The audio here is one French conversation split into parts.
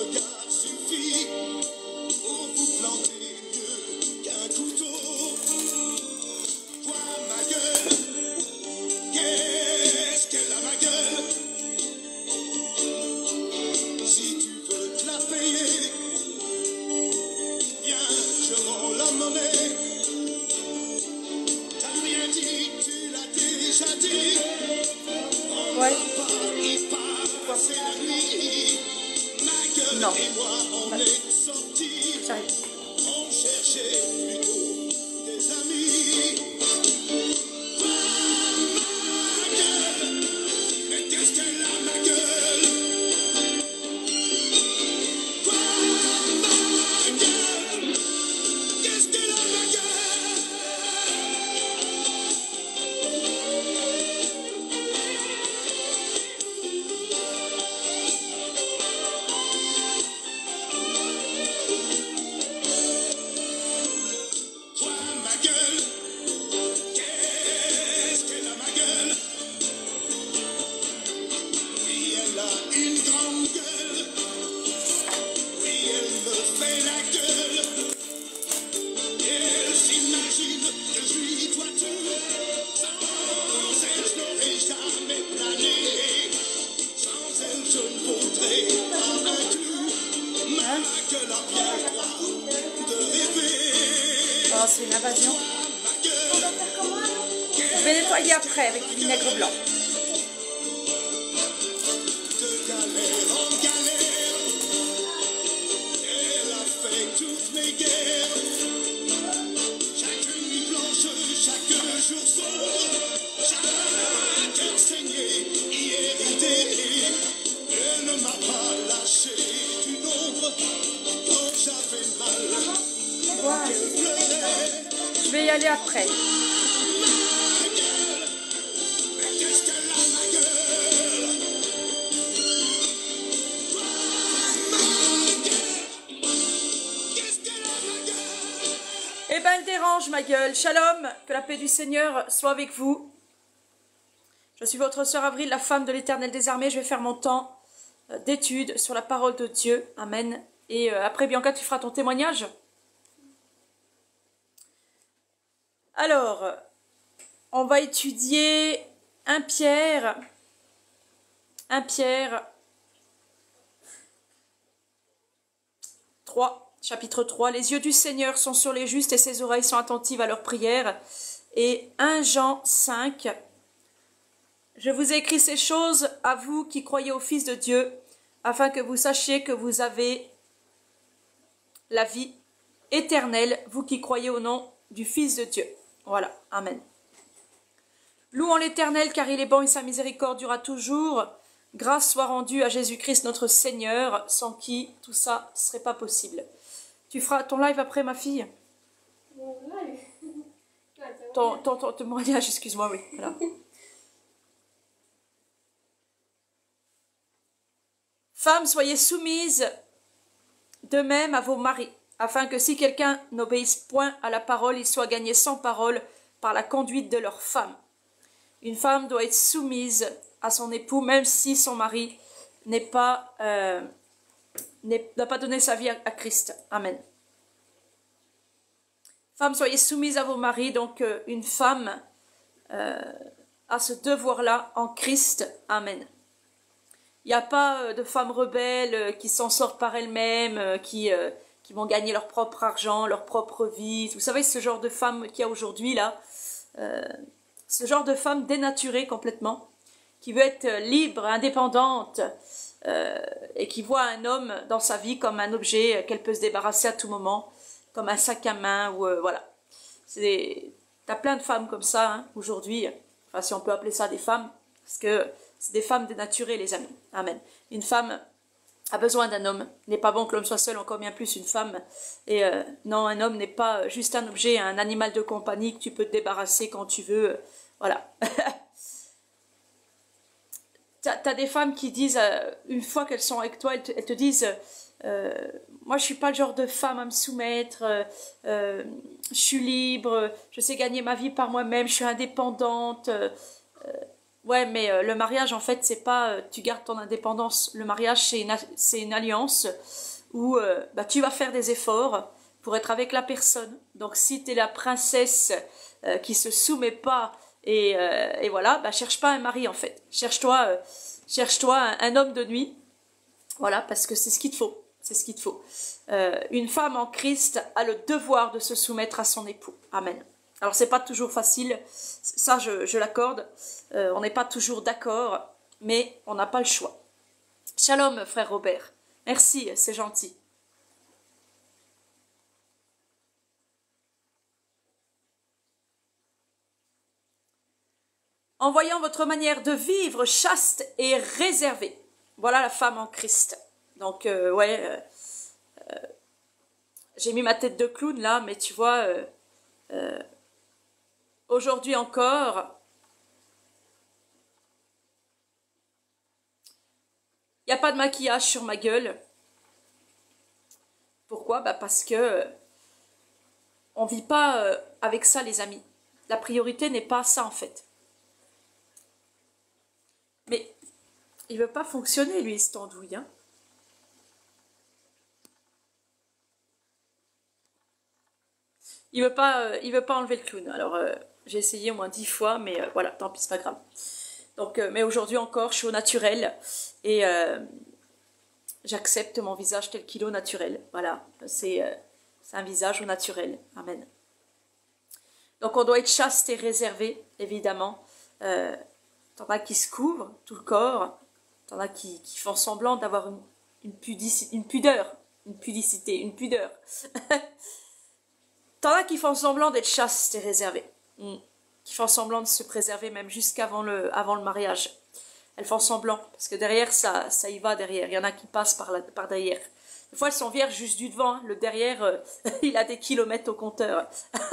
regard suffit pour vous planter mieux qu'un couteau. Vois ma gueule, qu'est-ce qu'elle a ma gueule? Si tu veux te la payer, viens, je rends la monnaie. T'as rien dit, tu l'as déjà dit. On Ouais. il part passer la nuit. Ma gueule Non. et moi, on est sortis. J'arrive. On cherchait plutôt des amis. Ma gueule, mais qu'est-ce qu'elle a ma gueule? Ma gueule, qu'est-ce qu'elle a ma gueule? Quoi ma gueule? Qu'est-ce qu'elle a ma gueule? Oui, elle a une grande gueule. Oui, elle me fait la gueule. Et elle s'imagine que je lui dois tout. Sans elle, je n'aurais jamais plané. Sans elle, je ne vaudrais pas un clou. Ma gueule a bien le droit de rêver. Oh, c'est une invasion. Ma gueule, Je vais nettoyer après avec du vinaigre blanc. de galère en galère, elle a fait toutes mes guerres. Chaque nuit blanche, chaque jour sombre, chaque heure saignée, irritée. Elle ne m'a pas lâché du nombre quand j'avais mal. Ouais. Elle pleurait. Je vais y aller après. Ma gueule, mais qu'est-ce qu'elle a ma gueule? Ma gueule, qu'est-ce qu'elle a ma gueule? Eh ben, elle dérange ma gueule. Shalom, que la paix du Seigneur soit avec vous. Je suis votre sœur Avril, la femme de l'Éternel des armées. Je vais faire mon temps d'étude sur la parole de Dieu. Amen. Et après, Bianca, tu feras ton témoignage. Alors, on va étudier 1 Pierre. 1 Pierre 3, chapitre 3. Les yeux du Seigneur sont sur les justes et ses oreilles sont attentives à leurs prières. Et 1 Jean 5. Je vous ai écrit ces choses à vous qui croyez au Fils de Dieu, afin que vous sachiez que vous avez la vie éternelle, vous qui croyez au nom du Fils de Dieu. Voilà, amen. Louons l'Éternel, car il est bon et sa miséricorde durera toujours. Grâce soit rendue à Jésus-Christ notre Seigneur, sans qui tout ça ne serait pas possible. Tu feras ton live après, ma fille? Mon live. Ton témoignage, excuse-moi, oui. Voilà. Femmes, soyez soumises de même à vos maris, afin que si quelqu'un n'obéisse point à la parole, il soit gagné sans parole par la conduite de leur femme. Une femme doit être soumise à son époux, même si son mari n'a pas donné sa vie à Christ. Amen. Femmes, soyez soumises à vos maris. Donc, une femme a ce devoir-là en Christ. Amen. Il n'y a pas de femmes rebelles qui s'en sortent par elles-mêmes, qui vont gagner leur propre argent, leur propre vie. Vous savez, ce genre de femmes qu'il y a aujourd'hui, là, ce genre de femme dénaturée complètement, qui veut être libre, indépendante, et qui voit un homme dans sa vie comme un objet qu'elle peut se débarrasser à tout moment, comme un sac à main, ou voilà. T'as plein de femmes comme ça, hein, aujourd'hui, enfin si on peut appeler ça des femmes, parce que c'est des femmes dénaturées, les amis. Amen. Une femme a besoin d'un homme. Il n'est pas bon que l'homme soit seul, encore bien plus une femme. Et non, un homme n'est pas juste un objet, un animal de compagnie que tu peux te débarrasser quand tu veux. Voilà. T'as des femmes qui disent, une fois qu'elles sont avec toi, elles te disent, moi je suis pas le genre de femme à me soumettre, je suis libre, je sais gagner ma vie par moi-même, je suis indépendante. Ouais, mais le mariage, en fait, c'est pas tu gardes ton indépendance. Le mariage, c'est une alliance où bah, tu vas faire des efforts pour être avec la personne. Donc, si tu es la princesse qui se soumet pas et voilà, bah, cherche pas un mari, en fait. Cherche-toi un homme de nuit. Voilà, parce que c'est ce qu'il te faut. C'est ce qu'il te faut. Une femme en Christ a le devoir de se soumettre à son époux. Amen. Alors, c'est pas toujours facile, ça je l'accorde. On n'est pas toujours d'accord, mais on n'a pas le choix. Shalom, frère Robert. Merci, c'est gentil. En voyant votre manière de vivre chaste et réservée. Voilà la femme en Christ. Donc, j'ai mis ma tête de clown là, mais tu vois, aujourd'hui encore, il n'y a pas de maquillage sur ma gueule. Pourquoi? Bah parce que on vit pas avec ça, les amis. La priorité n'est pas ça, en fait. Mais il veut pas fonctionner, lui, cette andouille, hein. Il veut pas enlever le clown. Alors, j'ai essayé au moins 10 fois, mais voilà, tant pis, c'est pas grave. Donc, mais aujourd'hui encore, je suis au naturel et j'accepte mon visage tel qu'il est au naturel. Voilà, c'est un visage au naturel. Amen. Donc, on doit être chaste et réservé, évidemment. T'en as qui se couvrent tout le corps, t'en as qui font semblant d'avoir une pudeur. T'en as qui font semblant d'être chastes et réservés. Qui font semblant de se préserver même jusqu'avant avant le mariage. Elles font semblant, parce que derrière, ça y va derrière. Il y en a qui passent par derrière. Des fois, elles sont vierges juste du devant. Hein. Le derrière, il a des kilomètres au compteur.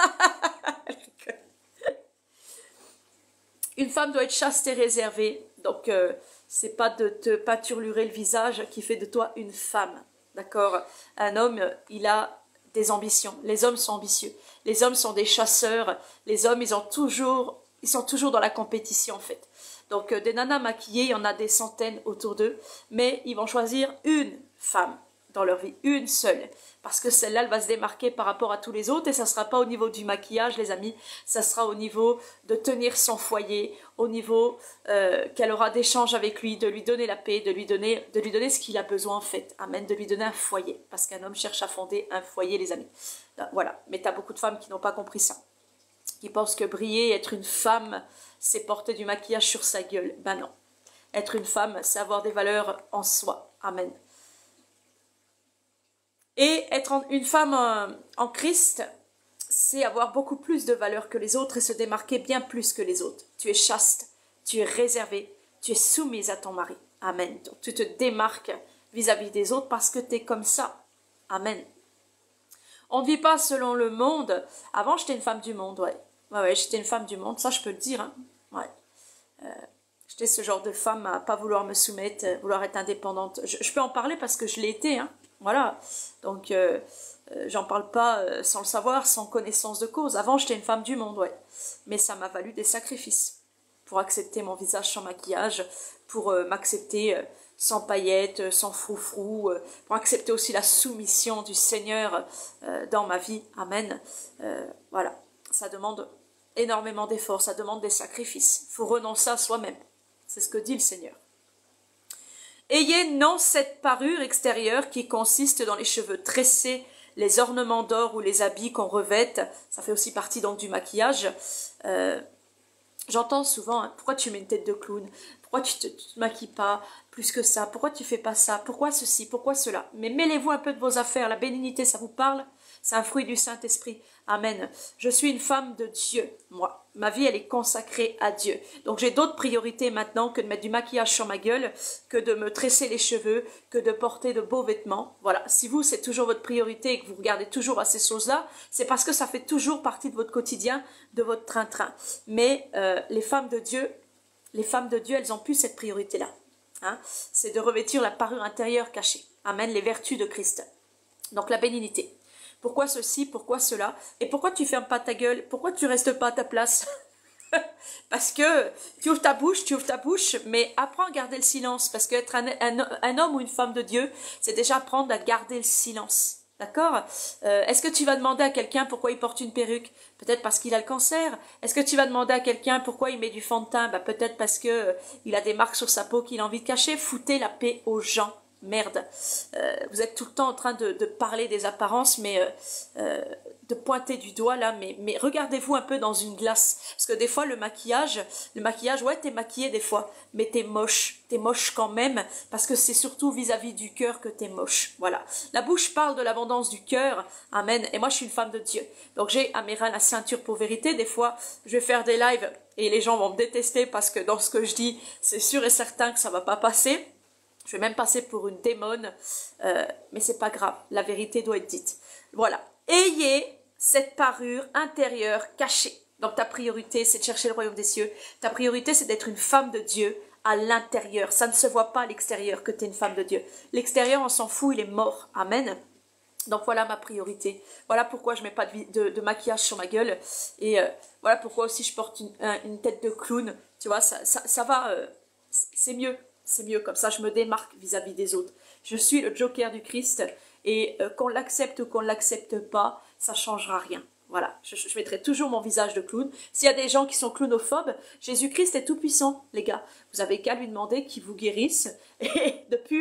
Une femme doit être chaste et réservée. Donc, c'est pas de te pâturlurer le visage qui fait de toi une femme. D'accord? Un homme, il a des ambitions. Les hommes sont ambitieux. Les hommes sont des chasseurs. Les hommes, ils sont toujours dans la compétition, en fait. Donc, des nanas maquillées, il y en a des centaines autour d'eux. Mais ils vont choisir une femme dans leur vie. Une seule. Parce que celle-là, elle va se démarquer par rapport à tous les autres. Et ça ne sera pas au niveau du maquillage, les amis. Ça sera au niveau de tenir son foyer. Au niveau qu'elle aura d'échanges avec lui. De lui donner la paix. De lui donner ce qu'il a besoin, en fait. Amen. De lui donner un foyer. Parce qu'un homme cherche à fonder un foyer, les amis. Voilà. Mais tu as beaucoup de femmes qui n'ont pas compris ça. Qui pensent que briller, être une femme, c'est porter du maquillage sur sa gueule. Ben non. Être une femme, c'est avoir des valeurs en soi. Amen. Et être une femme en Christ, c'est avoir beaucoup plus de valeur que les autres et se démarquer bien plus que les autres. Tu es chaste, tu es réservée, tu es soumise à ton mari. Amen. Donc tu te démarques vis-à-vis des autres parce que tu es comme ça. Amen. On ne vit pas selon le monde. Avant, j'étais une femme du monde, ouais. Ouais, j'étais une femme du monde, ça je peux le dire. Hein. Ouais. J'étais ce genre de femme à pas vouloir me soumettre, vouloir être indépendante. Je peux en parler parce que je l'ai été, hein. Voilà, donc j'en parle pas sans le savoir, sans connaissance de cause. Avant, j'étais une femme du monde, ouais. Mais ça m'a valu des sacrifices pour accepter mon visage sans maquillage, pour m'accepter sans paillettes, sans froufrou, pour accepter aussi la soumission du Seigneur dans ma vie. Amen. Voilà, ça demande énormément d'efforts, ça demande des sacrifices. Il faut renoncer à soi-même. C'est ce que dit le Seigneur. Ayez non cette parure extérieure qui consiste dans les cheveux tressés, les ornements d'or ou les habits qu'on revête. Ça fait aussi partie donc du maquillage. J'entends souvent, hein, pourquoi tu mets une tête de clown? Pourquoi tu te maquilles pas plus que ça? Pourquoi tu fais pas ça? Pourquoi ceci? Pourquoi cela? Mais mêlez-vous un peu de vos affaires. La bénignité, ça vous parle? C'est un fruit du Saint-Esprit. Amen. Je suis une femme de Dieu, moi. Ma vie, elle est consacrée à Dieu. Donc, j'ai d'autres priorités maintenant que de mettre du maquillage sur ma gueule, que de me tresser les cheveux, que de porter de beaux vêtements. Voilà. Si vous, c'est toujours votre priorité et que vous regardez toujours à ces choses-là, c'est parce que ça fait toujours partie de votre quotidien, de votre train-train. Mais les femmes de Dieu, elles ont plus cette priorité-là. Hein? C'est de revêtir la parure intérieure cachée. Amen. Les vertus de Christ. Donc, la bénignité. Pourquoi ceci, pourquoi cela? Et pourquoi tu fermes pas ta gueule? Pourquoi tu restes pas à ta place? Parce que tu ouvres ta bouche, mais apprends à garder le silence. Parce qu'être un homme ou une femme de Dieu, c'est déjà apprendre à garder le silence. D'accord? Est-ce que tu vas demander à quelqu'un pourquoi il porte une perruque? Peut-être parce qu'il a le cancer. Est-ce que tu vas demander à quelqu'un pourquoi il met du fond de teint? Bah, peut-être parce que il a des marques sur sa peau qu'il a envie de cacher. Foutez la paix aux gens. Merde. Vous êtes tout le temps en train de parler des apparences, mais de pointer du doigt là, mais regardez-vous un peu dans une glace. Parce que des fois, le maquillage, ouais, t'es maquillé des fois, mais t'es moche quand même, parce que c'est surtout vis-à-vis du cœur que t'es moche. Voilà. La bouche parle de l'abondance du cœur. Amen. Et moi, je suis une femme de Dieu. Donc, j'ai à mes reins la ceinture pour vérité. Des fois, je vais faire des lives et les gens vont me détester parce que dans ce que je dis, c'est sûr et certain que ça va pas passer. Je vais même passer pour une démone, mais c'est pas grave. La vérité doit être dite. Voilà. Ayez cette parure intérieure cachée. Donc ta priorité, c'est de chercher le royaume des cieux. Ta priorité, c'est d'être une femme de Dieu à l'intérieur. Ça ne se voit pas à l'extérieur que tu es une femme de Dieu. L'extérieur, on s'en fout, il est mort. Amen. Donc voilà ma priorité. Voilà pourquoi je mets pas de maquillage sur ma gueule. Et voilà pourquoi aussi je porte une tête de clown. Tu vois, ça va, c'est mieux. C'est mieux, comme ça je me démarque vis-à-vis des autres. Je suis le Joker du Christ et qu'on l'accepte ou qu'on ne l'accepte pas, ça ne changera rien. Voilà, je mettrai toujours mon visage de clown. S'il y a des gens qui sont clownophobes, Jésus-Christ est tout puissant, les gars. Vous avez qu'à lui demander qu'il vous guérisse et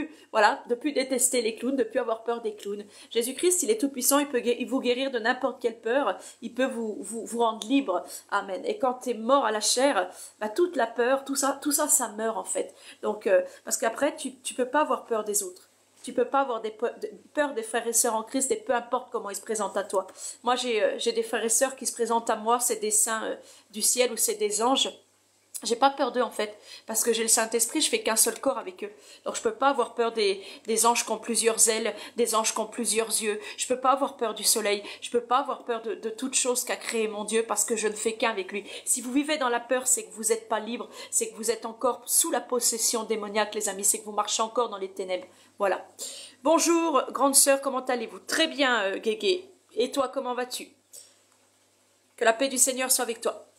de plus détester les clowns, de plus avoir peur des clowns. Jésus-Christ, il est tout puissant, il peut vous guérir de n'importe quelle peur, il peut vous rendre libre. Amen. Et quand tu es mort à la chair, bah, toute la peur, tout ça, ça meurt en fait. Donc, parce qu'après, tu peux pas avoir peur des autres. Tu peux pas avoir peur des frères et sœurs en Christ, et peu importe comment ils se présentent à toi. Moi, j'ai des frères et sœurs qui se présentent à moi, c'est des saints du ciel ou c'est des anges. J'ai pas peur d'eux en fait, parce que j'ai le Saint-Esprit, je fais qu'un seul corps avec eux. Donc je peux pas avoir peur des anges qui ont plusieurs ailes, des anges qui ont plusieurs yeux. Je peux pas avoir peur du soleil, je peux pas avoir peur de toute chose qu'a créé mon Dieu, parce que je ne fais qu'un avec lui. Si vous vivez dans la peur, c'est que vous n'êtes pas libre, c'est que vous êtes encore sous la possession démoniaque, les amis, c'est que vous marchez encore dans les ténèbres. Voilà. Bonjour, grande sœur, comment allez-vous? Très bien, Guégué. Et toi, comment vas-tu? Que la paix du Seigneur soit avec toi.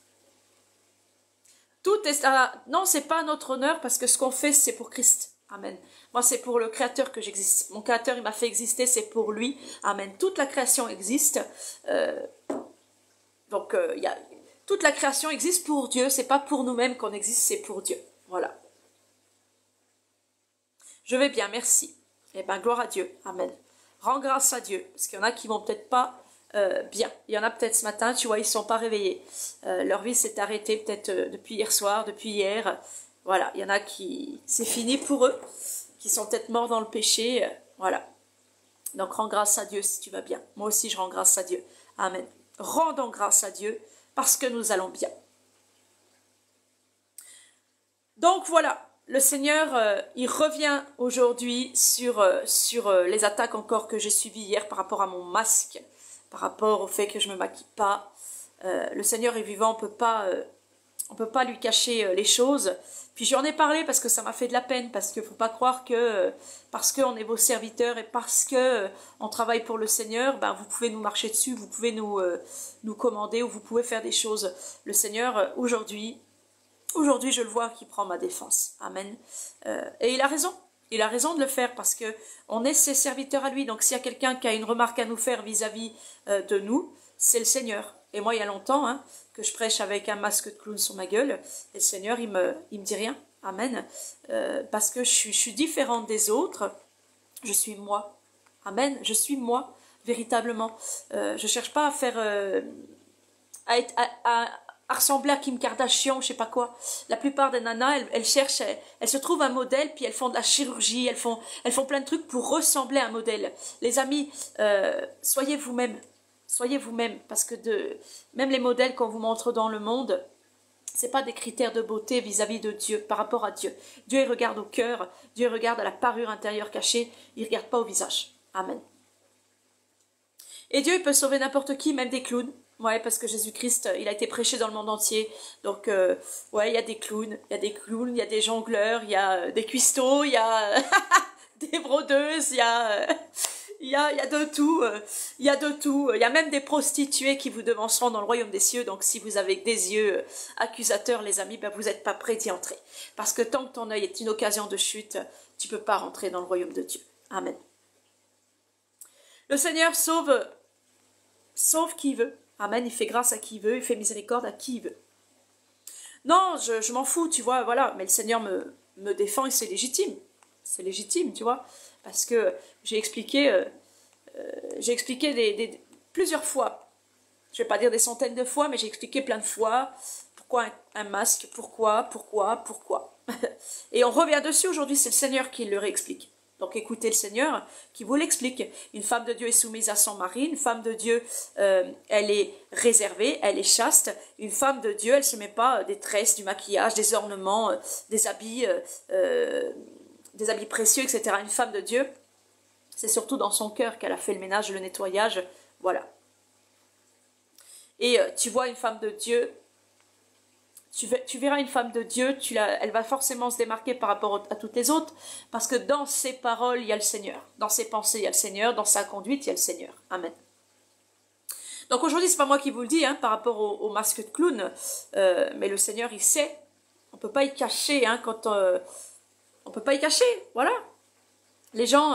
Tout est non, c'est pas à notre honneur parce que ce qu'on fait, c'est pour Christ. Amen. Moi, c'est pour le Créateur que j'existe. Mon Créateur, il m'a fait exister, c'est pour lui. Amen. Toute la création existe. Toute la création existe pour Dieu. C'est pas pour nous-mêmes qu'on existe, c'est pour Dieu. Voilà. Je vais bien, merci. Eh bien, gloire à Dieu. Amen. Rends grâce à Dieu. Parce qu'il y en a qui vont peut-être pas bien. Il y en a peut-être ce matin, tu vois, ils ne sont pas réveillés. Leur vie s'est arrêtée peut-être depuis hier soir, depuis hier. Voilà, il y en a qui, c'est fini pour eux, qui sont peut-être morts dans le péché. Voilà. Donc, rends grâce à Dieu si tu vas bien. Moi aussi, je rends grâce à Dieu. Amen. Rendons grâce à Dieu parce que nous allons bien. Donc, voilà. Le Seigneur, il revient aujourd'hui sur les attaques encore que j'ai subies hier par rapport à mon masque, par rapport au fait que je ne me maquille pas. Le Seigneur est vivant, on peut pas lui cacher les choses. Puis j'en ai parlé parce que ça m'a fait de la peine, parce qu'il ne faut pas croire que parce qu'on est vos serviteurs et parce que on travaille pour le Seigneur, ben vous pouvez nous marcher dessus, vous pouvez nous commander ou vous pouvez faire des choses. Le Seigneur, aujourd'hui, je le vois qui prend ma défense. Amen. Et il a raison. Il a raison de le faire parce que on est ses serviteurs à lui. Donc s'il y a quelqu'un qui a une remarque à nous faire vis-à-vis de nous, c'est le Seigneur. Et moi, il y a longtemps que je prêche avec un masque de clown sur ma gueule. Et le Seigneur, il me dit rien. Amen. Parce que je suis différente des autres. Je suis moi. Amen. Je suis moi, véritablement. Je cherche pas à faire... à ressembler à Kim Kardashian, je sais pas quoi. La plupart des nanas, elles cherchent, elles se trouvent un modèle, puis elles font de la chirurgie, elles font plein de trucs pour ressembler à un modèle. Les amis, soyez vous-même. Soyez vous-même, parce que même les modèles qu'on vous montre dans le monde, c'est pas des critères de beauté vis-à-vis de Dieu, par rapport à Dieu. Dieu, il regarde au cœur, Dieu regarde à la parure intérieure cachée, il regarde pas au visage. Amen. Et Dieu, il peut sauver n'importe qui, même des clowns. Ouais, parce que Jésus-Christ, il a été prêché dans le monde entier. Donc, ouais, il y a des clowns, il y a des jongleurs, il y a des cuistots, il y a des brodeuses, il y il y a de tout, il y a de tout. Il y a même des prostituées qui vous devanceront dans le royaume des cieux. Donc si vous avez des yeux accusateurs, les amis, ben, vous n'êtes pas prêts d'y entrer. Parce que tant que ton œil est une occasion de chute, tu ne peux pas rentrer dans le royaume de Dieu. Amen. Le Seigneur sauve qui veut. Amen. Il fait grâce à qui il veut, il fait miséricorde à qui il veut. Non, je m'en fous, tu vois, voilà. Mais le Seigneur me défend et c'est légitime. C'est légitime, tu vois. Parce que j'ai expliqué plusieurs fois. Je ne vais pas dire des centaines de fois, mais j'ai expliqué plein de fois pourquoi un masque, pourquoi. Et on revient dessus aujourd'hui, c'est le Seigneur qui le réexplique. Donc écoutez le Seigneur qui vous l'explique. Une femme de Dieu est soumise à son mari, une femme de Dieu, elle est réservée, elle est chaste. Une femme de Dieu, elle ne se met pas des tresses, du maquillage, des ornements, des habits précieux, etc. Une femme de Dieu, c'est surtout dans son cœur qu'elle a fait le ménage, le nettoyage, voilà. Et tu vois une femme de Dieu, tu verras une femme de Dieu, elle va forcément se démarquer par rapport à toutes les autres, parce que dans ses paroles, il y a le Seigneur. Dans ses pensées, il y a le Seigneur. Dans sa conduite, il y a le Seigneur. Amen. Donc aujourd'hui, c'est pas moi qui vous le dis, hein, par rapport au masque de clown, mais le Seigneur, il sait. On peut pas y cacher, hein, on peut pas y cacher, voilà. Les gens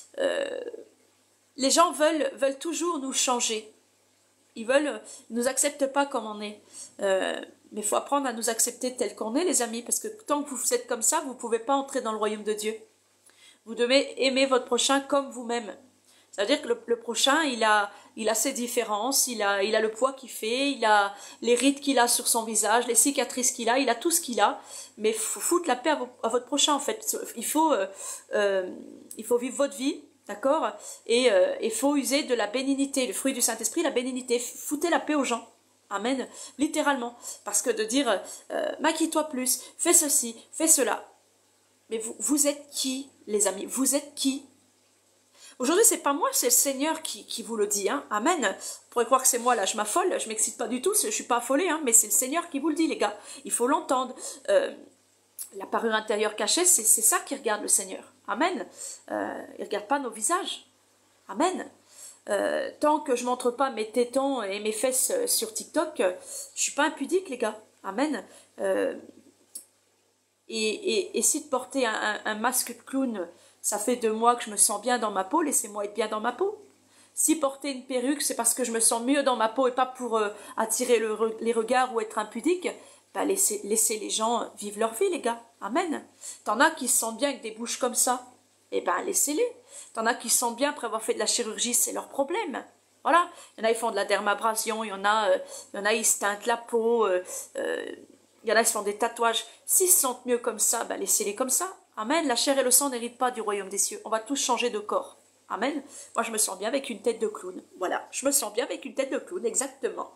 veulent toujours nous changer. Ils nous acceptent pas comme on est. Mais il faut apprendre à nous accepter tel qu'on est, les amis, parce que tant que vous êtes comme ça, vous ne pouvez pas entrer dans le royaume de Dieu. Vous devez aimer votre prochain comme vous-même. C'est-à-dire que le prochain, il a ses différences, il a le poids qu'il fait, il a les rides qu'il a sur son visage, les cicatrices qu'il a, il a tout ce qu'il a. Mais il faut foutre la paix à votre prochain, en fait. Il faut vivre votre vie. D'accord. Et il faut user de la bénignité, le fruit du Saint-Esprit, la bénignité. Foutez la paix aux gens. Amen. Littéralement. Parce que de dire, maquille-toi plus, fais ceci, fais cela. Mais vous êtes qui, les amis? Vous êtes qui? Aujourd'hui, c'est pas moi, c'est le Seigneur qui vous le dit. Hein. Amen. Vous pourrez croire que c'est moi, là, je m'affole, je m'excite pas du tout, je suis pas affolée, hein, mais c'est le Seigneur qui vous le dit, les gars. Il faut l'entendre. La parure intérieure cachée, c'est ça qui regarde le Seigneur. Amen. Il ne regarde pas nos visages. Amen. Tant que je ne montre pas mes tétons et mes fesses sur TikTok, je ne suis pas impudique, les gars. Amen. Et si de porter un masque de clown, ça fait 2 mois que je me sens bien dans ma peau, laissez-moi être bien dans ma peau. Si porter une perruque, c'est parce que je me sens mieux dans ma peau et pas pour attirer les regards ou être impudique, bah laissez les gens vivre leur vie, les gars. Amen. T'en as qui se sentent bien avec des bouches comme ça. Eh ben, laissez-les. T'en as qui se sentent bien après avoir fait de la chirurgie, c'est leur problème. Voilà. Il y en a, ils font de la dermabrasion. Il y en a, ils se teintent la peau. Il y en a, ils se font des tatouages. S'ils se sentent mieux comme ça, ben, laissez-les comme ça. Amen. La chair et le sang n'héritent pas du royaume des cieux. On va tous changer de corps. Amen. Moi, je me sens bien avec une tête de clown. Voilà. Je me sens bien avec une tête de clown, exactement.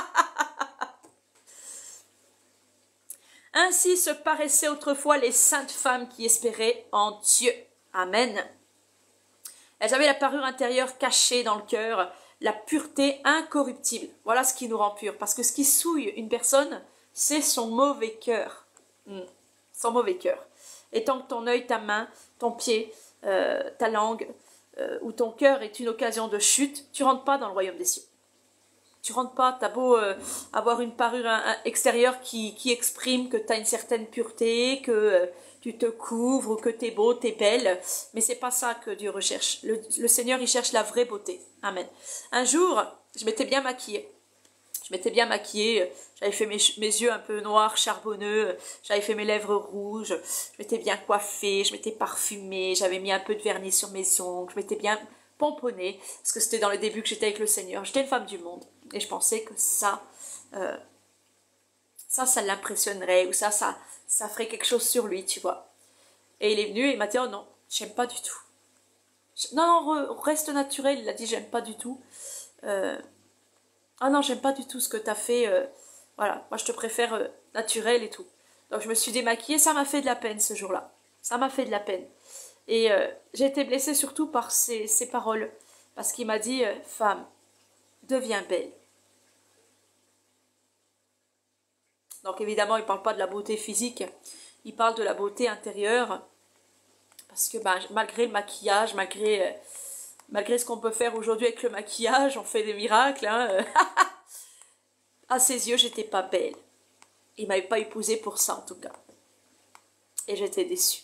Ainsi se paraissaient autrefois les saintes femmes qui espéraient en Dieu. Amen. Elles avaient la parure intérieure cachée dans le cœur, la pureté incorruptible. Voilà ce qui nous rend purs. Parce que ce qui souille une personne, c'est son mauvais cœur. Son mauvais cœur. Et tant que ton œil, ta main, ton pied, ta langue ou ton cœur est une occasion de chute, tu ne rentres pas dans le royaume des cieux. Tu rentres pas, t'as beau avoir une parure extérieure qui exprime que tu as une certaine pureté, que tu te couvres, ou que tu es beau, tu es belle, mais c'est pas ça que Dieu recherche. Le Seigneur, il cherche la vraie beauté. Amen. Un jour, je m'étais bien maquillée. J'avais fait mes yeux un peu noirs, charbonneux, j'avais fait mes lèvres rouges, je m'étais bien coiffée, je m'étais parfumée, j'avais mis un peu de vernis sur mes ongles, je m'étais bien pomponnée, parce que c'était dans les débuts que j'étais avec le Seigneur. J'étais une femme du monde. Et je pensais que ça l'impressionnerait, ou ça ferait quelque chose sur lui, tu vois. Et il est venu et il m'a dit, oh non, j'aime pas du tout. Non, reste naturel, il a dit, j'aime pas du tout. Ah non, j'aime pas du tout ce que t'as fait. Voilà, moi je te préfère naturel et tout. Donc je me suis démaquillée, ça m'a fait de la peine ce jour-là. Ça m'a fait de la peine. Et j'ai été blessée surtout par ses paroles. Parce qu'il m'a dit, femme, deviens belle. Donc évidemment, il ne parle pas de la beauté physique, il parle de la beauté intérieure. Parce que malgré le maquillage, malgré Malgré ce qu'on peut faire aujourd'hui avec le maquillage, on fait des miracles. Hein. À ses yeux, j'étais pas belle. Il m'avait pas épousée pour ça en tout cas. Et j'étais déçue.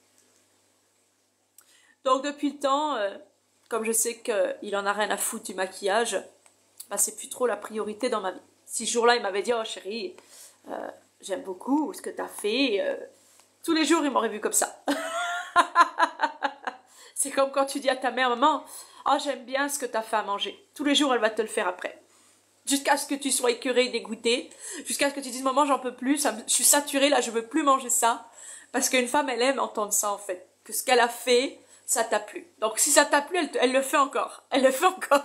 Donc depuis le temps, comme je sais qu'il en a rien à foutre du maquillage, bah, c'est plus trop la priorité dans ma vie. Si ce jour-là, il m'avait dit, oh chérie, j'aime beaucoup ce que tu as fait. Tous les jours, il m'aurait vu comme ça. C'est comme quand tu dis à ta mère, maman, oh j'aime bien ce que tu as fait à manger. Tous les jours, elle va te le faire après. Jusqu'à ce que tu sois écœurée, dégoûtée. Jusqu'à ce que tu dises, maman, j'en peux plus, je suis saturée, là, je veux plus manger ça. Parce qu'une femme, elle aime entendre ça, en fait. Que ce qu'elle a fait, ça t'a plu. Donc, si ça t'a plu, elle le fait encore. Elle le fait encore.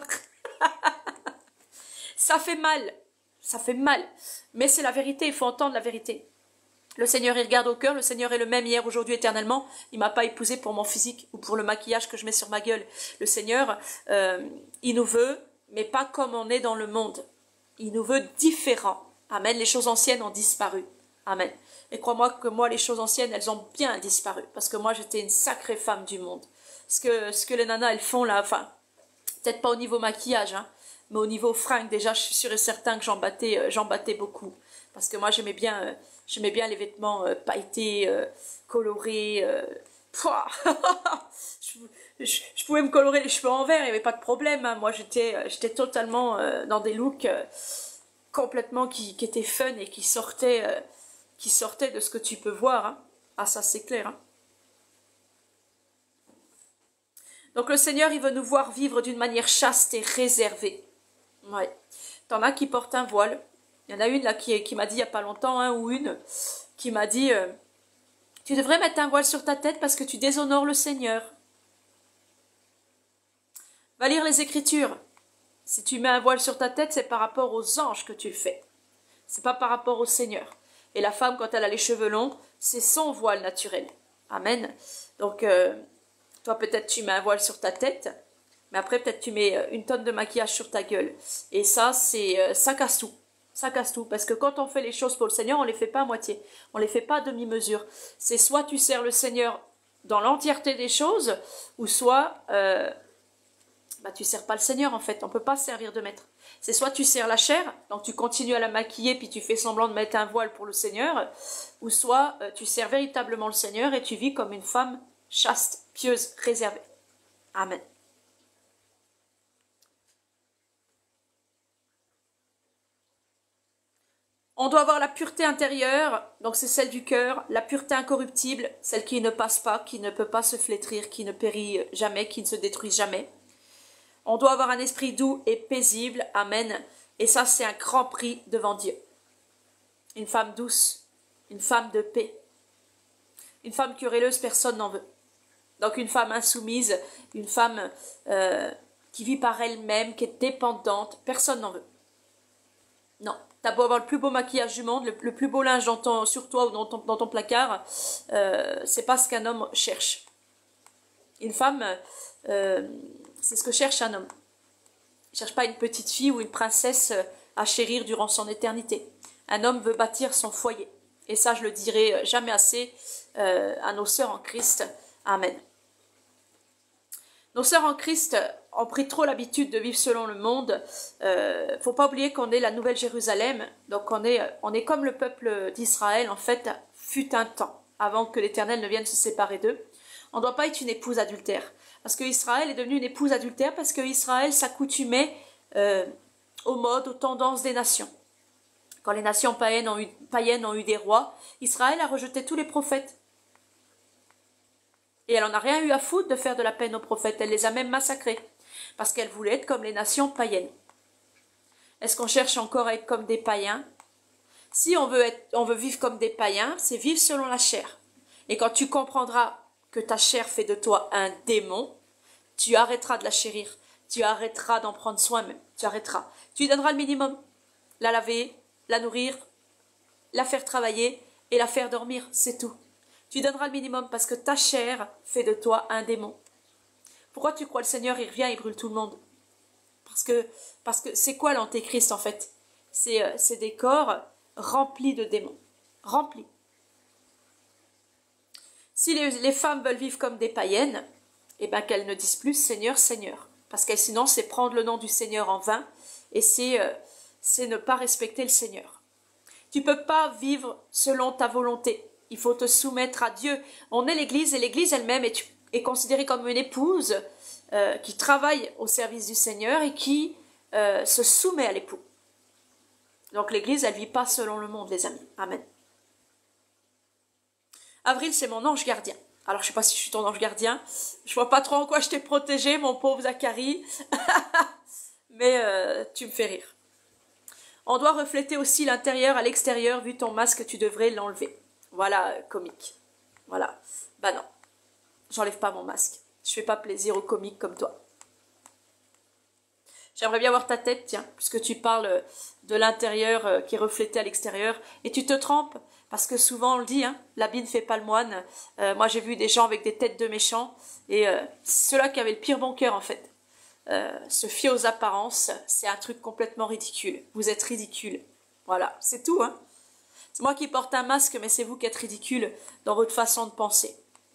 Ça fait mal. Ça fait mal. Mais c'est la vérité, il faut entendre la vérité. Le Seigneur, il regarde au cœur. Le Seigneur est le même hier, aujourd'hui, éternellement. Il m'a pas épousée pour mon physique ou pour le maquillage que je mets sur ma gueule. Le Seigneur, il nous veut, mais pas comme on est dans le monde. Il nous veut différents. Amen. Les choses anciennes ont disparu. Amen. Et crois-moi que moi, les choses anciennes, elles ont bien disparu. Parce que moi, j'étais une sacrée femme du monde. Ce que les nanas, elles font là, enfin, peut-être pas au niveau maquillage, hein, mais au niveau fringues, déjà, je suis sûre et certain que j'en battais beaucoup. Parce que moi, j'aimais bien les vêtements pailletés, colorés. Je pouvais me colorer les cheveux en vert, il n'y avait pas de problème. Hein. Moi, j'étais totalement dans des looks complètement qui étaient fun et qui sortaient de ce que tu peux voir. Hein. Ah, ça, c'est clair. Hein. Donc, le Seigneur, il veut nous voir vivre d'une manière chaste et réservée. Ouais. T'en as qui portent un voile. Il y en a une là qui m'a dit il n'y a pas longtemps, hein, ou une, qui m'a dit tu devrais mettre un voile sur ta tête parce que tu déshonores le Seigneur. Va lire les Écritures. Si tu mets un voile sur ta tête, c'est par rapport aux anges que tu le fais. C'est pas par rapport au Seigneur. Et la femme, quand elle a les cheveux longs, c'est son voile naturel. Amen. Donc, toi, peut-être tu mets un voile sur ta tête, mais après, peut-être tu mets une tonne de maquillage sur ta gueule. Et ça, ça casse tout. Ça casse tout. Parce que quand on fait les choses pour le Seigneur, on ne les fait pas à moitié. On ne les fait pas à demi-mesure. C'est soit tu sers le Seigneur dans l'entièreté des choses, ou soit tu ne sers pas le Seigneur en fait. On ne peut pas servir de maître. C'est soit tu sers la chair, donc tu continues à la maquiller, puis tu fais semblant de mettre un voile pour le Seigneur, ou soit tu sers véritablement le Seigneur et tu vis comme une femme chaste, pieuse, réservée. Amen. On doit avoir la pureté intérieure, donc c'est celle du cœur, la pureté incorruptible, celle qui ne passe pas, qui ne peut pas se flétrir, qui ne périt jamais, qui ne se détruit jamais. On doit avoir un esprit doux et paisible, amen. Et ça, c'est un grand prix devant Dieu. Une femme douce, une femme de paix. Une femme querelleuse, personne n'en veut. Donc une femme insoumise, une femme qui vit par elle-même, qui est dépendante, personne n'en veut. Non. T'as beau avoir le plus beau maquillage du monde, le plus beau linge sur toi ou dans ton placard, c'est pas ce qu'un homme cherche. Une femme, c'est ce que cherche un homme. Il ne cherche pas une petite fille ou une princesse à chérir durant son éternité. Un homme veut bâtir son foyer. Et ça, je le dirai jamais assez à nos sœurs en Christ. Amen. Nos sœurs en Christ ont pris trop l'habitude de vivre selon le monde. Faut pas oublier qu'on est la Nouvelle Jérusalem. Donc on est comme le peuple d'Israël, en fait, fut un temps, avant que l'Éternel ne vienne se séparer d'eux. On ne doit pas être une épouse adultère. Parce que Israël est devenu une épouse adultère, parce que Israël s'accoutumait aux modes, aux tendances des nations. Quand les nations païennes ont eu des rois, Israël a rejeté tous les prophètes. Et elle n'en a rien eu à foutre de faire de la peine aux prophètes. Elle les a même massacrés. Parce qu'elle voulait être comme les nations païennes. Est-ce qu'on cherche encore à être comme des païens? Si on veut vivre comme des païens, c'est vivre selon la chair. Et quand tu comprendras que ta chair fait de toi un démon, tu arrêteras de la chérir. Tu arrêteras d'en prendre soin même. Tu arrêteras. Tu lui donneras le minimum. La laver, la nourrir, la faire travailler et la faire dormir. C'est tout. Tu donneras le minimum parce que ta chair fait de toi un démon. Pourquoi tu crois le Seigneur, il revient, il brûle tout le monde? Parce que c'est quoi l'antéchrist en fait? C'est des corps remplis de démons. Remplis. Si les femmes veulent vivre comme des païennes, eh ben, qu'elle ne dise plus Seigneur, Seigneur. Parce que sinon, c'est prendre le nom du Seigneur en vain et c'est ne pas respecter le Seigneur. Tu ne peux pas vivre selon ta volonté. Il faut te soumettre à Dieu. On est l'Église et l'Église elle-même est considérée comme une épouse qui travaille au service du Seigneur et qui se soumet à l'époux. Donc l'Église, elle ne vit pas selon le monde, les amis. Amen. Avril, c'est mon ange gardien. Alors, je ne sais pas si je suis ton ange gardien. Je ne vois pas trop en quoi je t'ai protégé, mon pauvre Zacharie. Mais tu me fais rire. On doit refléter aussi l'intérieur à l'extérieur. Vu ton masque, tu devrais l'enlever. Voilà, comique. Voilà. Bah non. J'enlève pas mon masque. Je fais pas plaisir aux comiques comme toi. J'aimerais bien voir ta tête, tiens, puisque tu parles de l'intérieur qui est reflété à l'extérieur. Et tu te trompes, parce que souvent on le dit, hein, l'habit ne fait pas le moine. Moi j'ai vu des gens avec des têtes de méchants, et ceux-là qui avaient le pire bon cœur en fait. Se fier aux apparences, c'est un truc complètement ridicule. Vous êtes ridicule. Voilà, c'est tout, hein. C'est moi qui porte un masque, mais c'est vous qui êtes ridicule dans votre façon de penser.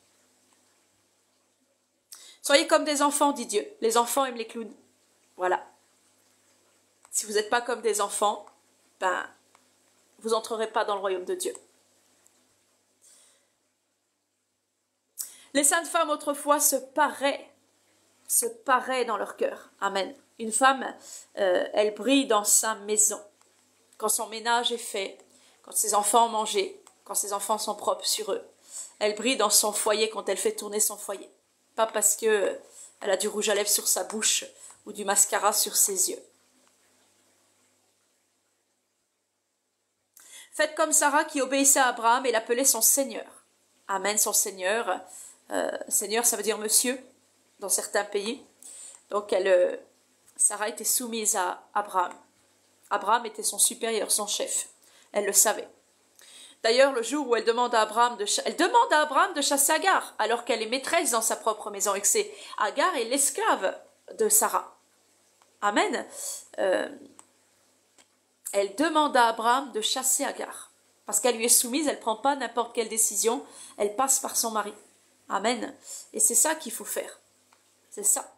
Soyez comme des enfants, dit Dieu. Les enfants aiment les clowns. Voilà. Si vous n'êtes pas comme des enfants, ben, vous n'entrerez pas dans le royaume de Dieu. Les saintes femmes autrefois se paraient dans leur cœur. Amen. Une femme, elle brille dans sa maison. Quand son ménage est fait, quand ses enfants ont mangé, quand ses enfants sont propres sur eux. Elle brille dans son foyer quand elle fait tourner son foyer. Pas parce que elle a du rouge à lèvres sur sa bouche ou du mascara sur ses yeux. Faites comme Sarah qui obéissait à Abraham et l'appelait son Seigneur. Amen, son Seigneur. Seigneur, ça veut dire monsieur dans certains pays. Donc Sarah était soumise à Abraham. Abraham était son supérieur, son chef. Elle le savait. D'ailleurs, le jour où elle demande à Abraham de chasser Agar, alors qu'elle est maîtresse dans sa propre maison et que c'est Agar est l'esclave de Sarah. Amen. Elle demande à Abraham de chasser Agar. Parce qu'elle lui est soumise, elle ne prend pas n'importe quelle décision, elle passe par son mari. Amen. Et c'est ça qu'il faut faire. C'est ça.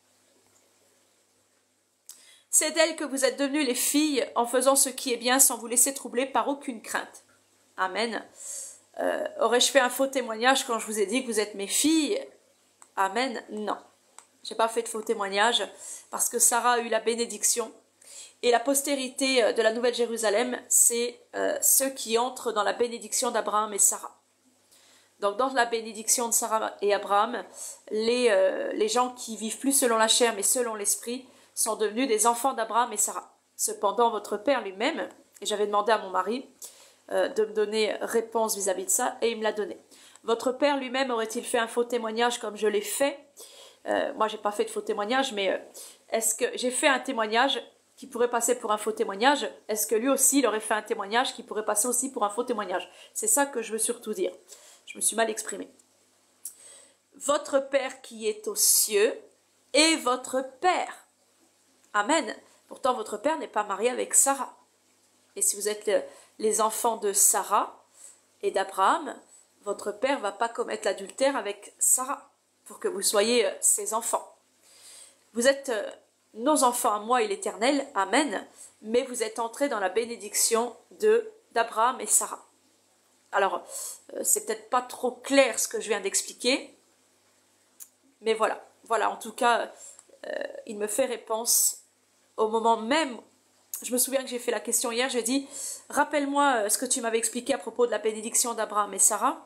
C'est d'elle que vous êtes devenues les filles en faisant ce qui est bien sans vous laisser troubler par aucune crainte. Amen. Aurais-je fait un faux témoignage quand je vous ai dit que vous êtes mes filles? Amen. Non. Je n'ai pas fait de faux témoignage parce que Sarah a eu la bénédiction. Et la postérité de la Nouvelle Jérusalem, c'est ceux qui entrent dans la bénédiction d'Abraham et Sarah. Donc dans la bénédiction de Sarah et Abraham, les gens qui vivent plus selon la chair mais selon l'esprit sont devenus des enfants d'Abraham et Sarah. Cependant, votre père lui-même, et j'avais demandé à mon mari de me donner réponse vis-à-vis de ça, et il me l'a donné. Votre père lui-même aurait-il fait un faux témoignage comme je l'ai fait? Moi, j'ai pas fait de faux témoignage, mais est-ce que j'ai fait un témoignage qui pourrait passer pour un faux témoignage? Est-ce que lui aussi, il aurait fait un témoignage qui pourrait passer aussi pour un faux témoignage? C'est ça que je veux surtout dire. Je me suis mal exprimée. Votre Père qui est aux cieux est votre Père. Amen. Pourtant, votre Père n'est pas marié avec Sarah. Et si vous êtes les enfants de Sarah et d'Abraham, votre Père ne va pas commettre l'adultère avec Sarah pour que vous soyez ses enfants. Vous êtes nos enfants à moi et l'Éternel, Amen, mais vous êtes entrés dans la bénédiction d'Abraham et Sarah. Alors, c'est peut-être pas trop clair ce que je viens d'expliquer, mais voilà. Voilà, en tout cas, il me fait réponse au moment même. Je me souviens que j'ai fait la question hier, j'ai dit, rappelle-moi ce que tu m'avais expliqué à propos de la bénédiction d'Abraham et Sarah,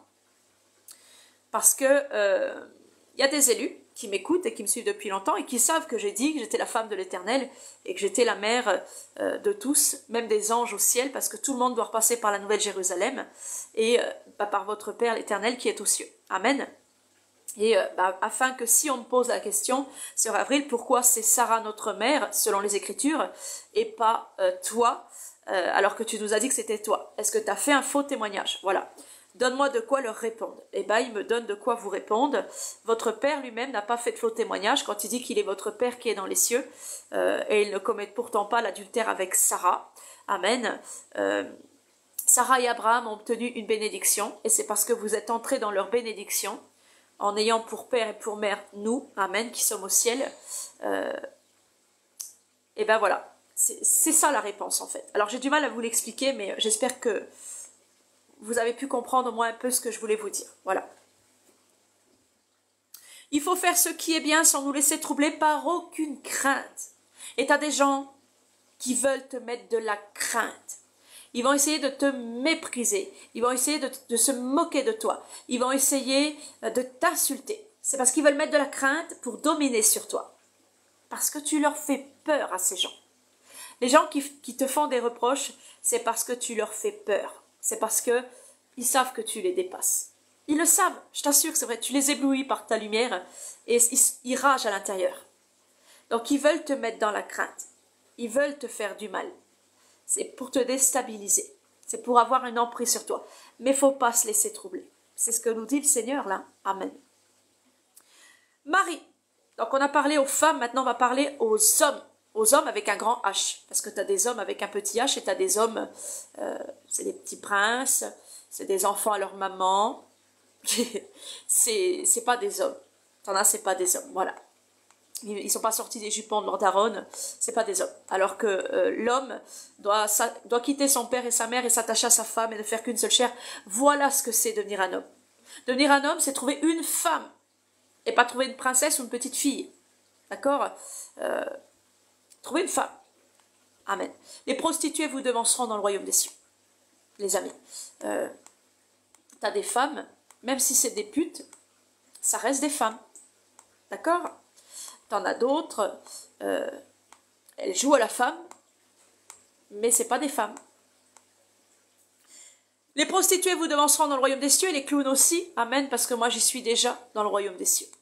parce que y a des élus qui m'écoutent et qui me suivent depuis longtemps et qui savent que j'ai dit que j'étais la femme de l'Éternel et que j'étais la mère de tous, même des anges au ciel, parce que tout le monde doit repasser par la Nouvelle Jérusalem et par votre Père l'Éternel qui est aux cieux. Amen. Et afin que si on me pose la question, Sœur Avril, pourquoi c'est Sarah notre mère, selon les Écritures, et pas toi, alors que tu nous as dit que c'était toi? Est-ce que tu as fait un faux témoignage? Voilà. Donne-moi de quoi leur répondre. Eh bien, il me donne de quoi vous répondre. Votre Père lui-même n'a pas fait de faux témoignage quand il dit qu'il est votre Père qui est dans les cieux, et il ne commet pourtant pas l'adultère avec Sarah. Amen. Sarah et Abraham ont obtenu une bénédiction, et c'est parce que vous êtes entrés dans leur bénédiction en ayant pour père et pour mère nous, amen, qui sommes au ciel. Et ben voilà, c'est ça la réponse en fait. Alors j'ai du mal à vous l'expliquer, mais j'espère que vous avez pu comprendre au moins un peu ce que je voulais vous dire. Voilà. Il faut faire ce qui est bien sans nous laisser troubler par aucune crainte. Et tu as des gens qui veulent te mettre de la crainte. Ils vont essayer de te mépriser. Ils vont essayer de se moquer de toi. Ils vont essayer de t'insulter. C'est parce qu'ils veulent mettre de la crainte pour dominer sur toi. Parce que tu leur fais peur à ces gens. Les gens qui te font des reproches, c'est parce que tu leur fais peur. C'est parce qu'ils savent que tu les dépasses. Ils le savent, je t'assure que c'est vrai. Tu les éblouis par ta lumière et ils ragent à l'intérieur. Donc ils veulent te mettre dans la crainte. Ils veulent te faire du mal. C'est pour te déstabiliser. C'est pour avoir une emprise sur toi. Mais il ne faut pas se laisser troubler. C'est ce que nous dit le Seigneur là. Amen. Marie. Donc on a parlé aux femmes, maintenant on va parler aux hommes. Aux hommes avec un grand H. Parce que tu as des hommes avec un petit H et tu as des hommes, c'est des petits princes, c'est des enfants à leur maman. C'est pas des hommes. T'en as, c'est pas des hommes. Voilà. Ils sont pas sortis des jupons de leur daronne, c'est pas des hommes. Alors que l'homme doit quitter son père et sa mère et s'attacher à sa femme et ne faire qu'une seule chair. Voilà ce que c'est devenir un homme. Devenir un homme, c'est trouver une femme et pas trouver une princesse ou une petite fille. D'accord? Trouver une femme. Amen. Les prostituées vous devanceront dans le royaume des cieux. Les amis. T'as des femmes, même si c'est des putes, ça reste des femmes. D'accord? T'en as d'autres, elles jouent à la femme, mais c'est pas des femmes. Les prostituées vous devanceront dans le royaume des cieux et les clowns aussi. Amen, parce que moi j'y suis déjà dans le royaume des cieux.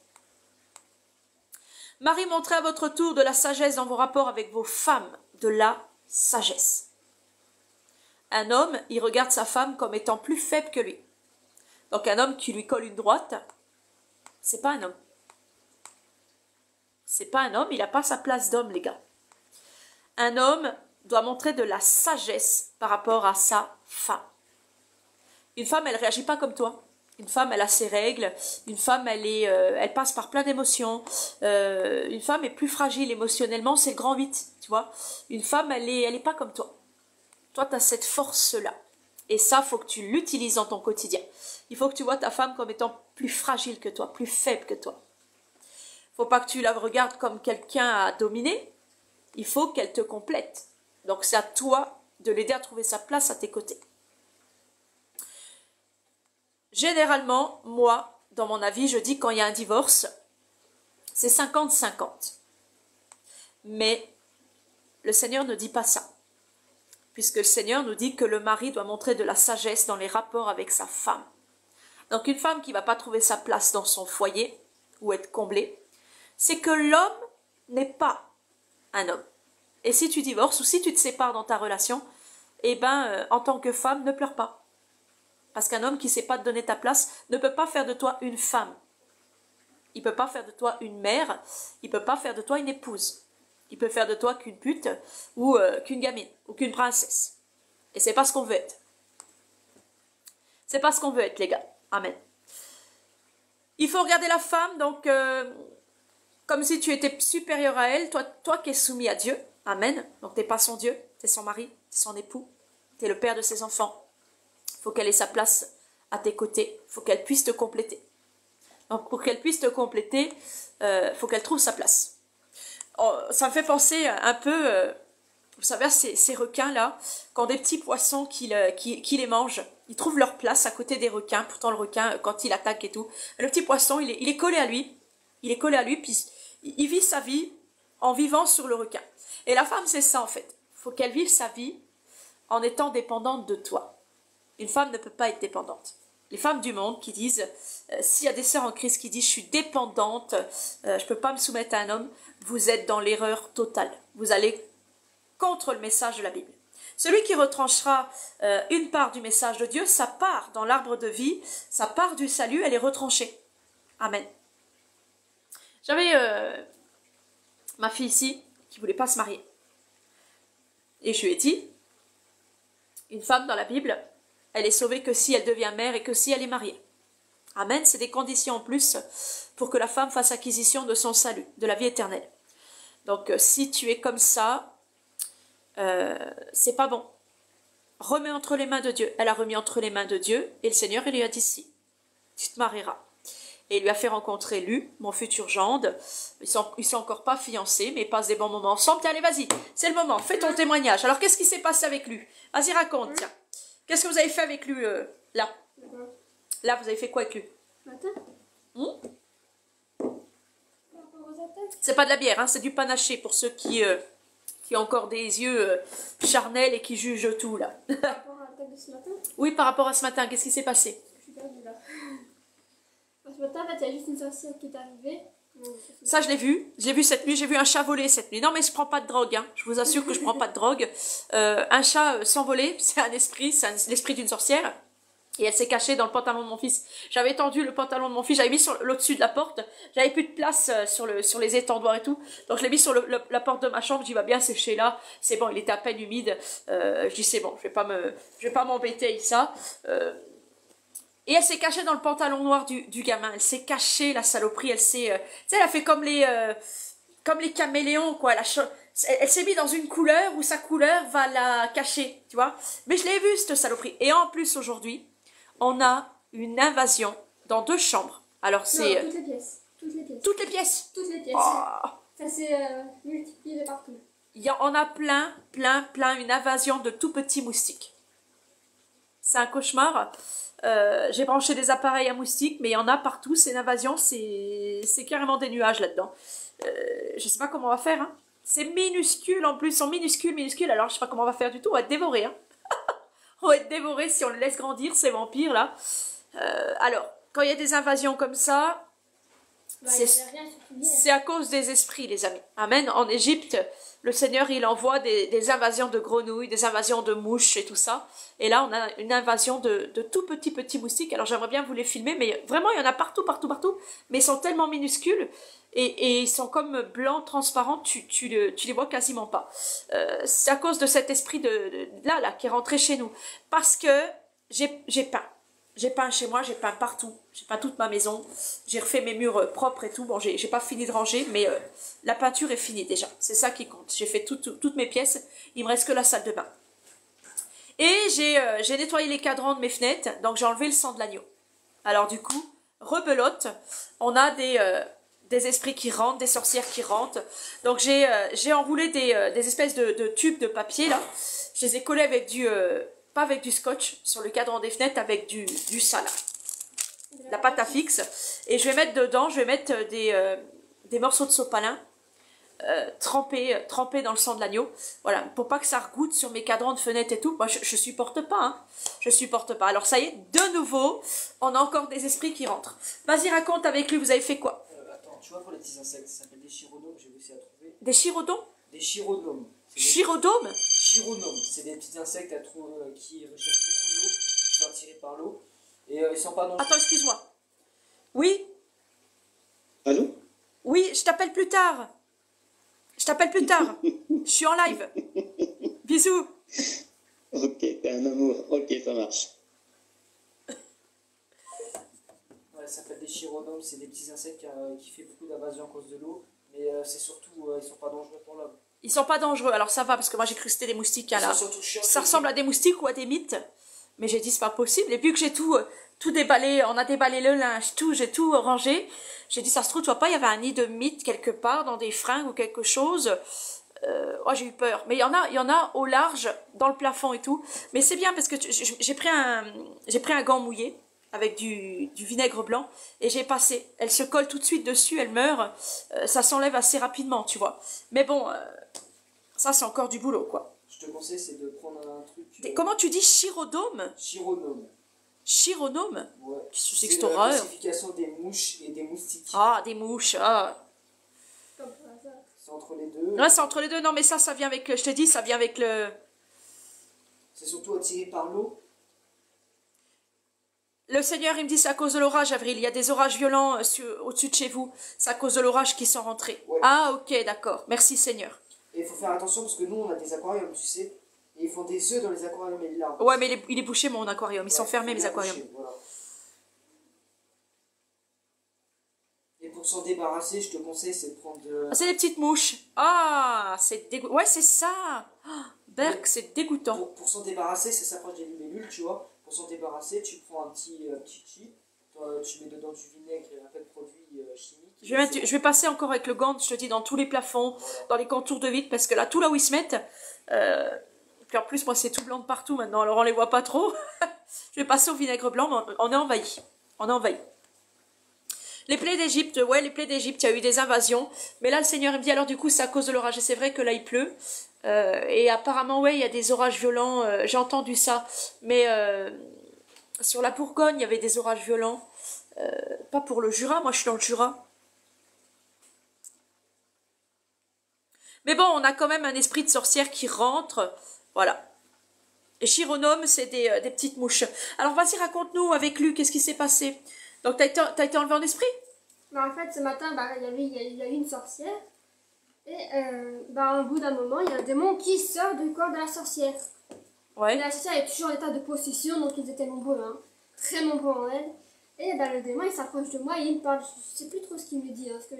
Marie, montrez à votre tour de la sagesse dans vos rapports avec vos femmes, de la sagesse. Un homme, il regarde sa femme comme étant plus faible que lui. Donc un homme qui lui colle une droite, c'est pas un homme. C'est pas un homme, il n'a pas sa place d'homme, les gars. Un homme doit montrer de la sagesse par rapport à sa femme. Une femme, elle ne réagit pas comme toi. Une femme, elle a ses règles. Une femme, elle passe par plein d'émotions. Une femme est plus fragile émotionnellement, c'est le grand 8, tu vois. Une femme, elle est pas comme toi. Toi, tu as cette force-là. Et ça, il faut que tu l'utilises dans ton quotidien. Il faut que tu vois ta femme comme étant plus fragile que toi, plus faible que toi. Il ne faut pas que tu la regardes comme quelqu'un à dominer. Il faut qu'elle te complète. Donc, c'est à toi de l'aider à trouver sa place à tes côtés. Généralement, moi, dans mon avis, je dis quand il y a un divorce, c'est 50-50. Mais le Seigneur ne dit pas ça. Puisque le Seigneur nous dit que le mari doit montrer de la sagesse dans les rapports avec sa femme. Donc une femme qui ne va pas trouver sa place dans son foyer ou être comblée, c'est que l'homme n'est pas un homme. Et si tu divorces ou si tu te sépares dans ta relation, eh ben, en tant que femme, ne pleure pas. Parce qu'un homme qui ne sait pas te donner ta place ne peut pas faire de toi une femme. Il ne peut pas faire de toi une mère, il ne peut pas faire de toi une épouse. Il peut faire de toi qu'une pute ou qu'une gamine ou qu'une princesse. Et c'est pas ce qu'on veut être. C'est pas ce qu'on veut être, les gars. Amen. Il faut regarder la femme, donc, comme si tu étais supérieur à elle, toi qui es soumis à Dieu. Amen. Donc, tu n'es pas son Dieu, tu es son mari, tu es son époux, tu es le père de ses enfants. Il faut qu'elle ait sa place à tes côtés. Il faut qu'elle puisse te compléter. Donc, pour qu'elle puisse te compléter, il faut qu'elle trouve sa place. Oh, ça me fait penser un peu, vous savez, ces requins-là, quand des petits poissons qui les mangent, ils trouvent leur place à côté des requins. Pourtant, le requin, quand il attaque et tout, le petit poisson, il est collé à lui. Il est collé à lui, puis il vit sa vie en vivant sur le requin. Et la femme, c'est ça, en fait. Il faut qu'elle vive sa vie en étant dépendante de toi. Une femme ne peut pas être dépendante. Les femmes du monde qui disent, s'il y a des sœurs en Christ qui disent, je suis dépendante, je ne peux pas me soumettre à un homme, vous êtes dans l'erreur totale. Vous allez contre le message de la Bible. Celui qui retranchera une part du message de Dieu, sa part dans l'arbre de vie, sa part du salut, elle est retranchée. Amen. J'avais ma fille ici qui ne voulait pas se marier. Et je lui ai dit, une femme dans la Bible, elle est sauvée que si elle devient mère et que si elle est mariée. Amen. C'est des conditions en plus pour que la femme fasse acquisition de son salut, de la vie éternelle. Donc, si tu es comme ça, c'est pas bon. Remets entre les mains de Dieu. Elle a remis entre les mains de Dieu et le Seigneur, il lui a dit si, tu te marieras. Et il lui a fait rencontrer Lu, mon futur gendre. Ils sont encore pas fiancés, mais ils passent des bons moments ensemble. Tiens, allez, vas-y, c'est le moment, fais ton témoignage. Alors, qu'est-ce qui s'est passé avec Lu? Vas-y, raconte, tiens. Qu'est-ce que vous avez fait avec Lu, là? Là, vous avez fait quoi avec Lu? C'est pas de la bière, hein, c'est du panaché pour ceux qui ont encore des yeux charnels et qui jugent tout, là. Par rapport à la table de ce matin, Oui, par rapport à ce matin, qu'est-ce qui s'est passé? je suis perdue là. Ce matin, en fait, il y a juste une sorcière qui est arrivée. Ça, je l'ai vu. J'ai vu cette nuit, j'ai vu un chat voler cette nuit. Non, mais je prends pas de drogue, hein. Je vous assure que je prends pas de drogue. Un chat s'envoler, c'est un esprit, c'est l'esprit d'une sorcière. Et elle s'est cachée dans le pantalon de mon fils. J'avais tendu le pantalon de mon fils, j'avais mis sur l'au-dessus de la porte. J'avais plus de place sur les étendoirs et tout. Donc je l'ai mis sur la porte de ma chambre. Je dis, va bien sécher là. C'est bon, il était à peine humide. Je dis, c'est bon, je vais pas m'embêter avec ça. Et elle s'est cachée dans le pantalon noir du gamin. Elle s'est cachée, la saloperie. Elle s'est, tu sais, elle a fait comme les caméléons, quoi. Elle s'est mise dans une couleur où sa couleur va la cacher, tu vois. Mais je l'ai vue, cette saloperie. Et en plus, aujourd'hui, on a une invasion dans 2 chambres. Alors, c'est... toutes les pièces. Toutes les pièces. Toutes les pièces. Toutes les pièces. Oh. Ça s'est multiplié de partout. On a plein, une invasion de tout petits moustiques. C'est un cauchemar. J'ai branché des appareils à moustiques, mais il y en a partout. C'est une invasion, c'est carrément des nuages là-dedans. Je sais pas comment on va faire. Hein. C'est minuscule en plus, ils sont minuscules. Alors je sais pas comment on va faire du tout. On va être dévorés. Hein. On va être dévorés si on le laisse grandir, ces vampires là. Alors, quand il y a des invasions comme ça, Bah, c'est à cause des esprits, les amis. Amen. En Égypte, le Seigneur, il envoie des invasions de grenouilles, des invasions de mouches et tout ça. Et là, on a une invasion de tout petits moustiques. Alors, j'aimerais bien vous les filmer, mais vraiment, il y en a partout. Mais ils sont tellement minuscules et ils sont comme blancs, transparents, tu les vois quasiment pas. C'est à cause de cet esprit là, qui est rentré chez nous. Parce que j'ai peint. J'ai peint chez moi, j'ai peint partout. J'ai peint toute ma maison. J'ai refait mes murs propres et tout. Bon, j'ai pas fini de ranger, mais la peinture est finie déjà. C'est ça qui compte. J'ai fait toutes mes pièces. Il me reste que la salle de bain. Et j'ai nettoyé les cadrans de mes fenêtres. Donc, j'ai enlevé le sang de l'agneau. Alors, du coup, rebelote. On a des esprits qui rentrent, des sorcières qui rentrent. Donc, j'ai enroulé des espèces de tubes de papier, là. Je les ai collés avec pas avec du scotch sur le cadran des fenêtres, avec du salin, la pâte à fixe. Et je vais mettre dedans, je vais mettre des morceaux de sopalin trempés dans le sang de l'agneau. Voilà, pour pas que ça regoutte sur mes cadrans de fenêtres et tout. Moi, je supporte pas, hein. Je supporte pas. Alors ça y est, de nouveau, on a encore des esprits qui rentrent. Vas-y, raconte avec lui, vous avez fait quoi? Attends, tu vois pour les petits insectes, ça s'appelle des chironomes, j'ai réussi à trouver. Des chirodomes? Des chironomes. Chirodomes? Chironomes, c'est des petits insectes qui recherchent beaucoup l'eau, qui sont attirés par l'eau, et ils sont pas dangereux. Attends, excuse-moi. Oui? Allô? Oui, je t'appelle plus tard. Je suis en live. Bisous. Ok, t'es un amour. Ok, ça marche. Ouais, ça s'appelle des chironomes, c'est des petits insectes qui font beaucoup d'invasion à cause de l'eau, mais c'est surtout, ils sont pas dangereux pour l'homme. Ils sont pas dangereux, alors ça va, parce que moi j'ai cru que c'était des moustiques. Là. Ça ressemble à des moustiques ou à des mythes. Mais j'ai dit, c'est pas possible. Et puis que j'ai tout déballé, on a déballé le linge, j'ai tout rangé. J'ai dit, ça se trouve, tu vois pas, il y avait un nid de mythes quelque part, dans des fringues ou quelque chose. J'ai eu peur. Mais il y en a au large, dans le plafond et tout. Mais c'est bien parce que j'ai pris un gant mouillé avec du vinaigre blanc et j'ai passé. Elle se colle tout de suite dessus, elle meurt. Ça s'enlève assez rapidement, tu vois. Mais bon, ça c'est encore du boulot, quoi. Je te conseille, c'est de prendre un truc... Comment tu dis chirodome? Chironome. Chironome? Ouais. C'est C'est cette la horreur. classification des mouches et des moustiques. Ah, des mouches, ah. Comme par hasard. C'est entre les deux. Ouais, c'est entre les deux. Non, mais ça vient avec, je te dis, ça vient avec le... C'est surtout attiré par l'eau. Le Seigneur, il me dit, c'est à cause de l'orage, Avril. Il y a des orages violents au-dessus de chez vous. C'est à cause de l'orage qu'ils sont rentrés. Ouais. Ah, ok, d'accord. Merci, Seigneur. Et il faut faire attention parce que nous, on a des aquariums, tu sais. Et ils font des œufs dans les aquariums et les larves. Ouais, mais il est bouché, mon aquarium. Ils sont Ouais, fermés, faut mes bien aquariums. boucher, voilà. pour s'en débarrasser, je te conseille, c'est de prendre de... Ah, c'est des petites mouches. Ah, c'est dégoûtant. Ouais, c'est ça. Ah, Berk, c'est dégoûtant. Pour s'en débarrasser, ça s'approche des libellules, tu vois. Pour s'en débarrasser, tu prends un petit chi, tu mets dedans du vinaigre et un peu de produits chimiques. Je vais passer encore avec le gant, je te dis, dans tous les plafonds, dans les contours de vitre, parce que là, tout là où ils se mettent, puis en plus, moi, c'est tout blanc de partout maintenant, alors on les voit pas trop. Je vais passer au vinaigre blanc, mais on est envahi. On est envahi. Les plaies d'Égypte, ouais, les plaies d'Égypte, il y a eu des invasions, mais là, le Seigneur me dit, alors du coup, c'est à cause de l'orage, et c'est vrai que là, il pleut, et apparemment, ouais, il y a des orages violents, j'ai entendu ça, mais sur la Bourgogne, il y avait des orages violents, pas pour le Jura, moi, je suis dans le Jura. Mais bon, on a quand même un esprit de sorcière qui rentre, voilà. Et chironomes, c'est des petites mouches. Alors, vas-y, raconte-nous avec lui, qu'est-ce qui s'est passé? Donc, t'as été enlevé en esprit? Bah, en fait, ce matin, il y a eu une sorcière. Et au bout d'un moment, il y a un démon qui sort du corps de la sorcière. Ouais. Et la sorcière est toujours en état de possession, donc ils étaient nombreux, hein, très nombreux en elle. Et le démon, il s'approche de moi et il me parle. Je sais plus trop ce qu'il me dit, hein, parce que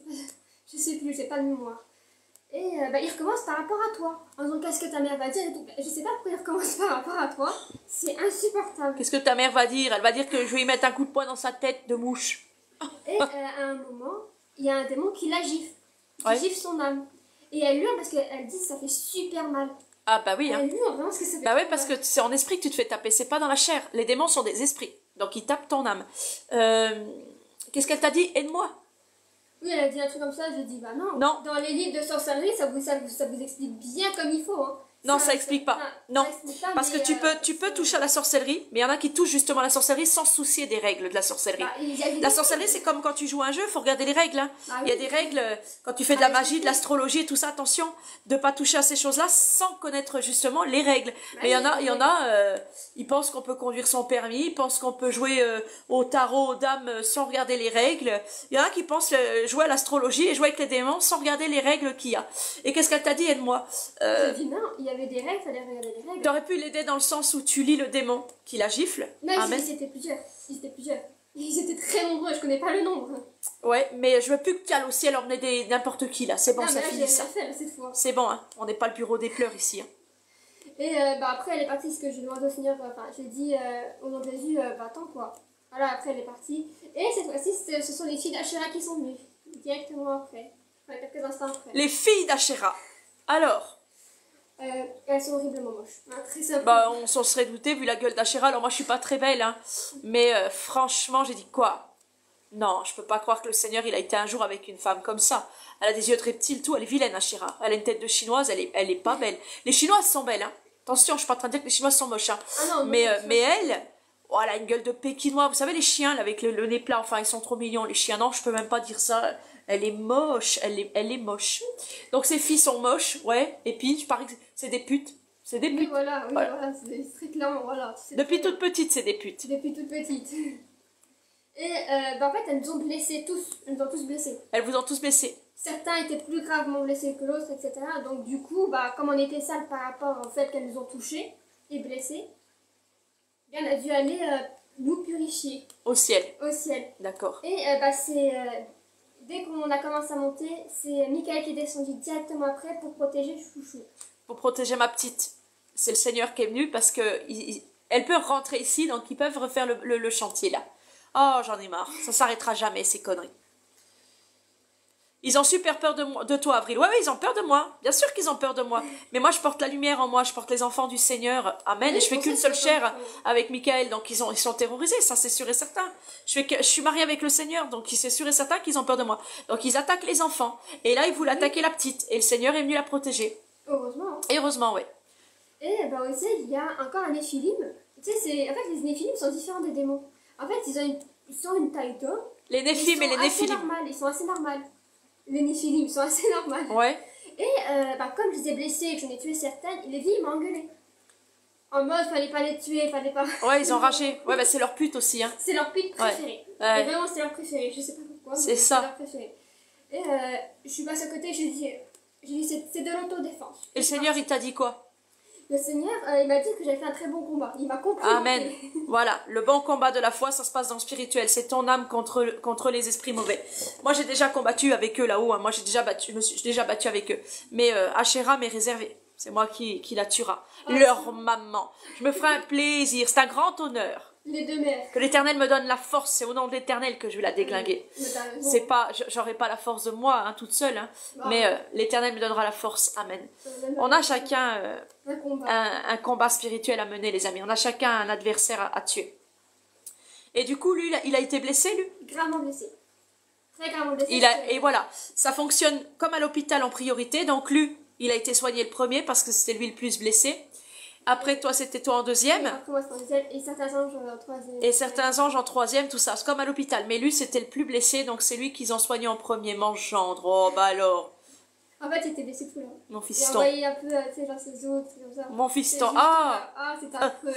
je sais plus, j'ai pas de mémoire. Et il recommence par rapport à toi. En disant qu'est-ce que ta mère va dire et tout. Je sais pas pourquoi il recommence par rapport à toi. C'est insupportable. Qu'est-ce que ta mère va dire? Elle va dire que je vais lui mettre un coup de poing dans sa tête de mouche. Et à un moment, il y a un démon qui la gifle. Qui Ouais. gifle son âme. Et elle hurle parce qu'elle dit que ça fait super mal. Ah bah oui, hein. Elle hurle vraiment parce que ça fait Bah oui, trop parce mal. que c'est en esprit que tu te fais taper, c'est pas dans la chair. Les démons sont des esprits, donc ils tapent ton âme. Qu'est-ce qu'elle t'a dit? Aide-moi. Oui, elle a dit un truc comme ça, j'ai dit bah non. Non. Dans les livres de sorcellerie, ça vous explique bien comme il faut. Hein. Non, ça explique pas. Non, explique pas, parce que mais, tu peux toucher à la sorcellerie, mais il y en a qui touchent justement à la sorcellerie sans se soucier des règles de la sorcellerie. La sorcellerie, c'est comme quand tu joues à un jeu, il faut regarder les règles. Hein. Ah Il y a oui. des règles, quand tu fais de la magie, de l'astrologie et tout ça, attention, de pas toucher à ces choses-là sans connaître justement les règles. Mais il y en a, ils pensent qu'on peut conduire son permis, ils pensent qu'on peut jouer au tarot, aux dames, sans regarder les règles. Il y en a qui pensent jouer à l'astrologie et jouer avec les démons sans regarder les règles qu'il y a. Et qu'est-ce qu'elle t'a dit, aide-moi? J'ai dit non, il y avait des règles, fallait regarder les règles. T'aurais pu l'aider dans le sens où tu lis le démon qui la gifle. Mais Amen. ils étaient plusieurs. Ils étaient très nombreux, je connais pas le nombre. Ouais, mais je veux plus que Cal aussi, elle en ait n'importe qui là. C'est bon, Non, ça mais là, finit j'ai ça. rien fait cette fois. C'est bon, hein. On n'est pas le bureau des pleurs ici. Hein. Et après, elle est partie, ce que j'ai demandé au Seigneur, j'ai dit au nom de Jésus, va-t'en quoi. Voilà, après, elle est partie. Et cette fois-ci, ce sont les filles d'Achera qui sont venues. Directement après. Enfin, quelques instants après. Les filles d'Achera. Alors, Elles sont horriblement moches. Hein, très simple. bah, on s'en serait douté vu la gueule d'Achera. Alors, moi, je suis pas très belle, hein. Mais franchement, j'ai dit quoi? Non, je peux pas croire que le Seigneur, il a été un jour avec une femme comme ça. Elle a des yeux de reptile, tout. Elle est vilaine, Achera. Elle a une tête de chinoise, elle est pas belle. Les chinoises sont belles, hein. Attention, je suis pas en train de dire que les chinoises sont moches, hein. Ah non, mais non, elle, oh, elle a une gueule de pékinois. Vous savez, les chiens, là, avec le nez plat, enfin, ils sont trop mignons, les chiens. Non, je peux même pas dire ça. Elle est moche, elle est moche. Donc, ces filles sont moches, ouais. Et puis, je parie que c'est des putes. C'est des Oui, putes. voilà, Voilà. c'est très clairement, voilà. C'est Depuis très- toute petite, c'est des putes. Depuis toute petite. Et en fait, elles nous ont blessés tous. Elles nous ont tous blessés. Elles vous ont tous blessé. Certains étaient plus gravement blessés que l'autre, etc. Donc du coup, comme on était sales par rapport au fait qu'elles nous ont touchés et blessés, bien, on a dû aller nous purifier Au ciel. au ciel. D'accord. Et dès qu'on a commencé à monter, c'est Michael qui est descendu directement après pour protéger Chouchou. Pour protéger ma petite. C'est le Seigneur qui est venu parce que elle peut rentrer ici, donc ils peuvent refaire le chantier là. Oh, j'en ai marre. Ça s'arrêtera jamais, ces conneries. Ils ont super peur de toi, Avril. Ouais, ils ont peur de moi. Bien sûr qu'ils ont peur de moi. Mais moi, je porte la lumière en moi. Je porte les enfants du Seigneur. Amen. Oui, Et je fais pour qu'une ça, seule c'est chair important. avec Michael. Donc, ils sont terrorisés. Ça, c'est sûr et certain. Je suis mariée avec le Seigneur. Donc, c'est sûr et certain qu'ils ont peur de moi. Donc, ils attaquent les enfants. Et là, ils voulaient attaquer la petite. Et le Seigneur est venu la protéger. Heureusement. Hein. Et heureusement, ouais. Et aussi, il y a encore un néphilim. Tu sais, en fait, les néphilim sont différents des démons. En fait, ils ont une taille d'homme. Les Néphilim et les Néphilim. Ils sont assez normales. Les néphilim, ils sont assez normales. Ouais. Et comme je les ai blessés et que j'en ai tué certaines, il est dit, il m'a engueulé. En mode, fallait pas les tuer, fallait pas. Ouais, ils ont ragé. Ouais, bah, c'est leur pute aussi, hein. C'est leur pute préférée. Ouais. Et vraiment, c'est leur préféré. Je sais pas pourquoi. C'est mais ça. leur préféré. Et je suis passée à côté, j'ai dit c'est de l'autodéfense. Et le Seigneur, il t'a dit quoi? le Seigneur, il m'a dit que j'avais fait un très bon combat. Il m'a compris. Amen. Voilà, le bon combat de la foi, ça se passe dans le spirituel. C'est ton âme contre les esprits mauvais. Moi, j'ai déjà combattu avec eux là-haut. Hein. Moi, je me suis déjà battu avec eux. Mais Asherah m'est réservé. C'est moi qui la tuera. Leur maman. Je me ferai un plaisir. C'est un grand honneur. Les deux mères. Que l'Éternel me donne la force. C'est au nom de l'Éternel que je vais la déglinguer. C'est pas, j'aurai pas la force de moi, hein, toute seule. Hein. Mais l'Éternel me donnera la force. Amen. On a chacun un combat spirituel à mener, les amis. On a chacun un adversaire à tuer. Et du coup, lui, il a été blessé, lui? Gravement blessé. Très gravement blessé. Et voilà, ça fonctionne comme à l'hôpital en priorité. Donc lui, il a été soigné le premier parce que c'était lui le plus blessé. Après, toi, c'était toi en deuxième. Après, moi, c'était en deuxième. Et certains anges en troisième. Et certains anges en troisième, tout ça. C'est comme à l'hôpital. Mais lui, c'était le plus blessé. Donc c'est lui qu'ils ont soigné en premier. Mangendre. Oh, bah alors. En fait, il était blessé tout là. Mon Il a fiston. envoyé un peu, tu sais, genre ses os, comme ça. Mon fiston. Juste, Ah c'était affreux.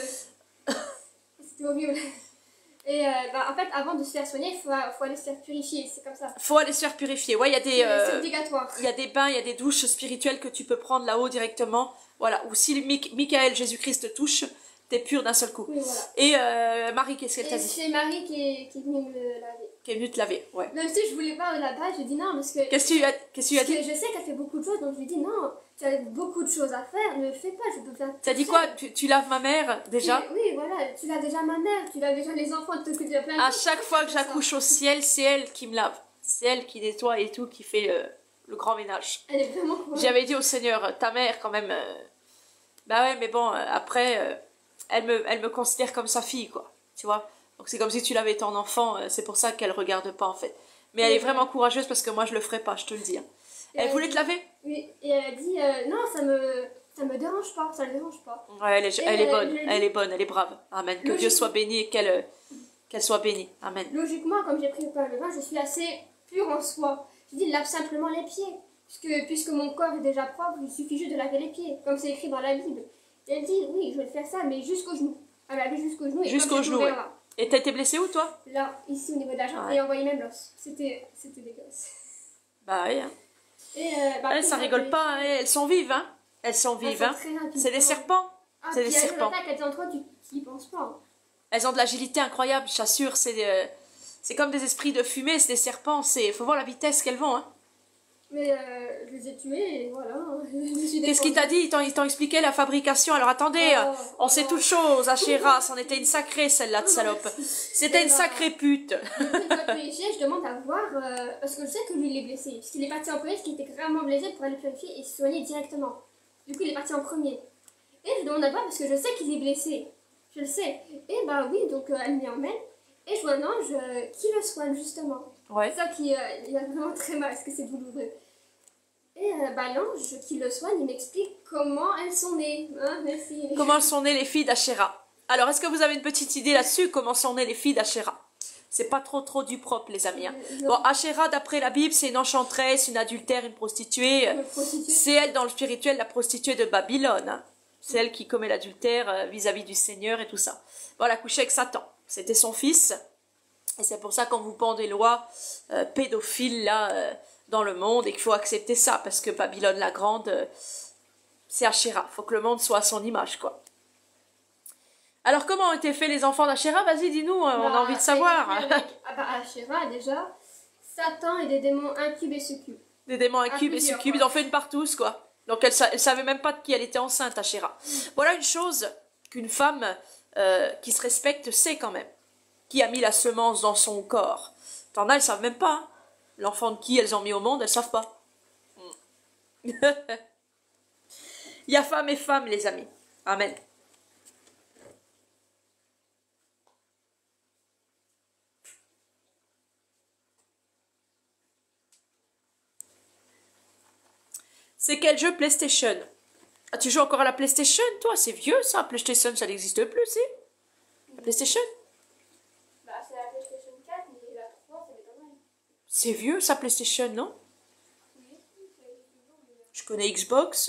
C'était horrible. Et en fait, avant de se faire soigner, il faut aller se faire purifier, c'est comme ça. Faut aller se faire purifier. Ouais, il y a des... C'est obligatoire. Il y a des bains, il y a des douches spirituelles que tu peux prendre là-haut directement. Voilà. Ou si Michael, Jésus-Christ te touche, t'es pur d'un seul coup. Oui, voilà. Et Marie, qu'est-ce qu'elle t'a dit? C'est Marie qui est venue me laver. Qui est venue te laver, ouais. Même si je voulais pas là-bas, je dis non, parce que... Qu'est-ce que tu as dit? Je sais qu'elle fait beaucoup de choses, donc je lui dis non, tu as beaucoup de choses à faire, ne fais pas, je peux faire... T'as dit quoi? Tu laves ma mère, déjà? Oui, voilà, tu l'as déjà ma mère, tu l'as déjà les enfants, tu t'occupes de plein de À choses. chaque fois que j'accouche au ciel, c'est elle qui me lave. C'est elle qui nettoie et tout, qui fait le grand ménage. Elle est vraiment cool. J'avais dit au Seigneur, ta mère quand même... Bah ouais, mais bon, après, elle me considère comme sa fille, quoi. Tu vois? Donc c'est comme si tu l'avais ton enfant, c'est pour ça qu'elle regarde pas, en fait. Mais elle est vraiment courageuse parce que moi, je le ferai pas, je te le dis. Hein. Elle voulait te laver? Oui, et elle a dit non, ça me dérange pas, ça le dérange pas. Ouais, elle est bonne, elle est bonne, elle est brave. Amen. Que Dieu soit béni et qu'elle soit bénie. Amen. Logiquement, comme j'ai pris le bain, je suis assez pure en soi. Je dis lave simplement les pieds. Puisque mon corps est déjà propre, il suffit juste de laver les pieds, comme c'est écrit dans la Bible. Et elle dit oui, je vais faire ça, mais jusqu'au genou. Elle a vu jusqu'au genou. Jusqu'au genou, ouais. Et t'as été blessée où, toi? Là, ici, au niveau de la jambe, Ouais. et on voyait même l'os. C'était dégueulasse. Bah oui. Hein. Et, Elles, ça rigole pas, hein. Elles sont vives, hein. Elles sont vives, hein. C'est des serpents. C'est des serpents. Elles étaient en toi, tu y penses pas. Hein. Elles ont de l'agilité incroyable, je t'assure. C'est comme des esprits de fumée, c'est des serpents. Faut voir la vitesse qu'elles vont, hein. Mais je les ai tués et voilà. Qu'est-ce qu'il t'a dit? Ils t'ont expliqué la fabrication. Alors attendez, on sait toutes choses. Asherah, c'en était une sacrée celle-là de salope. C'était une sacrée pute. Je demande à voir, parce que je sais que lui il est blessé. Parce qu'il est parti en premier, parce qu'il était gravement blessé pour aller purifier et se soigner directement. Du coup il est parti en premier. Et je demande à voir parce que je sais qu'il est blessé. Je le sais. Et bah oui, donc elle m'y emmène. Et je vois un ange qui le soigne justement. Ouais. C'est ça qui il a vraiment très mal parce que c'est douloureux. Et l'ange qui le soigne, il m'explique comment elles sont nées. Hein, merci. Comment sont nées les filles d'Asherah? Alors, est-ce que vous avez une petite idée là-dessus? Comment sont nées les filles d'Asherah? C'est pas trop du propre, les amis. Hein. Bon, Asherah, d'après la Bible, c'est une enchanteresse, une adultère, une prostituée. C'est elle, dans le spirituel, la prostituée de Babylone. Hein. C'est elle qui commet l'adultère vis-à-vis du Seigneur et tout ça. Bon, elle a couché avec Satan. C'était son fils. Et c'est pour ça qu'on vous pend des lois pédophiles, là... dans le monde et qu'il faut accepter ça parce que Babylone la Grande, c'est Asherah. Il faut que le monde soit à son image, quoi. Alors, comment ont été faits les enfants d'Asherah? Vas-y, dis-nous, on a envie de savoir. Asherah, déjà, Satan et des démons incubes et succubes. Des démons incubes et succubes, ils ont fait une part tous, quoi. Donc, elle savait même pas de qui elle était enceinte, Asherah. Voilà une chose qu'une femme qui se respecte sait quand même. Qui a mis la semence dans son corps. T'en as, elles savent même pas, hein. L'enfant de qui elles ont mis au monde, elles savent pas. Il y a femme et femme, les amis. Amen. C'est quel jeu PlayStation? Ah, tu joues encore à la PlayStation, toi? C'est vieux, ça. PlayStation, ça n'existe plus, si? La PlayStation? Bah, c'est la PlayStation 4, mais la 3, ça m'étonne pas mal. C'est vieux, ça, PlayStation, non? Oui, Je connais Xbox.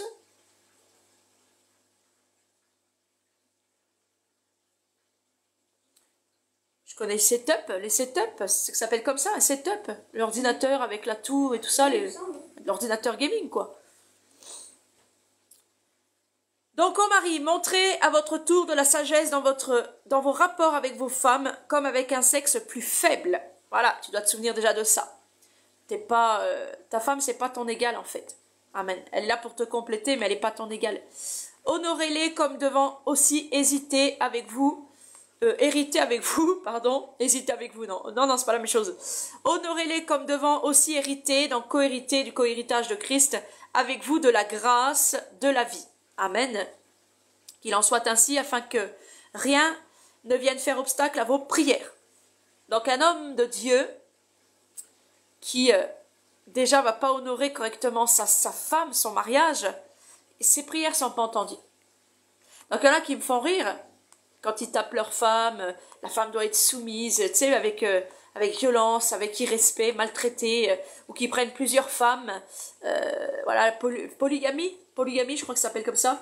Je connais Setup. Les Setup, c'est ce que ça s'appelle comme ça, un Setup. L'ordinateur avec la tour et tout ça, l'ordinateur gaming, quoi. Donc, ô mari, montrez à votre tour de la sagesse dans vos rapports avec vos femmes, comme avec un sexe plus faible. Voilà, tu dois te souvenir déjà de ça. Ta femme, c'est pas ton égal, en fait. Amen. Elle est là pour te compléter, mais elle n'est pas ton égale. Honorez-les comme devant aussi hériter avec vous, pardon. Hésiter avec vous, non. Non, c'est pas la même chose. Honorez-les comme devant aussi hériter, donc cohériter du cohéritage de Christ, avec vous de la grâce de la vie. Amen. Qu'il en soit ainsi afin que rien ne vienne faire obstacle à vos prières. Donc un homme de Dieu qui déjà va pas honorer correctement sa femme, son mariage, ses prières sont pas entendues. Donc il y en a qui me font rire quand ils tapent leur femme, la femme doit être soumise, tu sais, avec violence, avec irrespect, maltraitée, ou qui prennent plusieurs femmes, voilà, polygamie, je crois que ça s'appelle comme ça,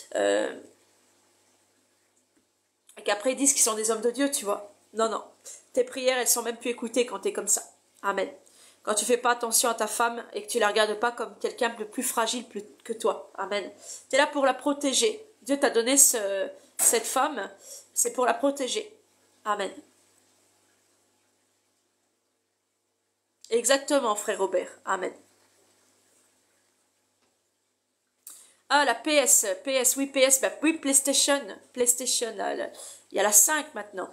et qu'après ils disent qu'ils sont des hommes de Dieu, tu vois. Non, tes prières, elles sont même plus écoutées quand tu es comme ça. Amen. Quand tu fais pas attention à ta femme et que tu la regardes pas comme quelqu'un de plus fragile que toi. Amen. Tu es là pour la protéger. Dieu t'a donné cette femme, c'est pour la protéger. Amen. Exactement, frère Robert. Amen. Ah, la PS, oui, PS, bah oui, PlayStation, là, il y a la 5 maintenant.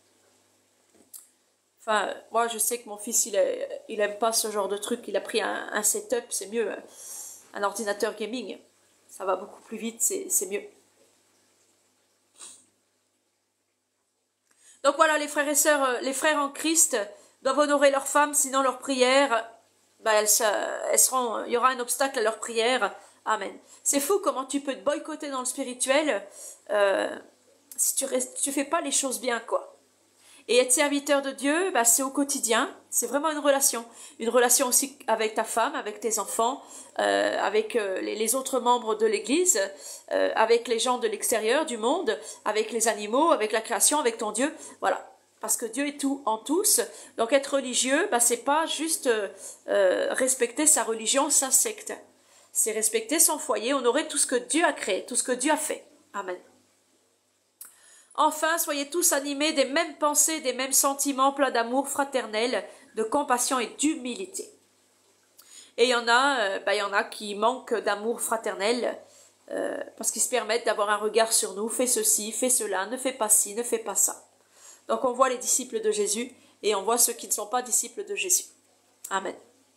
Enfin, moi, je sais que mon fils, il aime pas ce genre de truc. Il a pris un setup, c'est mieux. Un ordinateur gaming. Ça va beaucoup plus vite, c'est mieux. Donc voilà, les frères et sœurs, les frères en Christ doivent honorer leurs femmes, sinon leurs prières, bah, elles seront, il y aura un obstacle à leurs prières. Amen. C'est fou comment tu peux te boycotter dans le spirituel si tu fais pas les choses bien, quoi. Et être serviteur de Dieu, bah, c'est au quotidien, c'est vraiment une relation aussi avec ta femme, avec tes enfants, avec les autres membres de l'Église, avec les gens de l'extérieur, du monde, avec les animaux, avec la création, avec ton Dieu, voilà. Parce que Dieu est tout en tous, donc être religieux, bah, c'est pas juste respecter sa religion, sa secte. C'est respecter son foyer, honorer tout ce que Dieu a créé, tout ce que Dieu a fait. Amen. Enfin, soyez tous animés des mêmes pensées, des mêmes sentiments, pleins d'amour fraternel, de compassion et d'humilité. Et il y en a qui manquent d'amour fraternel parce qu'ils se permettent d'avoir un regard sur nous. Fais ceci, fais cela, ne fais pas ci, ne fais pas ça. Donc on voit les disciples de Jésus et on voit ceux qui ne sont pas disciples de Jésus. Amen.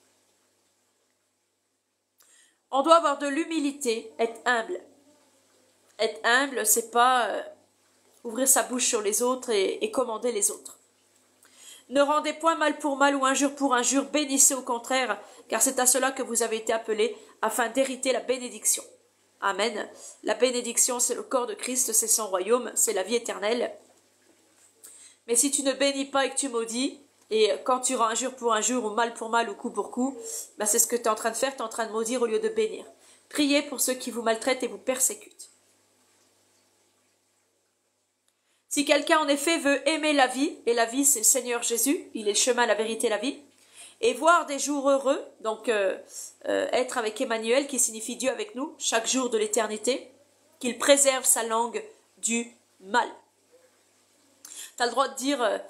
On doit avoir de l'humilité, être humble. Être humble, c'est pas ouvrir sa bouche sur les autres et commander les autres. Ne rendez point mal pour mal ou injure pour injure, bénissez au contraire, car c'est à cela que vous avez été appelés, afin d'hériter la bénédiction. Amen. La bénédiction, c'est le corps de Christ, c'est son royaume, c'est la vie éternelle. Mais si tu ne bénis pas et que tu maudis, et quand tu rends injure pour injure, ou mal pour mal, ou coup pour coup, bah c'est ce que tu es en train de faire, tu es en train de maudire au lieu de bénir. Priez pour ceux qui vous maltraitent et vous persécutent. Si quelqu'un en effet veut aimer la vie, et la vie c'est le Seigneur Jésus, il est le chemin, la vérité, la vie, et voir des jours heureux, donc être avec Emmanuel qui signifie Dieu avec nous, chaque jour de l'éternité, qu'il préserve sa langue du mal. Tu as le droit de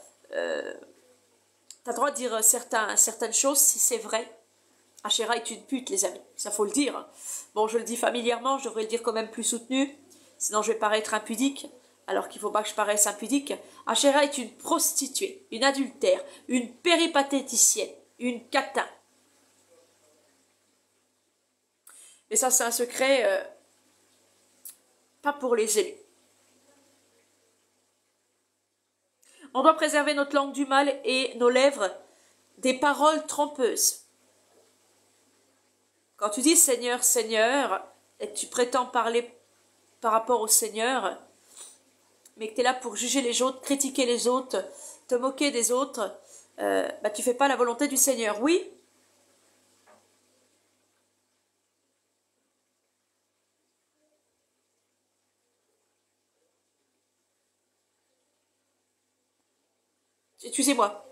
dire, certaines choses si c'est vrai. Achéra est une pute, les amis, ça faut le dire. Bon, je le dis familièrement, je devrais le dire quand même plus soutenu, sinon je vais paraître impudique. Alors qu'il ne faut pas que je paraisse impudique. Achéra est une prostituée, une adultère, une péripatéticienne, une catin. Mais ça, c'est un secret pas pour les élus. On doit préserver notre langue du mal et nos lèvres des paroles trompeuses. Quand tu dis Seigneur, Seigneur, et que tu prétends parler par rapport au Seigneur, mais que tu es là pour juger les autres, critiquer les autres, te moquer des autres, bah, tu ne fais pas la volonté du Seigneur. Oui, excusez-moi.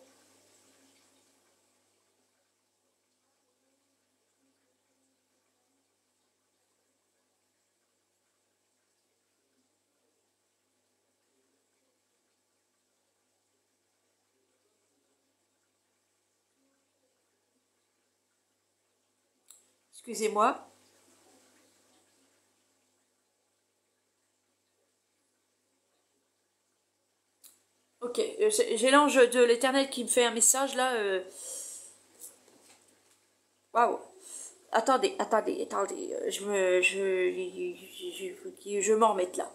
Excusez-moi. Ok, j'ai l'ange de l'Éternel qui me fait un message là. Waouh. Attendez, je m'en remette là.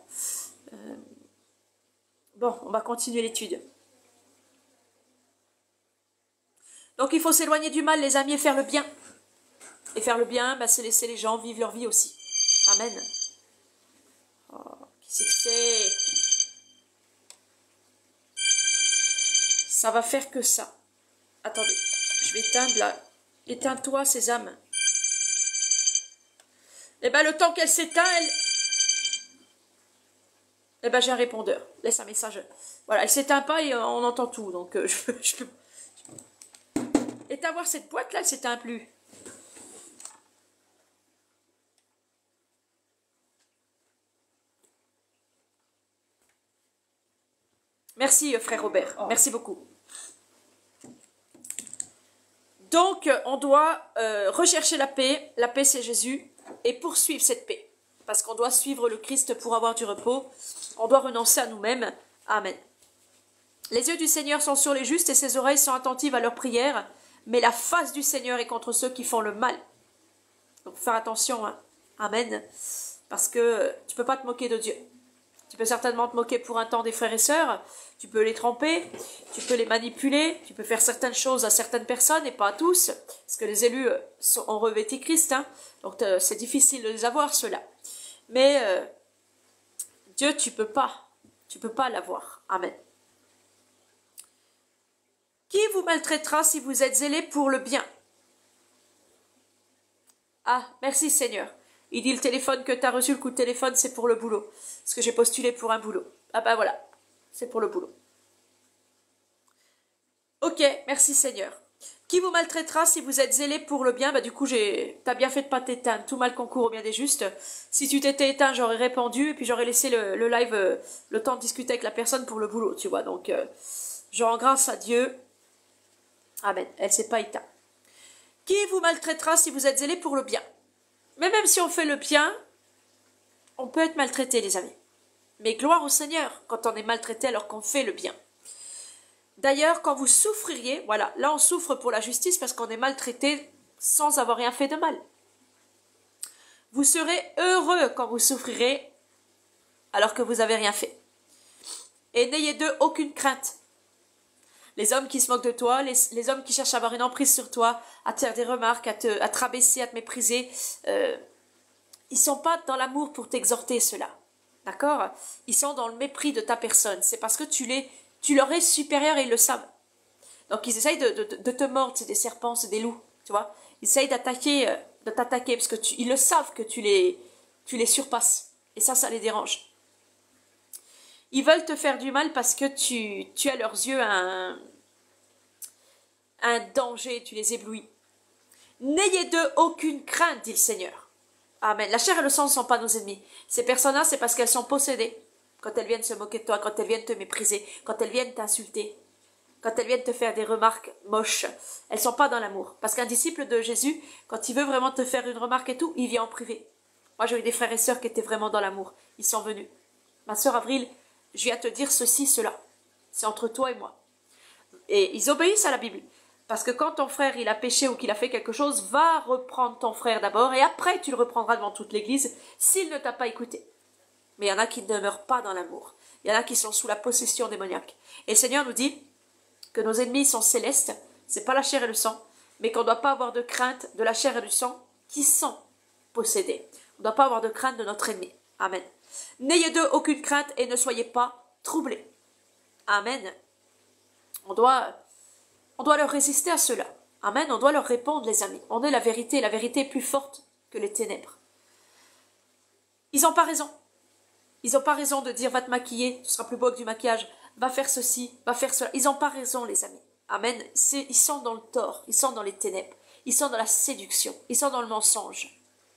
Bon, on va continuer l'étude. Donc il faut s'éloigner du mal, les amis, et faire le bien. Et faire le bien, bah, c'est laisser les gens vivre leur vie aussi. Amen. Oh, qui c'est que c'est? Ça va faire que ça. Attendez, je vais éteindre là. Éteins-toi, ces âmes. Et ben le temps qu'elle s'éteint, elle... Eh ben j'ai un répondeur. Laisse un message. Voilà, elle s'éteint pas et on entend tout. Donc je peux... Et à voir cette boîte là, elle s'éteint plus. Merci frère Robert. Merci beaucoup. Donc on doit rechercher la paix. La paix c'est Jésus. Et poursuivre cette paix. Parce qu'on doit suivre le Christ pour avoir du repos. On doit renoncer à nous-mêmes. Amen. Les yeux du Seigneur sont sur les justes et ses oreilles sont attentives à leurs prières. Mais la face du Seigneur est contre ceux qui font le mal. Donc faire attention. Hein. Amen. Parce que tu ne peux pas te moquer de Dieu. Tu peux certainement te moquer pour un temps des frères et sœurs. Tu peux les tromper. Tu peux les manipuler. Tu peux faire certaines choses à certaines personnes et pas à tous. Parce que les élus ont revêtu Christ. Hein. Donc c'est difficile de les avoir, ceux-là. Mais Dieu, tu peux pas. Tu peux pas l'avoir. Amen. Qui vous maltraitera si vous êtes zélés pour le bien? Ah, merci Seigneur. Il dit le téléphone que tu as reçu, le coup de téléphone, c'est pour le boulot. Parce que j'ai postulé pour un boulot. Ah bah voilà, c'est pour le boulot. Ok, merci Seigneur. Qui vous maltraitera si vous êtes zélés pour le bien? Bah du coup, t'as bien fait de pas t'éteindre. Tout mal concourt au bien des justes. Si tu t'étais éteint, j'aurais répondu et puis j'aurais laissé le live, le temps de discuter avec la personne pour le boulot, tu vois. Donc, je rends grâce à Dieu. Amen. Elle s'est pas éteinte. Qui vous maltraitera si vous êtes zélés pour le bien? Mais même si on fait le bien, on peut être maltraité, les amis. Mais gloire au Seigneur quand on est maltraité alors qu'on fait le bien. D'ailleurs, quand vous souffririez, voilà, là on souffre pour la justice parce qu'on est maltraité sans avoir rien fait de mal. Vous serez heureux quand vous souffrirez alors que vous n'avez rien fait. Et n'ayez d'eux aucune crainte. Les hommes qui se moquent de toi, les hommes qui cherchent à avoir une emprise sur toi, à te faire des remarques, à te rabaisser, à te mépriser, ils sont pas dans l'amour pour t'exhorter, ceux-là. D'accord? Ils sont dans le mépris de ta personne. C'est parce que tu leur es supérieur et ils le savent. Donc ils essayent de te mordre, c'est des serpents, c'est des loups, tu vois. Ils essayent de t'attaquer parce que ils le savent que tu les surpasses. Et ça les dérange. Ils veulent te faire du mal parce que tu as à leurs yeux un danger, tu les éblouis. N'ayez d'eux aucune crainte, dit le Seigneur. Amen. La chair et le sang ne sont pas nos ennemis. Ces personnes-là, c'est parce qu'elles sont possédées. Quand elles viennent se moquer de toi, quand elles viennent te mépriser, quand elles viennent t'insulter, quand elles viennent te faire des remarques moches, elles ne sont pas dans l'amour. Parce qu'un disciple de Jésus, quand il veut vraiment te faire une remarque et tout, il vient en privé. Moi, j'ai eu des frères et sœurs qui étaient vraiment dans l'amour. Ils sont venus. Ma sœur Avril, je viens te dire ceci, cela. C'est entre toi et moi. Et ils obéissent à la Bible. Parce que quand ton frère il a péché ou qu'il a fait quelque chose, va reprendre ton frère d'abord et après tu le reprendras devant toute l'église s'il ne t'a pas écouté. Mais il y en a qui ne demeurent pas dans l'amour. Il y en a qui sont sous la possession démoniaque. Et le Seigneur nous dit que nos ennemis sont célestes, c'est pas la chair et le sang, mais qu'on ne doit pas avoir de crainte de la chair et du sang qui sont possédés. On ne doit pas avoir de crainte de notre ennemi. Amen. N'ayez d'eux aucune crainte et ne soyez pas troublés. Amen. On doit leur résister à cela. Amen. On doit leur répondre, les amis. On est la vérité est plus forte que les ténèbres. Ils n'ont pas raison. Ils n'ont pas raison de dire va te maquiller, tu seras plus beau que du maquillage, va faire ceci, va faire cela. Ils n'ont pas raison, les amis. Amen. Ils sont dans le tort, ils sont dans les ténèbres, ils sont dans la séduction, ils sont dans le mensonge.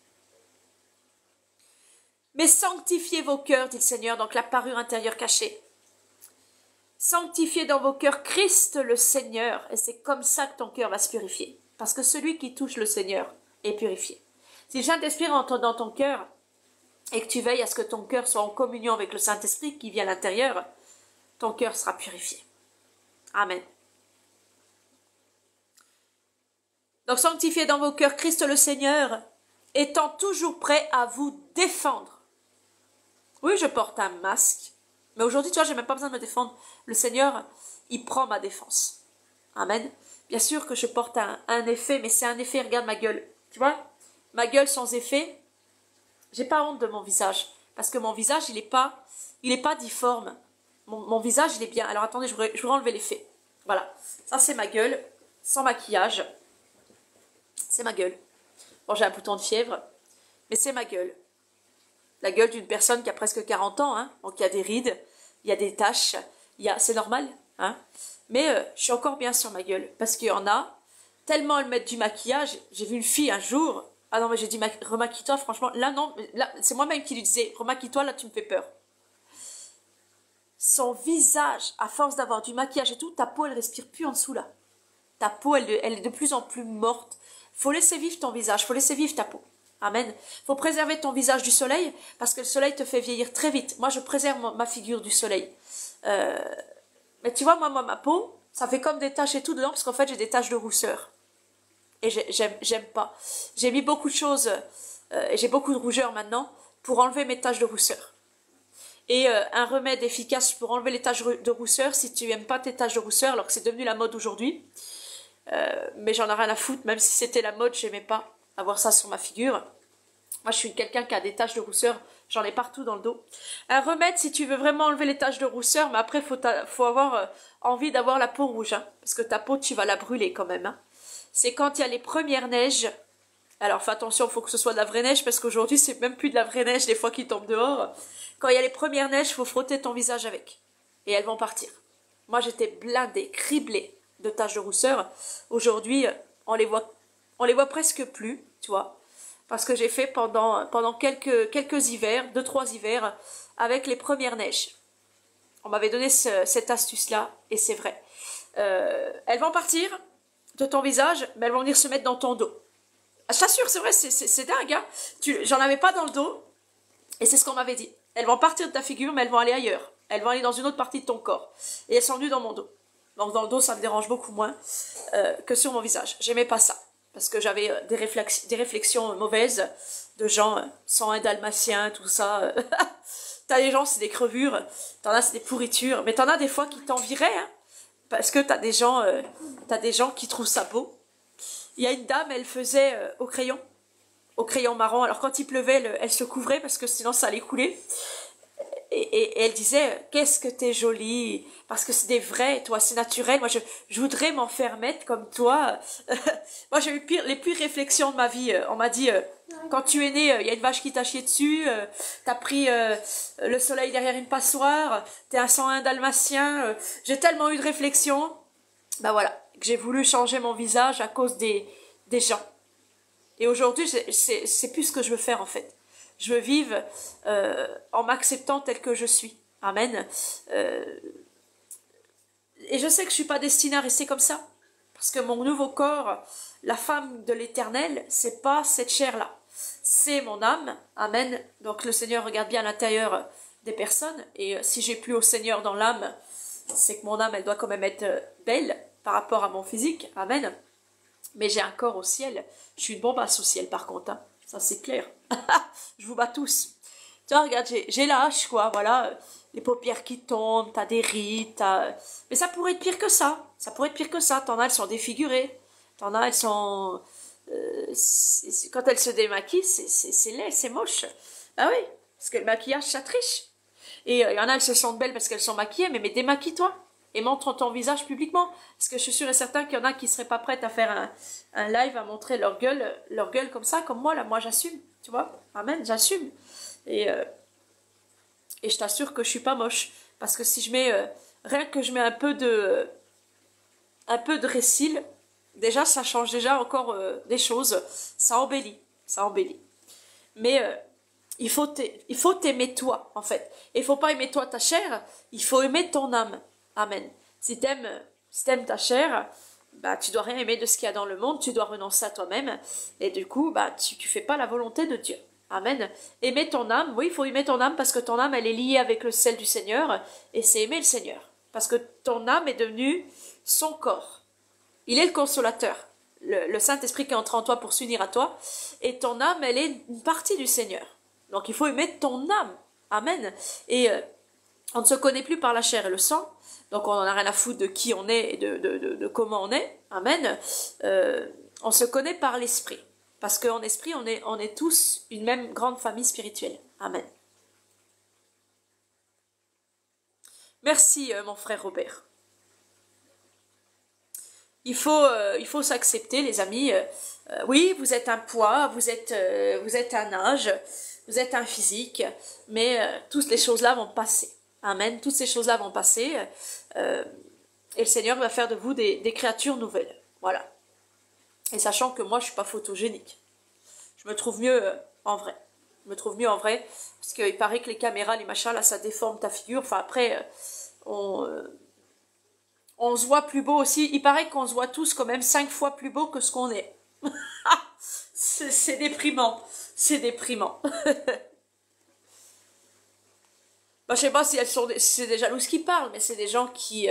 Mais sanctifiez vos cœurs, dit le Seigneur, donc la parure intérieure cachée. Sanctifiez dans vos cœurs Christ le Seigneur, et c'est comme ça que ton cœur va se purifier. Parce que celui qui touche le Seigneur est purifié. Si le Saint-Esprit rentre dans ton cœur et que tu veilles à ce que ton cœur soit en communion avec le Saint-Esprit qui vit à l'intérieur, ton cœur sera purifié. Amen. Donc sanctifiez dans vos cœurs Christ le Seigneur, étant toujours prêt à vous défendre. Oui, je porte un masque, mais aujourd'hui, tu vois, j'ai même pas besoin de me défendre. Le Seigneur, il prend ma défense. Amen. Bien sûr que je porte un effet, mais c'est un effet, regarde ma gueule. Tu vois, ma gueule sans effet, j'ai pas honte de mon visage, parce que mon visage, il est pas difforme. Mon visage, il est bien. Alors attendez, je voudrais enlever l'effet. Voilà, ça c'est ma gueule, sans maquillage. C'est ma gueule. Bon, j'ai un bouton de fièvre, mais c'est ma gueule. La gueule d'une personne qui a presque 40 ans, hein. Donc il y a des rides, il y a des taches, c'est normal, hein. Mais je suis encore bien sur ma gueule, parce qu'il y en a, tellement elles mettent du maquillage. J'ai vu une fille un jour, ah non mais j'ai dit remaquille-toi, franchement, là non, là c'est moi-même qui lui disais, remaquille-toi, là tu me fais peur. Son visage, à force d'avoir du maquillage et tout, ta peau elle respire plus en dessous là. Ta peau elle est de plus en plus morte. Faut laisser vivre ton visage, faut laisser vivre ta peau. Amen. Faut préserver ton visage du soleil, parce que le soleil te fait vieillir très vite. Moi je préserve ma figure du soleil. Mais tu vois, moi ma peau, ça fait comme des taches et tout dedans, parce qu'en fait j'ai des taches de rousseur. Et j'aime pas. J'ai mis beaucoup de choses, et j'ai beaucoup de rougeur maintenant, pour enlever mes taches de rousseur. Et un remède efficace pour enlever les taches de rousseur, si tu n'aimes pas tes taches de rousseur, alors que c'est devenu la mode aujourd'hui, mais j'en ai rien à foutre, même si c'était la mode, j'aimais pas avoir ça sur ma figure. Moi, je suis quelqu'un qui a des taches de rousseur, j'en ai partout dans le dos. Un remède, si tu veux vraiment enlever les taches de rousseur, mais après, faut avoir envie d'avoir la peau rouge, hein, parce que ta peau, tu vas la brûler quand même. Hein. C'est quand il y a les premières neiges. Alors, fais attention, il faut que ce soit de la vraie neige, parce qu'aujourd'hui, c'est même plus de la vraie neige, des fois, qui tombe dehors. Quand il y a les premières neiges, il faut frotter ton visage avec. Et elles vont partir. Moi, j'étais blindée, criblée de taches de rousseur. Aujourd'hui, on les voit presque plus, tu vois. Parce que j'ai fait pendant quelques hivers, 2-3 hivers, avec les premières neiges. On m'avait donné cette astuce-là, et c'est vrai. Elles vont partir de ton visage, mais elles vont venir se mettre dans ton dos. Je t'assure, c'est vrai, c'est dingue. Hein. J'en avais pas dans le dos, et c'est ce qu'on m'avait dit. Elles vont partir de ta figure, mais elles vont aller ailleurs. Elles vont aller dans une autre partie de ton corps. Et elles sont venues dans mon dos. Donc dans le dos, ça me dérange beaucoup moins que sur mon visage. J'aimais pas ça. Parce que j'avais des réflexions mauvaises de gens, 101 dalmatiens, tout ça. T'as des gens, c'est des crevures. T'en as, c'est des pourritures. Mais t'en as des fois qui t'envieraient. Hein, parce que t'as des gens qui trouvent ça beau. Il y a une dame, elle faisait au crayon marron. Alors quand il pleuvait, elle se couvrait parce que sinon ça allait couler. Et elle disait, qu'est-ce que t'es jolie, parce que c'est des vrais, toi, c'est naturel. Moi, je voudrais m'en faire mettre comme toi. Moi, j'ai eu les pires réflexions de ma vie. On m'a dit, quand tu es né, il y a une vache qui t'a chié dessus, t'as pris le soleil derrière une passoire, t'es un 101 dalmatien. J'ai tellement eu de réflexions, ben voilà, que j'ai voulu changer mon visage à cause des gens. Et aujourd'hui, c'est plus ce que je veux faire en fait. Je veux vivre en m'acceptant tel que je suis. Amen. Et je sais que je ne suis pas destinée à rester comme ça. Parce que mon nouveau corps, la femme de l'Éternel, c'est pas cette chair-là. C'est mon âme. Amen. Donc le Seigneur regarde bien l'intérieur des personnes. Et si j'ai plus au Seigneur dans l'âme, c'est que mon âme, elle doit quand même être belle par rapport à mon physique. Amen. Mais j'ai un corps au ciel. Je suis une bombasse au ciel par contre. Hein. Ça c'est clair. Je vous bats tous. Tu vois, regarde, j'ai la hache, quoi, voilà. Les paupières qui tombent, t'as des rides, mais ça pourrait être pire que ça. Ça pourrait être pire que ça. T'en as, elles sont défigurées. T'en as, elles sont... quand elles se démaquillent, c'est laid, c'est moche. Ah oui, parce que le maquillage, ça triche. Et il y en a, elles se sentent belles parce qu'elles sont maquillées, mais démaquille-toi. Et montre ton visage publiquement. Parce que je suis sûre et certain qu'il y en a qui ne seraient pas prêtes à faire un live, à montrer leur gueule comme ça, comme moi, là. Moi, j'assume, tu vois. Amen, j'assume. Et je t'assure que je suis pas moche. Parce que si je mets, rien que je mets un peu de récil, déjà, ça change déjà encore des choses. Ça embellit. Mais il faut t'aimer toi, en fait. Et il faut pas aimer toi ta chair, il faut aimer ton âme. Amen. Si t'aimes ta chair, bah, tu dois rien aimer de ce qu'il y a dans le monde, tu dois renoncer à toi-même, et du coup, bah, tu fais pas la volonté de Dieu. Amen. Aimer ton âme, oui, il faut aimer ton âme parce que ton âme, elle est liée avec le sel du Seigneur, et c'est aimer le Seigneur. Parce que ton âme est devenue son corps. Il est le consolateur. Le Saint-Esprit qui est entré en toi pour s'unir à toi, et ton âme, elle est une partie du Seigneur. Donc il faut aimer ton âme. Amen. Et on ne se connaît plus par la chair et le sang, donc on n'en a rien à foutre de qui on est et de comment on est. Amen. On se connaît par l'esprit. Parce qu'en esprit, on est tous une même grande famille spirituelle. Amen. Merci, mon frère Robert. Il faut s'accepter, les amis. Oui, vous êtes un poids, vous êtes un âge, vous êtes un physique, mais toutes les choses-là vont passer. Amen. Toutes ces choses-là vont passer. Et le Seigneur va faire de vous des créatures nouvelles. Voilà. Et sachant que moi, je ne suis pas photogénique. Je me trouve mieux en vrai. Je me trouve mieux en vrai. Parce qu'il paraît que les caméras, les machins, là, ça déforme ta figure. Enfin, après, on se voit plus beau aussi. Il paraît qu'on se voit tous quand même 5 fois plus beau que ce qu'on est. C'est déprimant. C'est déprimant. Bah, je sais pas si c'est des jalouses qui parlent, mais c'est des gens qui...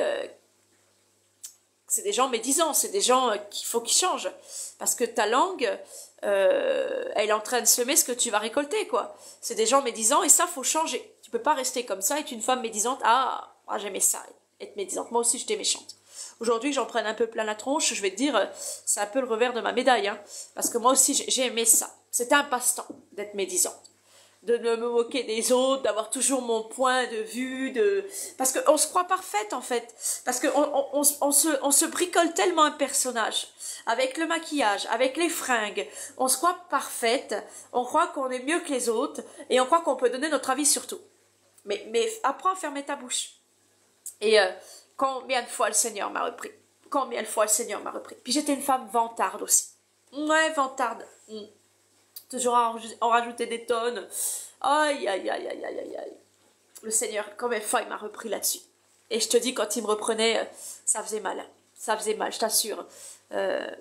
c'est des gens médisants, c'est des gens qu'il faut qu'ils changent. Parce que ta langue, elle est en train de semer ce que tu vas récolter, quoi. C'est des gens médisants et ça, faut changer. Tu peux pas rester comme ça, être une femme médisante. Ah j'aimais ça, être médisante. Moi aussi, j'étais méchante. Aujourd'hui, j'en prenne un peu plein la tronche, je vais te dire, c'est un peu le revers de ma médaille. Hein, parce que moi aussi, j'ai aimé ça. C'était un passe-temps d'être médisante. De ne me moquer des autres, d'avoir toujours mon point de vue, parce qu'on se croit parfaite en fait, parce qu'on se bricole tellement un personnage, avec le maquillage, avec les fringues, on se croit parfaite, on croit qu'on est mieux que les autres, et on croit qu'on peut donner notre avis sur tout. Mais apprends à fermer ta bouche. Et combien de fois le Seigneur m'a repris, combien de fois le Seigneur m'a repris. Puis j'étais une femme vantarde aussi, ouais, vantarde, toujours en rajouter des tonnes. Aïe, aïe, aïe, aïe, aïe, aïe, aïe. Le Seigneur, combien de fois il m'a repris là-dessus. Et je te dis, quand il me reprenait, ça faisait mal. Ça faisait mal, je t'assure. Mais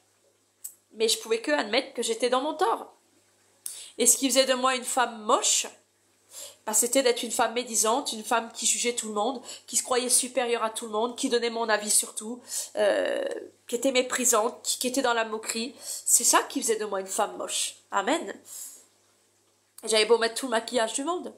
je pouvais que admettre que j'étais dans mon tort. Et ce qui faisait de moi une femme moche, bah, c'était d'être une femme médisante, une femme qui jugeait tout le monde, qui se croyait supérieure à tout le monde, qui donnait mon avis sur tout, qui était méprisante, qui était dans la moquerie. C'est ça qui faisait de moi une femme moche. Amen. J'avais beau mettre tout le maquillage du monde.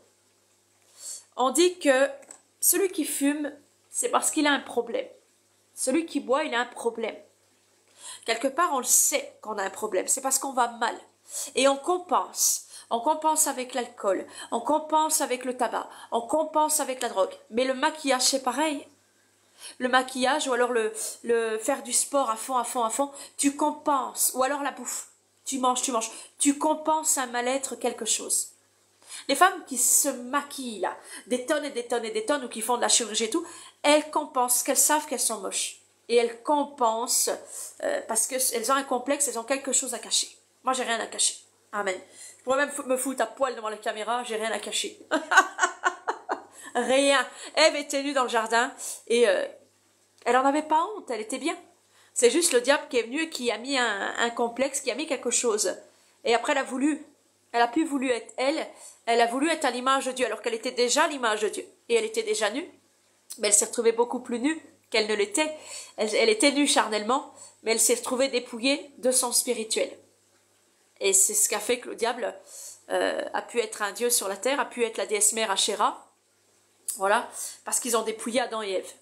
On dit que celui qui fume, c'est parce qu'il a un problème. Celui qui boit, il a un problème. Quelque part, on le sait qu'on a un problème. C'est parce qu'on va mal. Et on compense. On compense avec l'alcool. On compense avec le tabac. On compense avec la drogue. Mais le maquillage, c'est pareil. Le maquillage ou alors le faire du sport à fond, tu compenses. Ou alors la bouffe. Tu manges. Tu compenses un mal-être, quelque chose. Les femmes qui se maquillent, là, des tonnes et des tonnes et des tonnes, ou qui font de la chirurgie et tout, elles compensent, qu'elles savent qu'elles sont moches. Et elles compensent parce qu'elles ont un complexe, elles ont quelque chose à cacher. Moi, j'ai rien à cacher. Amen. Je pourrais même me foutre à poil devant la caméra, j'ai rien à cacher. Rien. Ève était nue dans le jardin et elle en avait pas honte, elle était bien. C'est juste le diable qui est venu et qui a mis un complexe, qui a mis quelque chose. Et après, elle a pu voulu être elle a voulu être à l'image de Dieu, alors qu'elle était déjà à l'image de Dieu. Et elle était déjà nue, mais elle s'est retrouvée beaucoup plus nue qu'elle ne l'était. Elle était nue charnellement, mais elle s'est retrouvée dépouillée de son spirituel. Et c'est ce qui a fait que le diable a pu être un dieu sur la terre, a pu être la déesse mère Ashéra. Voilà, parce qu'ils ont dépouillé Adam et Ève.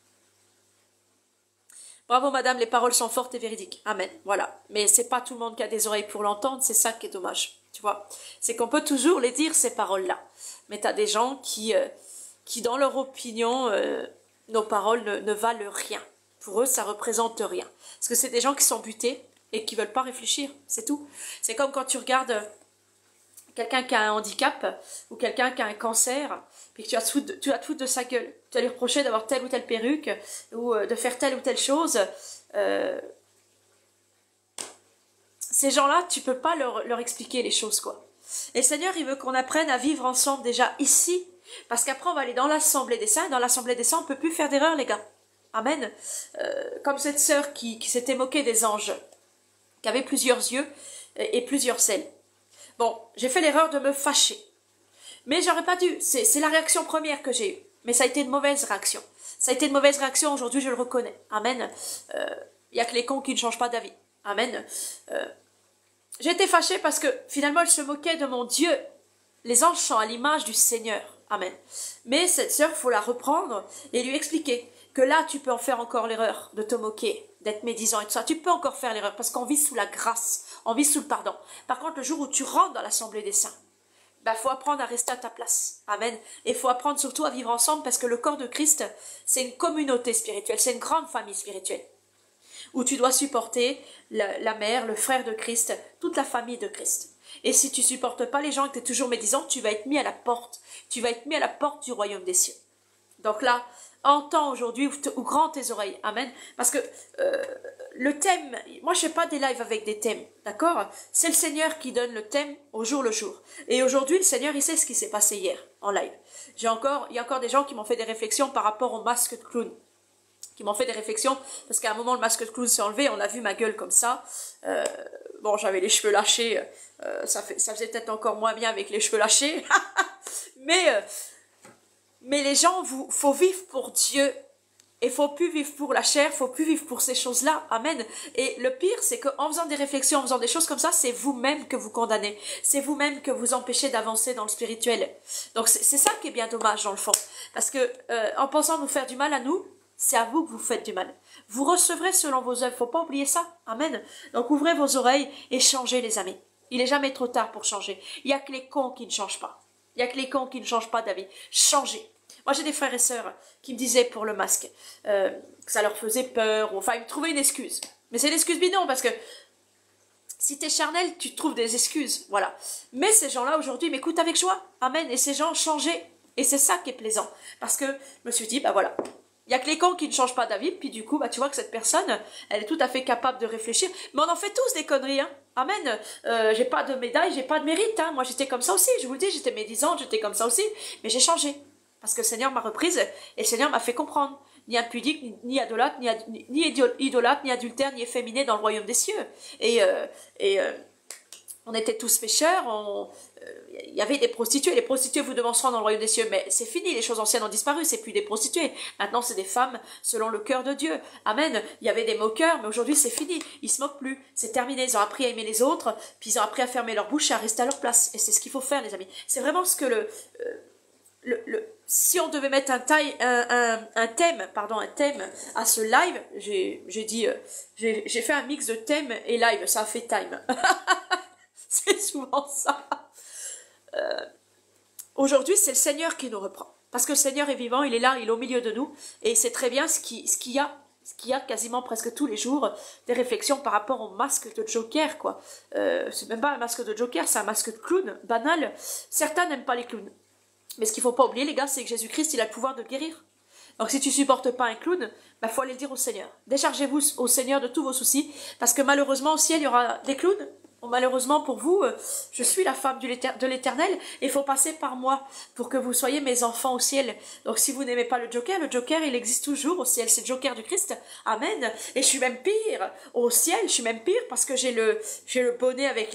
Bravo madame, les paroles sont fortes et véridiques. Amen. Voilà. Mais c'est pas tout le monde qui a des oreilles pour l'entendre, c'est ça qui est dommage. Tu vois. C'est qu'on peut toujours les dire, ces paroles-là. Mais tu as des gens qui dans leur opinion, nos paroles ne valent rien. Pour eux, ça représente rien. Parce que c'est des gens qui sont butés et qui veulent pas réfléchir. C'est tout. C'est comme quand tu regardes quelqu'un qui a un handicap ou quelqu'un qui a un cancer, puis que tu vas te foutre de sa gueule. Tu vas lui reprocher d'avoir telle ou telle perruque ou de faire telle ou telle chose. Ces gens-là, tu peux pas leur expliquer les choses, quoi. Et le Seigneur, il veut qu'on apprenne à vivre ensemble déjà ici, parce qu'après on va aller dans l'Assemblée des Saints. Dans l'Assemblée des Saints, on peut plus faire d'erreur, les gars. Amen. Comme cette sœur qui s'était moquée des anges, qui avait plusieurs yeux et plusieurs ailes. Bon, j'ai fait l'erreur de me fâcher. Mais j'aurais pas dû. C'est la réaction première que j'ai eue. Mais ça a été une mauvaise réaction. Ça a été une mauvaise réaction, aujourd'hui je le reconnais. Amen. Il n'y a que les cons qui ne changent pas d'avis. Amen. J'ai été fâchée parce que finalement elle se moquait de mon Dieu. Les anges sont à l'image du Seigneur. Amen. Mais cette sœur, il faut la reprendre et lui expliquer que là, tu peux en faire encore l'erreur de te moquer, d'être médisant et tout ça. Tu peux encore faire l'erreur parce qu'on vit sous la grâce, on vit sous le pardon. Par contre, le jour où tu rentres dans l'assemblée des saints, il faut apprendre à rester à ta place. Amen. Et il faut apprendre surtout à vivre ensemble parce que le corps de Christ, c'est une communauté spirituelle, c'est une grande famille spirituelle où tu dois supporter la mère, le frère de Christ, toute la famille de Christ. Et si tu supportes pas les gens et que tu es toujours médisant, tu vas être mis à la porte. Tu vas être mis à la porte du royaume des cieux. Donc là, entends aujourd'hui, ou grand tes oreilles. Amen. Parce que le thème, moi je fais pas des lives avec des thèmes, d'accord? C'est le Seigneur qui donne le thème au jour le jour. Et aujourd'hui, le Seigneur, il sait ce qui s'est passé hier, en live. Il y a encore des gens qui m'ont fait des réflexions par rapport au masque de clown. Qui m'ont fait des réflexions, parce qu'à un moment, le masque de clown s'est enlevé, on a vu ma gueule comme ça. Bon, j'avais les cheveux lâchés, ça faisait peut-être encore moins bien avec les cheveux lâchés. mais les gens, faut vivre pour Dieu. Et faut plus vivre pour la chair, faut plus vivre pour ces choses-là. Amen. Et le pire, c'est qu'en faisant des réflexions, en faisant des choses comme ça, c'est vous-même que vous condamnez. C'est vous-même que vous empêchez d'avancer dans le spirituel. Donc c'est ça qui est bien dommage dans le fond. Parce que en pensant nous faire du mal à nous, c'est à vous que vous faites du mal. Vous recevrez selon vos œuvres. Faut pas oublier ça. Amen. Donc ouvrez vos oreilles et changez, les amis. Il n'est jamais trop tard pour changer. Il n'y a que les cons qui ne changent pas. Il n'y a que les cons qui ne changent pas d'avis. Changez. Moi, j'ai des frères et sœurs qui me disaient pour le masque que ça leur faisait peur. Enfin, ils me trouvaient une excuse. Mais c'est l'excuse bidon parce que si tu es charnel, tu trouves des excuses. Voilà. Mais ces gens-là, aujourd'hui, m'écoutent avec joie. Amen. Et ces gens ont changé. Et c'est ça qui est plaisant. Parce que je me suis dit, bah voilà. Il n'y a que les cons qui ne changent pas d'avis, puis du coup, bah, tu vois que cette personne, elle est tout à fait capable de réfléchir. Mais on en fait tous des conneries, hein. Amen. J'ai pas de médaille, j'ai pas de mérite, hein. Moi, j'étais comme ça aussi, je vous le dis, j'étais médisante, j'étais comme ça aussi. Mais j'ai changé. Parce que le Seigneur m'a reprise, et le Seigneur m'a fait comprendre. Ni impudique, ni idolâtre, ni idolâtre, ni adultère, ni efféminé dans le royaume des cieux. Et on était tous pécheurs, il y avait des prostituées. Les prostituées vous devanceront dans le royaume des cieux, mais c'est fini, les choses anciennes ont disparu, c'est plus des prostituées. Maintenant, c'est des femmes selon le cœur de Dieu. Amen. Il y avait des moqueurs, mais aujourd'hui, c'est fini. Ils se moquent plus. C'est terminé. Ils ont appris à aimer les autres, puis ils ont appris à fermer leur bouche et à rester à leur place. Et c'est ce qu'il faut faire, les amis. C'est vraiment ce que si on devait mettre un thème à ce live, j'ai fait un mix de thème et live, ça a fait time. C'est souvent ça. Aujourd'hui, c'est le Seigneur qui nous reprend. Parce que le Seigneur est vivant, il est là, il est au milieu de nous. Et c'est très bien ce qu'il y a quasiment presque tous les jours, des réflexions par rapport au masque de Joker, quoi. C'est même pas un masque de Joker, c'est un masque de clown, banal. Certains n'aiment pas les clowns. Mais ce qu'il ne faut pas oublier, les gars, c'est que Jésus-Christ, il a le pouvoir de guérir. Donc si tu ne supportes pas un clown, bah, faut aller le dire au Seigneur. Déchargez-vous au Seigneur de tous vos soucis, parce que malheureusement, au ciel, il y aura des clowns. Malheureusement pour vous, je suis la femme de l'Éternel, et il faut passer par moi pour que vous soyez mes enfants au ciel. Donc si vous n'aimez pas le Joker, il existe toujours au ciel, c'est le Joker du Christ. Amen. Et je suis même pire au ciel, je suis même pire parce que j'ai le bonnet avec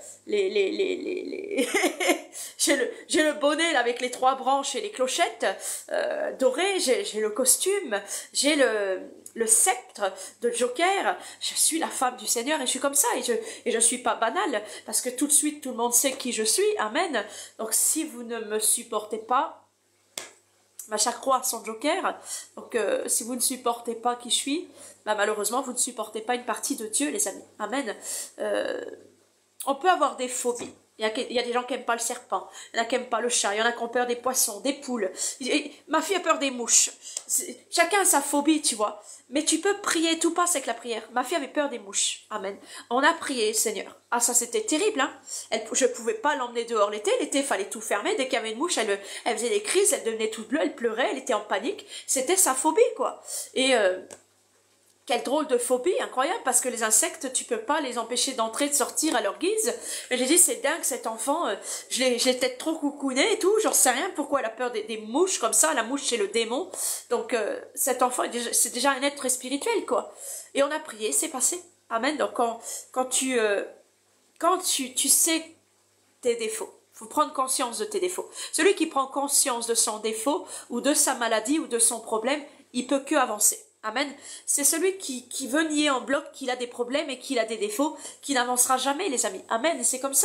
j'ai le bonnet là, avec les 3 branches et les clochettes dorées, j'ai le costume, j'ai le sceptre de Joker. Je suis la femme du Seigneur et je suis comme ça, et je suis pas banale, parce que tout de suite tout le monde sait qui je suis. Amen. Donc si vous ne me supportez pas, chaque roi a son Joker. Donc si vous ne supportez pas qui je suis, bah, malheureusement vous ne supportez pas une partie de Dieu, les amis. Amen. On peut avoir des phobies. Il y a des gens qui n'aiment pas le serpent, il y en a qui n'aiment pas le chat, il y en a qui ont peur des poissons, des poules. Ma fille a peur des mouches. Chacun a sa phobie, tu vois. Mais tu peux prier, tout passe avec la prière. Ma fille avait peur des mouches. Amen. On a prié, Seigneur. Ah, ça c'était terrible, hein. Je ne pouvais pas l'emmener dehors l'été. L'été, il fallait tout fermer. Dès qu'il y avait une mouche, elle faisait des crises, elle devenait toute bleue, elle pleurait, elle était en panique. C'était sa phobie, quoi. Et quelle drôle de phobie, incroyable, parce que les insectes, tu peux pas les empêcher d'entrer, de sortir à leur guise. Mais j'ai dit, c'est dingue, cet enfant, je l'ai peut-être trop coucouné et tout, j'en sais rien pourquoi elle a peur des mouches comme ça, la mouche c'est le démon. Donc cet enfant, c'est déjà un être spirituel, quoi. Et on a prié, c'est passé. Amen. Donc quand tu sais tes défauts, faut prendre conscience de tes défauts. Celui qui prend conscience de son défaut, ou de sa maladie, ou de son problème, il peut que avancer. Amen. C'est celui qui veut nier en bloc qu'il a des problèmes et qu'il a des défauts, qui n'avancera jamais, les amis. Amen. Et c'est comme ça.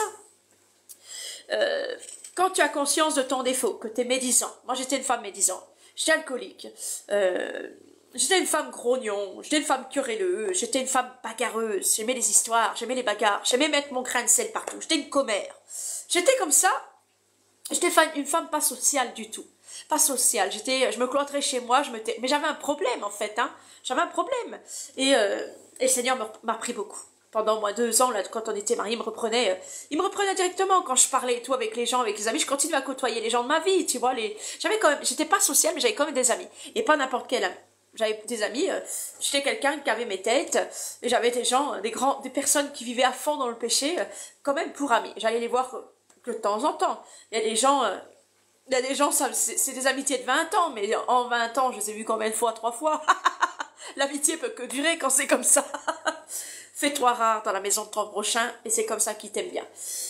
Quand tu as conscience de ton défaut, que tu es médisant. Moi, j'étais une femme médisante. J'étais alcoolique. J'étais une femme grognon. J'étais une femme querelleuse. J'étais une femme bagarreuse. J'aimais les histoires. J'aimais les bagarres. J'aimais mettre mon grain de sel partout. J'étais une commère. J'étais comme ça. J'étais une femme pas sociale du tout. Pas sociale. Je me cloîtrais chez moi, mais j'avais un problème en fait, hein. J'avais un problème. Et le Seigneur m'a pris beaucoup. Pendant moins 2 ans, là, quand on était mariés, il me reprenait directement quand je parlais et tout avec les gens, avec les amis. Je continuais à côtoyer les gens de ma vie, tu vois. J'étais pas sociale, mais j'avais quand même des amis. Et pas n'importe quel ami. J'avais des amis, j'étais quelqu'un qui avait mes têtes, et j'avais des gens, des personnes qui vivaient à fond dans le péché, quand même pour amis. J'allais les voir que de temps en temps. Il y a des gens, c'est des amitiés de 20 ans, mais en 20 ans, je les ai vus combien de fois? 3 fois. L'amitié peut que durer quand c'est comme ça. Fais-toi rare dans la maison de ton prochain, et c'est comme ça qu'ils t'aiment bien.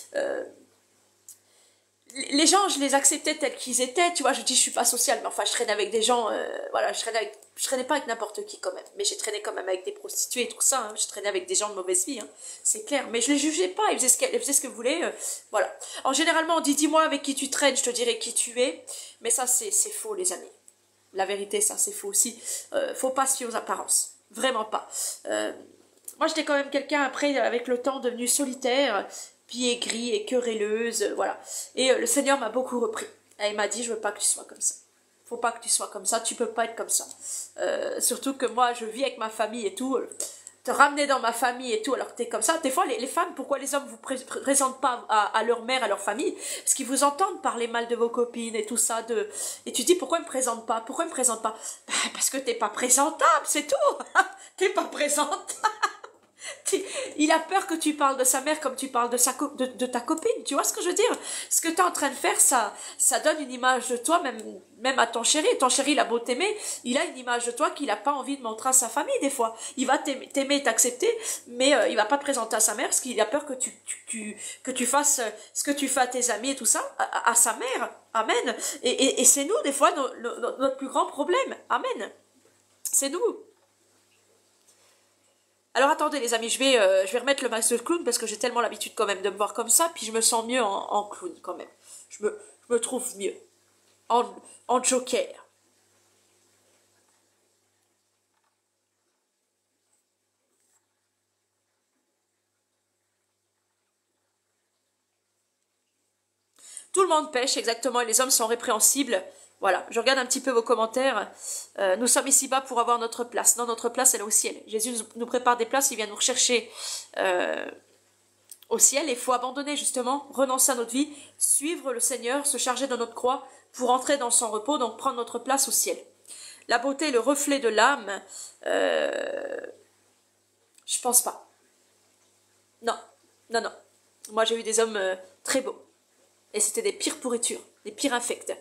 Les gens, je les acceptais tels qu'ils étaient, tu vois, je dis je suis pas sociale, mais enfin je traînais avec des gens, voilà, je traînais pas avec n'importe qui quand même, mais j'ai traîné quand même avec des prostituées et tout ça, hein, je traînais avec des gens de mauvaise vie, hein, c'est clair, mais je les jugeais pas, ils faisaient ce qu'ils voulaient, voilà. Généralement on dit dis-moi avec qui tu traînes, je te dirai qui tu es, mais ça c'est faux les amis, la vérité ça c'est faux aussi, faut pas se fier aux apparences, vraiment pas. Moi j'étais quand même quelqu'un après, avec le temps, devenu solitaire, puis aigrie et querelleuse, voilà. Et le Seigneur m'a beaucoup repris. Et il m'a dit, je veux pas que tu sois comme ça. Faut pas que tu sois comme ça, tu peux pas être comme ça. Surtout que moi, je vis avec ma famille et tout. Te ramener dans ma famille et tout, alors que t'es comme ça. Des fois, les femmes, pourquoi les hommes vous présentent pas à leur mère, à leur famille? Parce qu'ils vous entendent parler mal de vos copines et tout ça. Et tu dis, pourquoi ils me présentent pas? Pourquoi ils me présentent pas? Parce que t'es pas présentable, c'est tout. T'es pas présentable. Il a peur que tu parles de sa mère comme tu parles de ta copine, tu vois ce que je veux dire? Ce que tu es en train de faire, ça donne une image de toi, même à ton chéri. Ton chéri, il a beau t'aimer, il a une image de toi qu'il n'a pas envie de montrer à sa famille des fois. Il va t'aimer et t'accepter, mais il va pas te présenter à sa mère parce qu'il a peur que tu fasses ce que tu fais à tes amis et tout ça, à sa mère. Amen. Et c'est nous, des fois, notre plus grand problème. Amen. C'est nous. Alors attendez les amis, je vais remettre le masque de clown parce que j'ai tellement l'habitude quand même de me voir comme ça, puis je me sens mieux en clown quand même. Je me trouve mieux. En joker. Tout le monde pêche, exactement, et les hommes sont répréhensibles. Voilà, je regarde un petit peu vos commentaires. Nous sommes ici-bas pour avoir notre place. Non, notre place, elle est au ciel. Jésus nous prépare des places, il vient nous rechercher au ciel. Il faut abandonner, justement, renoncer à notre vie, suivre le Seigneur, se charger de notre croix pour entrer dans son repos, donc prendre notre place au ciel. La beauté, le reflet de l'âme, je pense pas. Non, non, non. Moi, j'ai eu des hommes très beaux. Et c'était des pires pourritures, des pires infects.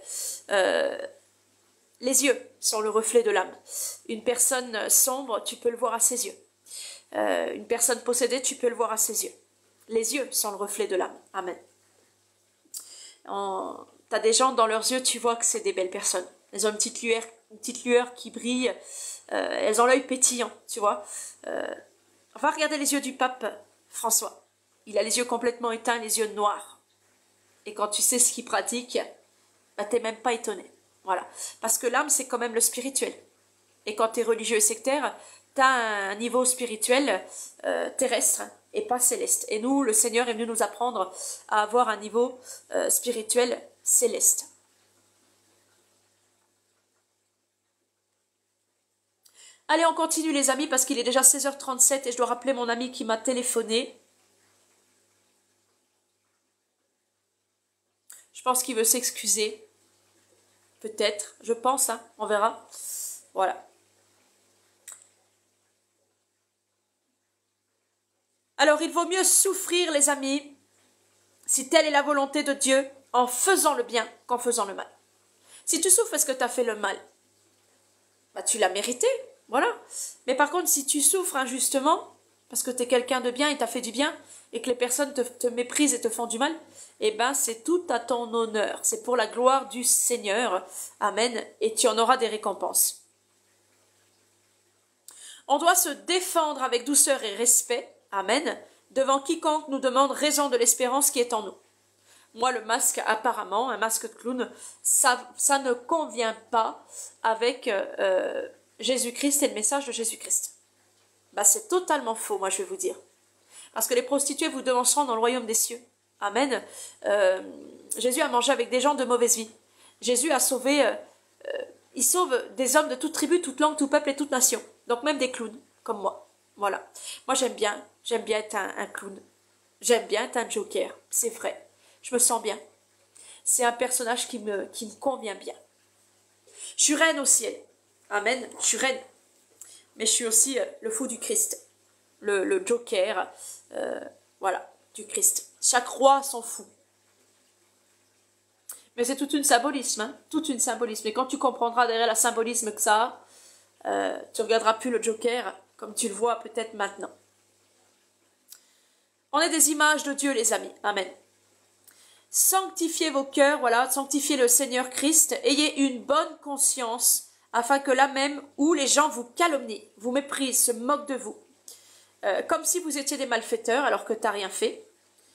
Les yeux sont le reflet de l'âme. Une personne sombre, tu peux le voir à ses yeux. Une personne possédée, tu peux le voir à ses yeux. Les yeux sont le reflet de l'âme. Amen. T'as des gens, dans leurs yeux, tu vois que c'est des belles personnes. Elles ont une petite lueur qui brille. Elles ont l'œil pétillant, tu vois. On va regarder les yeux du pape François. Il a les yeux complètement éteints, les yeux noirs. Et quand tu sais ce qu'il pratique, bah, t'es même pas étonné. Voilà. Parce que l'âme, c'est quand même le spirituel. Et quand t'es religieux et sectaire, t'as un niveau spirituel terrestre et pas céleste. Et nous, le Seigneur est venu nous apprendre à avoir un niveau spirituel céleste. Allez, on continue les amis, parce qu'il est déjà 16h37 et je dois rappeler mon ami qui m'a téléphoné. Je pense qu'il veut s'excuser. Peut-être. Je pense, hein. On verra. Voilà. Alors il vaut mieux souffrir, les amis, si telle est la volonté de Dieu, en faisant le bien qu'en faisant le mal. Si tu souffres parce que tu as fait le mal, bah, tu l'as mérité, voilà. Mais par contre, si tu souffres injustement, parce que tu es quelqu'un de bien et tu as fait du bien, et que les personnes te méprisent et te font du mal, eh ben c'est tout à ton honneur. C'est pour la gloire du Seigneur. Amen. Et tu en auras des récompenses. On doit se défendre avec douceur et respect. Amen. Devant quiconque nous demande raison de l'espérance qui est en nous. Moi, le masque, apparemment, un masque de clown, ça ne convient pas avec Jésus-Christ et le message de Jésus-Christ. Bah, c'est totalement faux, moi, je vais vous dire. Parce que les prostituées vous devanceront dans le royaume des cieux. Amen. Jésus a mangé avec des gens de mauvaise vie. Jésus a sauvé, il sauve des hommes de toute tribu, toute langue, tout peuple et toute nation. Donc même des clowns, comme moi. Voilà. Moi, j'aime bien être un clown. J'aime bien être un joker, c'est vrai. Je me sens bien. C'est un personnage qui me convient bien. Je suis reine au ciel. Amen. Je suis reine. Mais je suis aussi le fou du Christ. Le joker. Voilà, du Christ. Chaque roi s'en fout. Mais c'est tout un symbolisme. Hein, tout un symbolisme. Et quand tu comprendras derrière le symbolisme que ça a, tu ne regarderas plus le joker comme tu le vois peut-être maintenant. On est des images de Dieu, les amis. Amen. Sanctifiez vos cœurs, voilà, sanctifiez le Seigneur Christ, ayez une bonne conscience, afin que là même où les gens vous calomnient, vous méprisent, se moquent de vous, comme si vous étiez des malfaiteurs alors que tu n'as rien fait,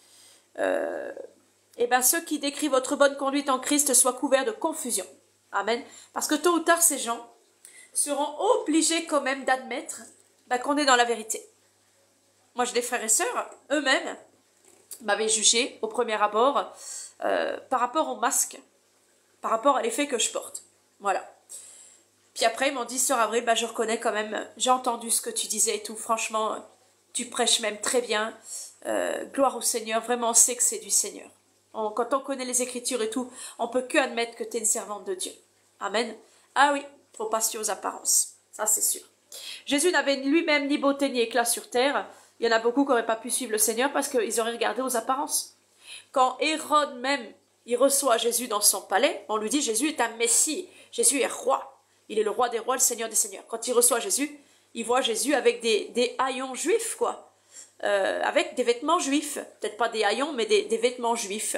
et bien ceux qui décrivent votre bonne conduite en Christ soient couverts de confusion. Amen. Parce que tôt ou tard, ces gens seront obligés quand même d'admettre qu'on est dans la vérité. Moi, j'ai des frères et sœurs, eux-mêmes, m'avaient jugé au premier abord par rapport au masque, par rapport à l'effet que je porte. Voilà. Puis après, ils m'ont dit, sœur Avril, je reconnais quand même, j'ai entendu ce que tu disais et tout, franchement, tu prêches même très bien, gloire au Seigneur, vraiment on sait que c'est du Seigneur. Quand on connaît les Écritures et tout, on peut que admettre que tu es une servante de Dieu. Amen. Ah oui, faut pas se fier aux apparences, ça c'est sûr. Jésus n'avait lui-même ni beauté ni éclat sur terre. Il y en a beaucoup qui n'auraient pas pu suivre le Seigneur parce qu'ils auraient regardé aux apparences. Quand Hérode même, il reçoit Jésus dans son palais, on lui dit Jésus est un Messie, Jésus est roi. Il est le roi des rois, le Seigneur des seigneurs. Quand il reçoit Jésus, il voit Jésus avec des haillons juifs, quoi. Avec des vêtements juifs. Peut-être pas des haillons, mais des vêtements juifs.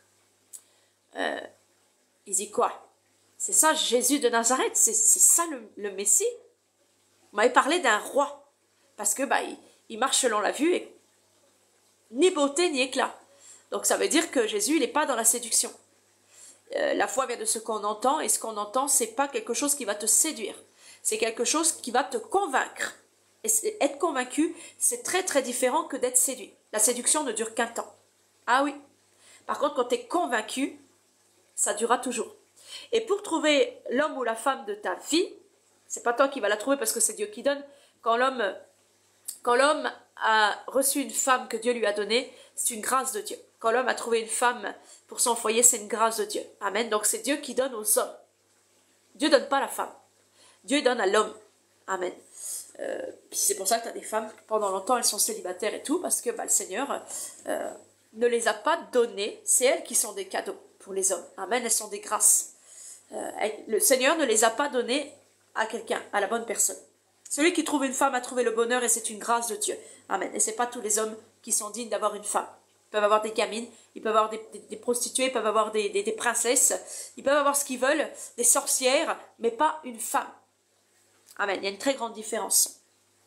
Il dit quoi? C'est ça Jésus de Nazareth, c'est ça le Messie. Vous m'avez parlé d'un roi. Parce que il marche selon la vue et ni beauté ni éclat. Donc ça veut dire que Jésus, il n'est pas dans la séduction. La foi vient de ce qu'on entend, et ce qu'on entend, c'est pas quelque chose qui va te séduire. C'est quelque chose qui va te convaincre. Et être convaincu, c'est très très différent que d'être séduit. La séduction ne dure qu'un temps. Ah oui. Par contre, quand tu es convaincu, ça durera toujours. Et pour trouver l'homme ou la femme de ta vie, c'est pas toi qui vas la trouver parce que c'est Dieu qui donne. Quand l'homme a reçu une femme que Dieu lui a donnée, c'est une grâce de Dieu. Quand l'homme a trouvé une femme pour son foyer, c'est une grâce de Dieu. Amen. Donc c'est Dieu qui donne aux hommes. Dieu ne donne pas à la femme. Dieu donne à l'homme. Amen. Puis c'est pour ça que tu as des femmes, pendant longtemps, elles sont célibataires et tout, parce que le Seigneur ne les a pas données. C'est elles qui sont des cadeaux pour les hommes. Amen. Elles sont des grâces. Le Seigneur ne les a pas données à quelqu'un, à la bonne personne. Celui qui trouve une femme a trouvé le bonheur et c'est une grâce de Dieu. Amen. Et ce n'est pas tous les hommes qui sont dignes d'avoir une femme. Ils peuvent avoir des gamines, ils peuvent avoir des prostituées, ils peuvent avoir des princesses, ils peuvent avoir ce qu'ils veulent, des sorcières, mais pas une femme. Amen. Il y a une très grande différence.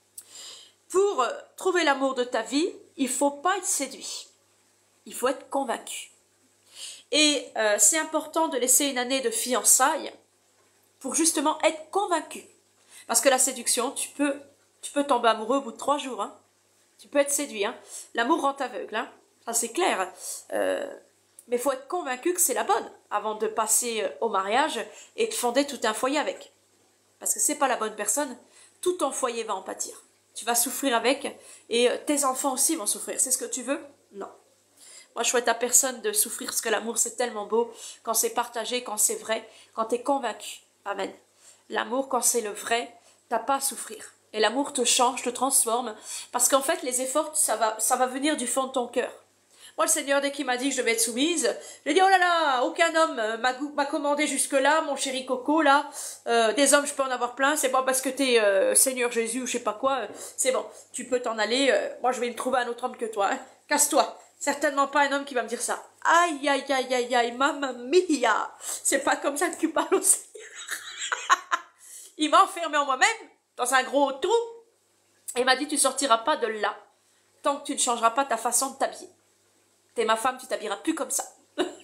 Pour trouver l'amour de ta vie, il ne faut pas être séduit. Il faut être convaincu. Et c'est important de laisser une année de fiançailles pour justement être convaincu. Parce que la séduction, tu peux tomber amoureux au bout de 3 jours. Hein. Tu peux être séduit. Hein. L'amour rend aveugle. Hein. Ça, c'est clair. Mais il faut être convaincu que c'est la bonne avant de passer au mariage et de fonder tout un foyer avec. Parce que ce n'est pas la bonne personne, tout ton foyer va en pâtir. Tu vas souffrir avec et tes enfants aussi vont souffrir. C'est ce que tu veux? Non. Moi, je souhaite à personne de souffrir parce que l'amour, c'est tellement beau quand c'est partagé, quand c'est vrai, quand tu es convaincu. Amen. L'amour, quand c'est le vrai, tu n'as pas à souffrir. Et l'amour te change, te transforme. Parce qu'en fait, les efforts, ça va venir du fond de ton cœur. Moi, le Seigneur, dès qu'il m'a dit que je devais être soumise, j'ai dit, oh là là, aucun homme m'a commandé jusque-là, mon chéri Coco, là. Des hommes, je peux en avoir plein. C'est pas parce que t'es Seigneur Jésus ou je sais pas quoi. C'est bon, tu peux t'en aller. Moi, je vais me trouver un autre homme que toi. Hein. Casse-toi. Certainement pas un homme qui va me dire ça. Aïe, aïe, aïe, aïe, aïe, mamma mia. C'est pas comme ça que tu parles au Seigneur. Il m'a enfermé en moi-même, dans un gros trou. Et il m'a dit, tu sortiras pas de là, tant que tu ne changeras pas ta façon de t'habiller. T'es ma femme, tu t'habilleras plus comme ça.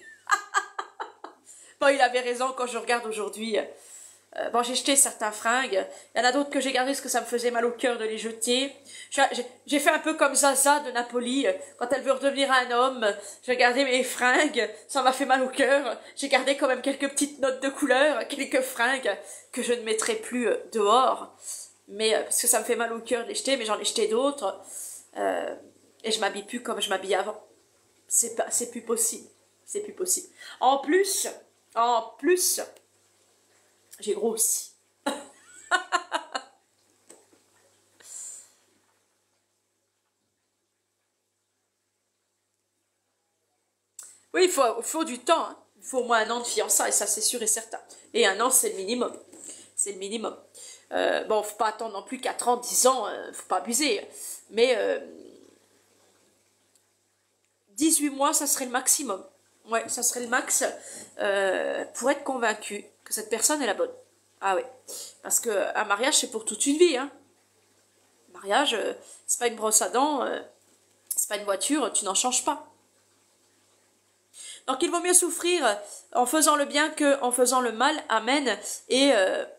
Bon, il avait raison quand je regarde aujourd'hui. Bon, j'ai jeté certains fringues. Il y en a d'autres que j'ai gardées parce que ça me faisait mal au cœur de les jeter. J'ai fait un peu comme Zaza de Napoli. Quand elle veut redevenir un homme, j'ai gardé mes fringues. Ça m'a fait mal au cœur. J'ai gardé quand même quelques petites notes de couleur, quelques fringues que je ne mettrai plus dehors. Mais parce que ça me fait mal au cœur de les jeter, mais j'en ai jeté d'autres. Et je m'habille plus comme je m'habillais avant. C'est plus possible. C'est plus possible. En plus, j'ai grossi. Oui, il faut du temps. Hein. Il faut au moins un an de fiançailles, ça c'est sûr et certain. Et un an, c'est le minimum. C'est le minimum. Bon, faut pas attendre non plus 4 ans, 10 ans, faut pas abuser. Mais 18 mois, ça serait le maximum. Ouais, ça serait le max pour être convaincu que cette personne est la bonne. Ah oui, parce qu'un mariage, c'est pour toute une vie. Hein. Un mariage, c'est pas une brosse à dents, c'est pas une voiture, tu n'en changes pas. Donc il vaut mieux souffrir en faisant le bien qu'en faisant le mal. Amen. Et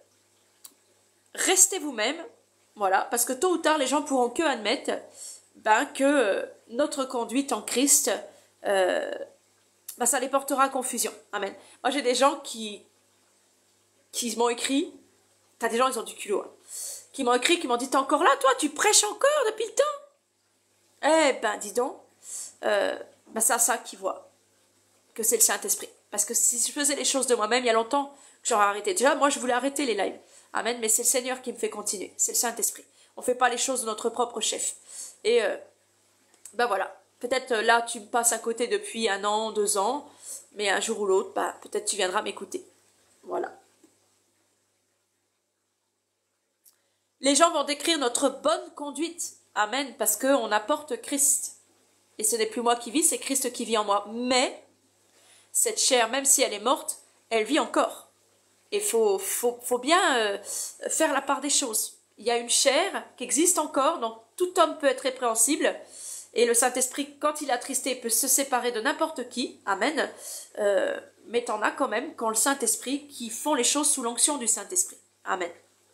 restez vous-même, voilà, parce que tôt ou tard, les gens pourront que admettre que notre conduite en Christ, ça les portera à confusion. Amen. Moi, j'ai des gens qui m'ont écrit, t'as des gens, ils ont du culot, hein, qui m'ont écrit, qui m'ont dit, t'es encore là, toi, tu prêches encore depuis le temps? Eh ben, dis donc, c'est ça qu'ils voient, que c'est le Saint-Esprit. Parce que si je faisais les choses de moi-même, il y a longtemps que j'aurais arrêté. Déjà, moi, je voulais arrêter les lives. Amen, mais c'est le Seigneur qui me fait continuer. C'est le Saint-Esprit. On ne fait pas les choses de notre propre chef. Et, voilà. Peut-être là, tu me passes à côté depuis 1 an, 2 ans, mais un jour ou l'autre, peut-être tu viendras m'écouter. Voilà. Les gens vont décrire notre bonne conduite. Amen, parce qu'on apporte Christ. Et ce n'est plus moi qui vis, c'est Christ qui vit en moi. Mais cette chair, même si elle est morte, elle vit encore. Et il faut bien faire la part des choses. Il y a une chair qui existe encore, donc tout homme peut être répréhensible. Et le Saint-Esprit, quand il est attristé, peut se séparer de n'importe qui. Amen. Mais t'en as quand même, quand le Saint-Esprit, qui font les choses sous l'onction du Saint-Esprit. Amen.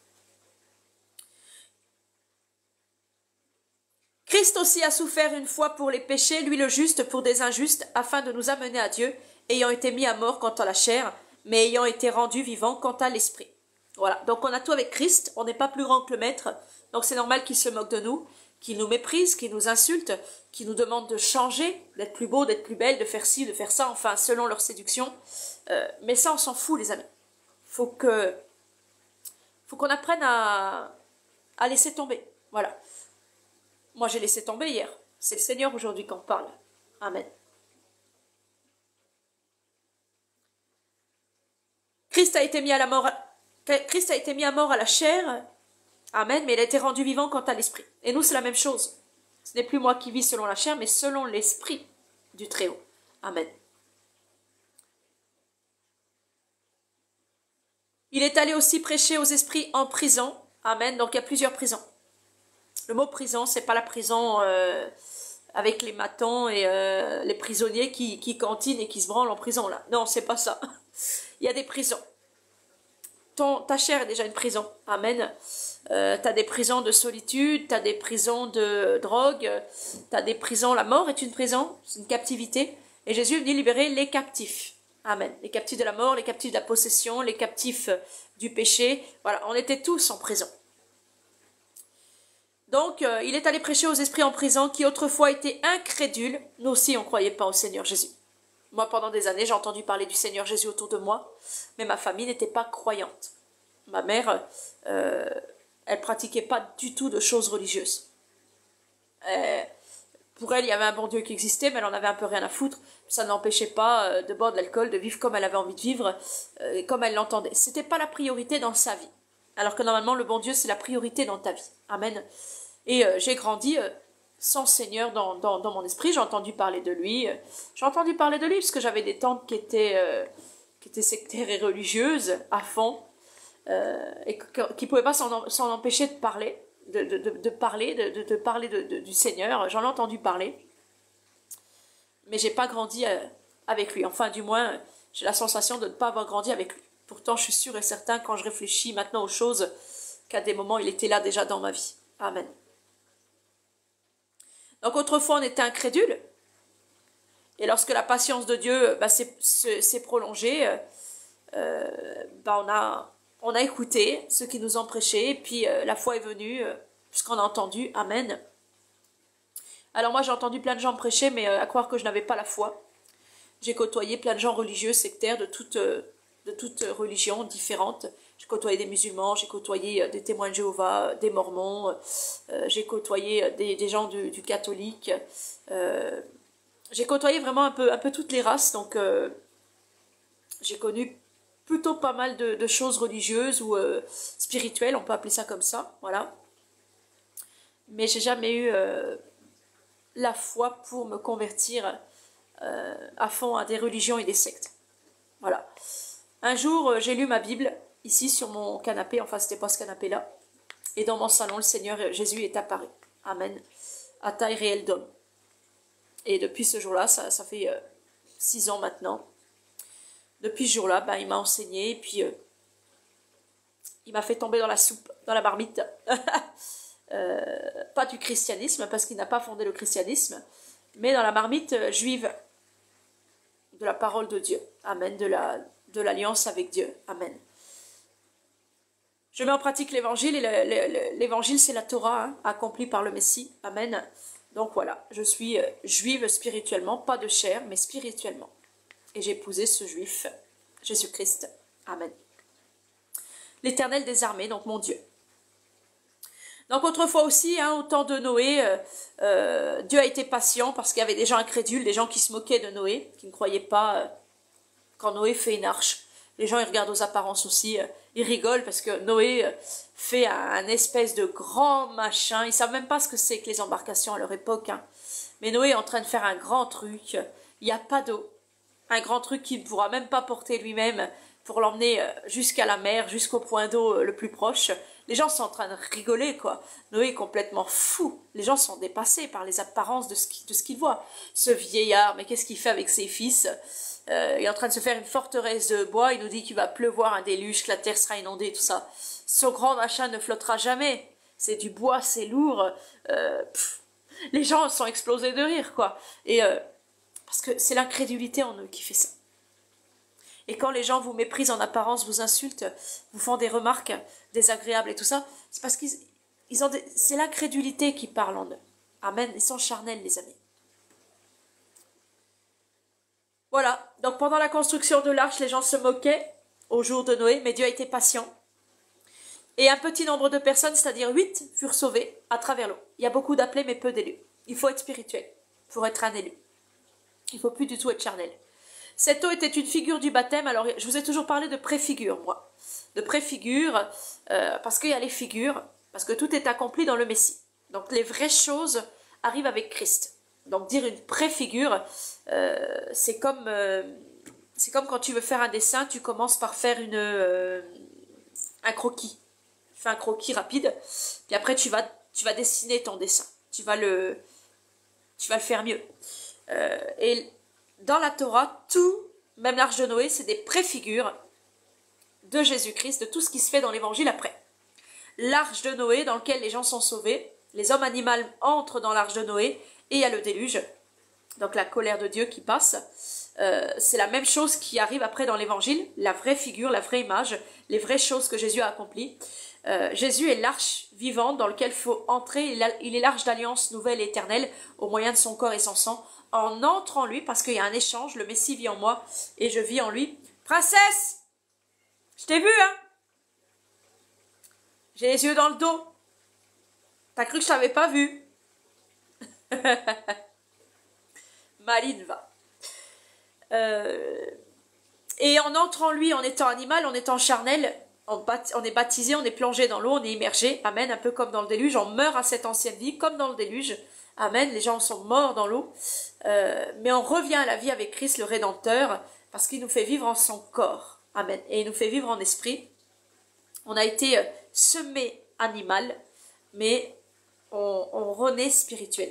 Christ aussi a souffert une fois pour les péchés, lui le juste pour des injustes, afin de nous amener à Dieu, ayant été mis à mort quant à la chair, mais ayant été rendu vivant quant à l'esprit. Voilà, donc on a tout avec Christ, on n'est pas plus grand que le Maître, donc c'est normal qu'il se moque de nous, qu'il nous méprise, qu'il nous insulte, qu'il nous demande de changer, d'être plus beau, d'être plus belle, de faire ci, de faire ça, enfin selon leur séduction. Mais ça, on s'en fout, les amis. Faut qu'on apprenne à laisser tomber, voilà. Moi, j'ai laissé tomber hier. C'est le Seigneur aujourd'hui qu'on parle. Amen. Christ a été mis à mort à la chair. Amen. Mais il a été rendu vivant quant à l'esprit. Et nous, c'est la même chose. Ce n'est plus moi qui vis selon la chair, mais selon l'esprit du Très-Haut. Amen. Il est allé aussi prêcher aux esprits en prison. Amen. Donc, il y a plusieurs prisons. Le mot prison, c'est pas la prison avec les matons et les prisonniers qui cantinent et qui se branlent en prison, là. Non, c'est pas ça. Il y a des prisons. Ta chair est déjà une prison. Amen. T'as des prisons de solitude, t'as des prisons de drogue, t'as des prisons... La mort est une prison, c'est une captivité. Et Jésus est venu libérer les captifs. Amen. Les captifs de la mort, les captifs de la possession, les captifs du péché. Voilà, on était tous en prison. Donc, il est allé prêcher aux esprits en prison qui autrefois étaient incrédules. Nous aussi, on ne croyait pas au Seigneur Jésus. Moi, pendant des années, j'ai entendu parler du Seigneur Jésus autour de moi, mais ma famille n'était pas croyante. Ma mère, Elle pratiquait pas du tout de choses religieuses. Pour elle, il y avait un bon Dieu qui existait, mais elle en avait un peu rien à foutre. Ça ne l'empêchait pas de boire de l'alcool, de vivre comme elle avait envie de vivre, comme elle l'entendait. C'était pas la priorité dans sa vie. Alors que normalement, le bon Dieu, c'est la priorité dans ta vie. Amen. Et j'ai grandi sans Seigneur dans mon esprit. J'ai entendu parler de lui. J'ai entendu parler de lui parce que j'avais des tantes qui étaient sectaires et religieuses à fond, et qui ne pouvaient pas s'en empêcher de parler. De parler du Seigneur. J'en ai entendu parler, mais j'ai pas grandi avec lui. Enfin, du moins, j'ai la sensation de ne pas avoir grandi avec lui. Pourtant, je suis sûre et certain, quand je réfléchis maintenant aux choses, qu'à des moments, il était là déjà dans ma vie. Amen. Donc, autrefois, on était incrédule, et lorsque la patience de Dieu s'est prolongée, on a écouté ceux qui nous ont prêché, et puis la foi est venue, puisqu'on a entendu. Amen. Alors moi, j'ai entendu plein de gens prêcher, mais à croire que je n'avais pas la foi. J'ai côtoyé plein de gens religieux, sectaires, de toutes religions différentes. J'ai côtoyé des musulmans, j'ai côtoyé des témoins de Jéhovah, des mormons, j'ai côtoyé des gens du catholique. J'ai côtoyé vraiment un peu toutes les races, donc j'ai connu plutôt pas mal de choses religieuses ou spirituelles, on peut appeler ça comme ça, voilà. Mais j'ai jamais eu la foi pour me convertir à fond à des religions et des sectes. Voilà. Un jour, j'ai lu ma Bible, ici sur mon canapé, enfin c'était pas ce canapé-là, et dans mon salon, le Seigneur Jésus est apparu. Amen. À taille réelle d'homme. Et depuis ce jour-là, ça fait 6 ans maintenant. Depuis ce jour-là, il m'a enseigné, et puis il m'a fait tomber dans la soupe, dans la marmite. Pas du christianisme, parce qu'il n'a pas fondé le christianisme, mais dans la marmite juive de la parole de Dieu. Amen. De l'alliance avec Dieu. Amen. Je mets en pratique l'évangile, et l'évangile, c'est la Torah, accomplie par le Messie. Amen. Donc voilà, je suis juive spirituellement, pas de chair, mais spirituellement. Et j'ai épousé ce juif, Jésus-Christ. Amen. L'Éternel des armées, donc mon Dieu. Donc autrefois aussi, au temps de Noé, Dieu a été patient parce qu'il y avait des gens incrédules, des gens qui se moquaient de Noé, qui ne croyaient pas quand Noé fait une arche. Les gens, ils regardent aux apparences aussi, ils rigolent parce que Noé fait un espèce de grand machin. Ils ne savent même pas ce que c'est que les embarcations à leur époque. Mais Noé est en train de faire un grand truc. Il n'y a pas d'eau. Un grand truc qu'il ne pourra même pas porter lui-même pour l'emmener jusqu'à la mer, jusqu'au point d'eau le plus proche. Les gens sont en train de rigoler, quoi. Noé est complètement fou. Les gens sont dépassés par les apparences de ce qu'ils voient. Ce vieillard, mais qu'est-ce qu'il fait avec ses fils? Il est en train de se faire une forteresse de bois. Il nous dit qu'il va pleuvoir un déluge, que la terre sera inondée, tout ça. Ce grand machin ne flottera jamais. C'est du bois, c'est lourd. Les gens sont explosés de rire, quoi. Et parce que c'est l'incrédulité en eux qui fait ça. Et quand les gens vous méprisent en apparence, vous insultent, vous font des remarques désagréables et tout ça, c'est parce c'est l'incrédulité qui parle en eux. Amen. Ils sont charnels, les amis. Voilà. Donc pendant la construction de l'arche, les gens se moquaient au jour de Noé, mais Dieu a été patient. Et un petit nombre de personnes, c'est-à-dire 8, furent sauvées à travers l'eau. Il y a beaucoup d'appelés, mais peu d'élus. Il faut être spirituel pour être un élu. Il ne faut plus du tout être charnel. Cette eau était une figure du baptême. Alors, je vous ai toujours parlé de préfigure, moi. De préfigure, parce qu'il y a les figures, parce que tout est accompli dans le Messie. Donc, les vraies choses arrivent avec Christ. Donc, dire une préfigure, c'est comme quand tu veux faire un dessin, tu commences par faire un croquis. Tu fais un croquis rapide, puis après, tu vas dessiner ton dessin. Tu vas le faire mieux. Et dans la Torah, tout, même l'arche de Noé, c'est des préfigures de Jésus-Christ, de tout ce qui se fait dans l'évangile après. L'arche de Noé, dans laquelle les gens sont sauvés, les hommes animaux entrent dans l'arche de Noé, et il y a le déluge, donc la colère de Dieu qui passe. C'est la même chose qui arrive après dans l'évangile, la vraie figure, la vraie image, les vraies choses que Jésus a accomplies. Jésus est l'arche vivante dans laquelle il faut entrer, il est l'arche d'alliance nouvelle et éternelle, au moyen de son corps et son sang. On entre en lui parce qu'il y a un échange, le Messie vit en moi et je vis en lui. Princesse, je t'ai vu, hein? J'ai les yeux dans le dos. T'as cru que je t'avais pas vu? Maline va. Et on entre en lui en étant animal, en étant charnel, on est baptisé, on est plongé dans l'eau, on est immergé. Amen. Un peu comme dans le déluge. On meurt à cette ancienne vie, comme dans le déluge. Amen. Les gens sont morts dans l'eau. Mais on revient à la vie avec Christ, le Rédempteur, parce qu'il nous fait vivre en son corps. Amen. Et il nous fait vivre en esprit. On a été semé animal, mais on renaît spirituel.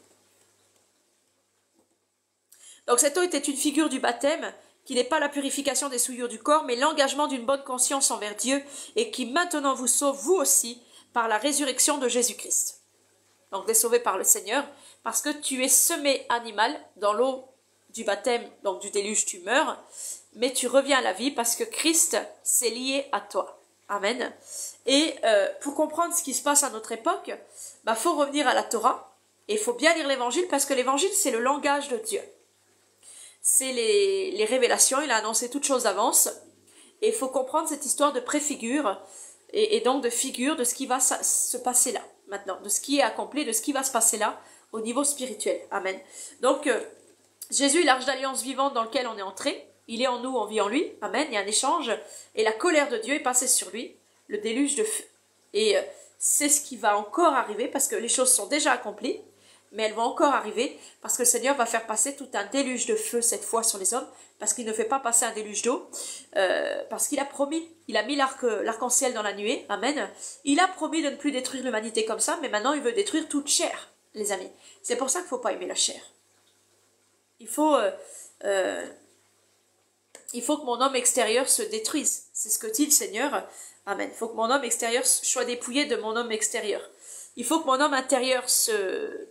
Donc cette eau était une figure du baptême, qui n'est pas la purification des souillures du corps, mais l'engagement d'une bonne conscience envers Dieu, et qui maintenant vous sauve, vous aussi, par la résurrection de Jésus-Christ. Donc, tu es sauvé par le Seigneur, parce que tu es semé animal dans l'eau du baptême, donc du déluge, tu meurs, mais tu reviens à la vie parce que Christ s'est lié à toi. Amen. Et pour comprendre ce qui se passe à notre époque, faut revenir à la Torah, et il faut bien lire l'Évangile, parce que l'Évangile, c'est le langage de Dieu. C'est les révélations, il a annoncé toutes choses d'avance, et il faut comprendre cette histoire de préfigure, et donc de figure de ce qui va se passer là, maintenant, de ce qui est accompli, de ce qui va se passer là, au niveau spirituel. Amen. Donc, Jésus est l'arche d'alliance vivante dans lequel on est entré, il est en nous, on vit en lui, amen, il y a un échange, et la colère de Dieu est passée sur lui, le déluge de feu. Et c'est ce qui va encore arriver, parce que les choses sont déjà accomplies, mais elles vont encore arriver, parce que le Seigneur va faire passer tout un déluge de feu cette fois sur les hommes, parce qu'il ne fait pas passer un déluge d'eau, parce qu'il a promis, il a mis l'arc-en-ciel dans la nuée, amen, il a promis de ne plus détruire l'humanité comme ça, mais maintenant il veut détruire toute chair, les amis. C'est pour ça qu'il ne faut pas aimer la chair. Il faut que mon homme extérieur se détruise, c'est ce que dit le Seigneur, amen. Il faut que mon homme extérieur soit dépouillé de mon homme extérieur. Il faut que mon homme intérieur se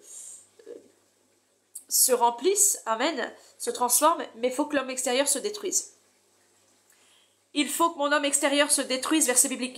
remplisse, amen, se transforme, mais il faut que l'homme extérieur se détruise. Il faut que mon homme extérieur se détruise, verset biblique.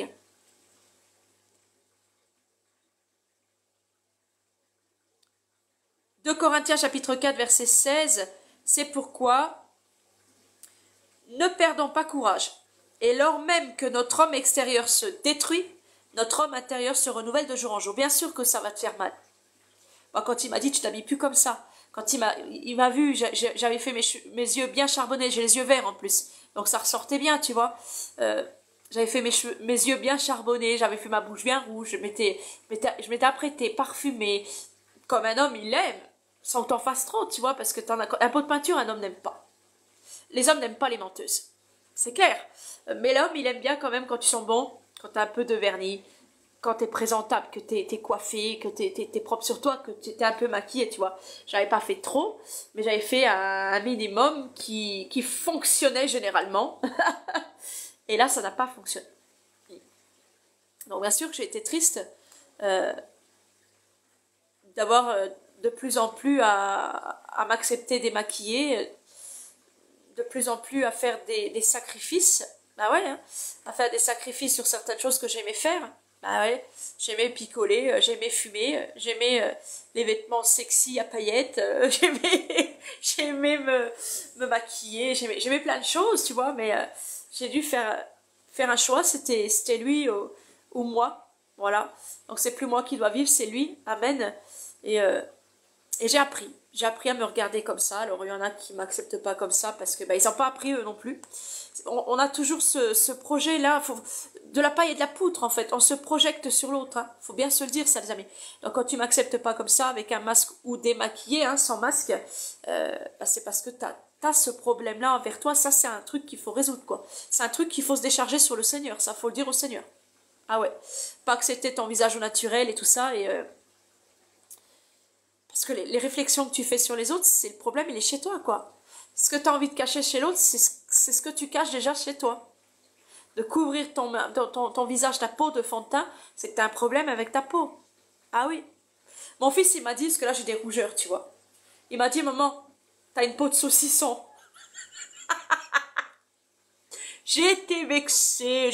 De Corinthiens chapitre 4, verset 16, c'est pourquoi ne perdons pas courage. Et lors même que notre homme extérieur se détruit, notre homme intérieur se renouvelle de jour en jour. Bien sûr que ça va te faire mal. Moi, quand il m'a dit, tu t'habilles plus comme ça. Quand il m'a vu, j'avais fait mes yeux bien charbonnés, j'ai les yeux verts en plus. Donc ça ressortait bien, tu vois. J'avais fait mes yeux bien charbonnés, j'avais fait ma bouche bien rouge, je m'étais apprêtée, parfumée, comme un homme, il l'aime, sans que t'en fasses trop, tu vois, parce que un pot de peinture, un homme n'aime pas. Les hommes n'aiment pas les menteuses. C'est clair. Mais l'homme, il aime bien quand même quand tu sens bon, quand tu as un peu de vernis, quand tu es présentable, que tu es coiffé, que tu es propre sur toi, que tu es un peu maquillé, tu vois. J'avais pas fait trop, mais j'avais fait un minimum qui fonctionnait généralement. Et là, ça n'a pas fonctionné. Donc bien sûr que j'ai été triste d'avoir de plus en plus à m'accepter démaquillée, de plus en plus à faire des sacrifices. Bah ouais, hein, à faire des sacrifices sur certaines choses que j'aimais faire. Bah ouais, j'aimais picoler, j'aimais fumer, j'aimais les vêtements sexy à paillettes, j'aimais me maquiller, j'aimais plein de choses, tu vois, mais j'ai dû faire un choix, c'était lui ou moi, voilà. Donc c'est plus moi qui dois vivre, c'est lui, amen. Et j'ai appris à me regarder comme ça. Alors il y en a qui m'acceptent pas comme ça parce que ils n'ont pas appris eux non plus. On a toujours ce projet là, de la paille et de la poutre en fait, on se projette sur l'autre, hein. Faut bien se le dire ça les amis. Donc quand tu m'acceptes pas comme ça avec un masque ou démaquillé, hein, sans masque, c'est parce que t'as ce problème là envers toi. Ça c'est un truc qu'il faut résoudre quoi. C'est un truc qu'il faut se décharger sur le Seigneur, ça faut le dire au Seigneur. Ah ouais, pas accepter ton visage au naturel et tout ça et parce que les réflexions que tu fais sur les autres, c'est le problème, il est chez toi, quoi. Ce que tu as envie de cacher chez l'autre, c'est ce que tu caches déjà chez toi. De couvrir ton visage, ta peau de fond de teint, c'est que tu as un problème avec ta peau. Ah oui. Mon fils, il m'a dit, parce que là, j'ai des rougeurs, tu vois. Il m'a dit, maman, t'as une peau de saucisson. J'ai été vexée.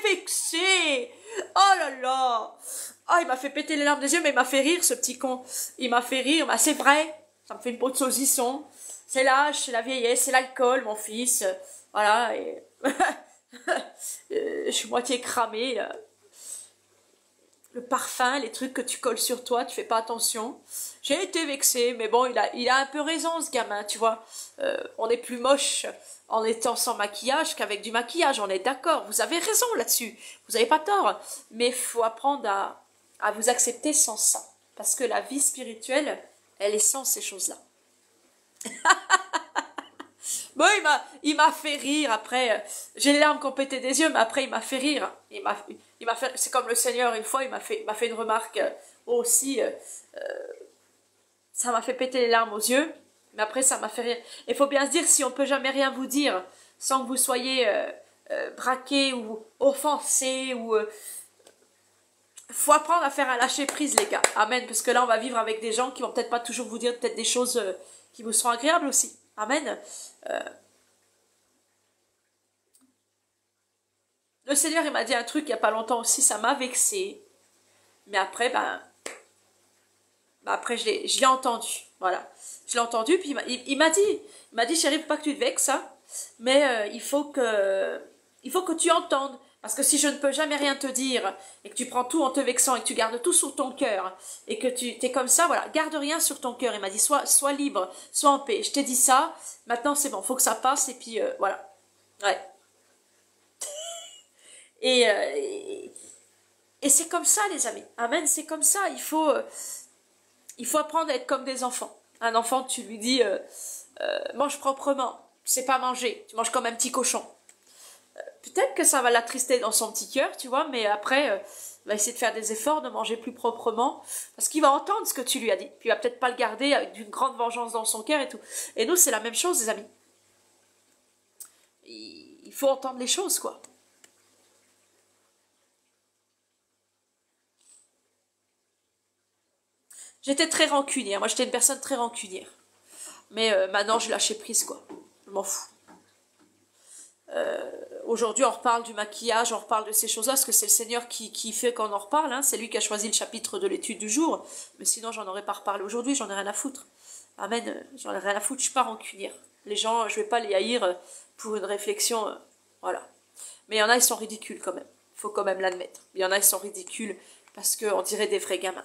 Oh là là. Ah, il m'a fait péter les larmes des yeux, mais il m'a fait rire, ce petit con. Il m'a fait rire, c'est vrai, ça me fait une peau de saucisson. C'est l'âge, c'est la vieillesse, c'est l'alcool, mon fils. Voilà, et je suis moitié cramée, là. le parfum, les trucs que tu colles sur toi, tu fais pas attention. J'ai été vexée, mais bon, il a un peu raison, ce gamin, tu vois. On est plus moche en étant sans maquillage qu'avec du maquillage, on est d'accord. Vous avez raison là-dessus, vous n'avez pas tort. Mais il faut apprendre à vous accepter sans ça. Parce que la vie spirituelle, elle est sans ces choses-là. Bon, il m'a fait rire après. J'ai les larmes qui ont pété des yeux, mais après il m'a fait rire. Il m'a fait. C'est comme le Seigneur une fois, il m'a fait une remarque aussi. Ça m'a fait péter les larmes aux yeux, mais après ça m'a fait rire. Il faut bien se dire, si on peut jamais rien vous dire sans que vous soyez braqué ou offensé ou faut apprendre à faire un lâcher prise, les gars. Amen. Parce que là, on va vivre avec des gens qui vont peut-être pas toujours vous dire peut-être des choses qui vous seront agréables aussi. Amen. Le Seigneur, il m'a dit un truc il y a pas longtemps aussi, ça m'a vexé. Mais après, après, je l'ai entendu. Voilà. Je l'ai entendu, puis il m'a dit, chérie, faut pas que tu te vexes, hein, mais il faut que tu entendes. Parce que si je ne peux jamais rien te dire, et que tu prends tout en te vexant, et que tu gardes tout sur ton cœur, et que tu es comme ça, voilà, garde rien sur ton cœur. Il m'a dit, sois libre, sois en paix. Je t'ai dit ça, maintenant c'est bon, faut que ça passe, et puis voilà. Ouais. Et c'est comme ça, les amis. Amen, c'est comme ça. Il faut apprendre à être comme des enfants. Un enfant, tu lui dis, mange proprement, tu sais pas manger, tu manges comme un petit cochon. Peut-être que ça va l'attrister dans son petit cœur, tu vois, mais après, il va essayer de faire des efforts, de manger plus proprement, parce qu'il va entendre ce que tu lui as dit. Puis il va peut-être pas le garder avec d'une grande vengeance dans son cœur et tout. Et nous, c'est la même chose, les amis. Il faut entendre les choses, quoi. J'étais très rancunière. Moi, j'étais une personne très rancunière. Mais maintenant, j'ai lâché prise, quoi. Je m'en fous. Aujourd'hui, on reparle du maquillage, on reparle de ces choses-là, parce que c'est le Seigneur qui fait qu'on en reparle. Hein. C'est lui qui a choisi le chapitre de l'étude du jour. Mais sinon, j'en aurais pas reparlé aujourd'hui, j'en ai rien à foutre. Amen, j'en ai rien à foutre, je suis pas rancunière. Les gens, je vais pas les haïr pour une réflexion, voilà. Mais il y en a, ils sont ridicules quand même. Il faut quand même l'admettre. Il y en a, ils sont ridicules parce qu'on dirait des vrais gamins.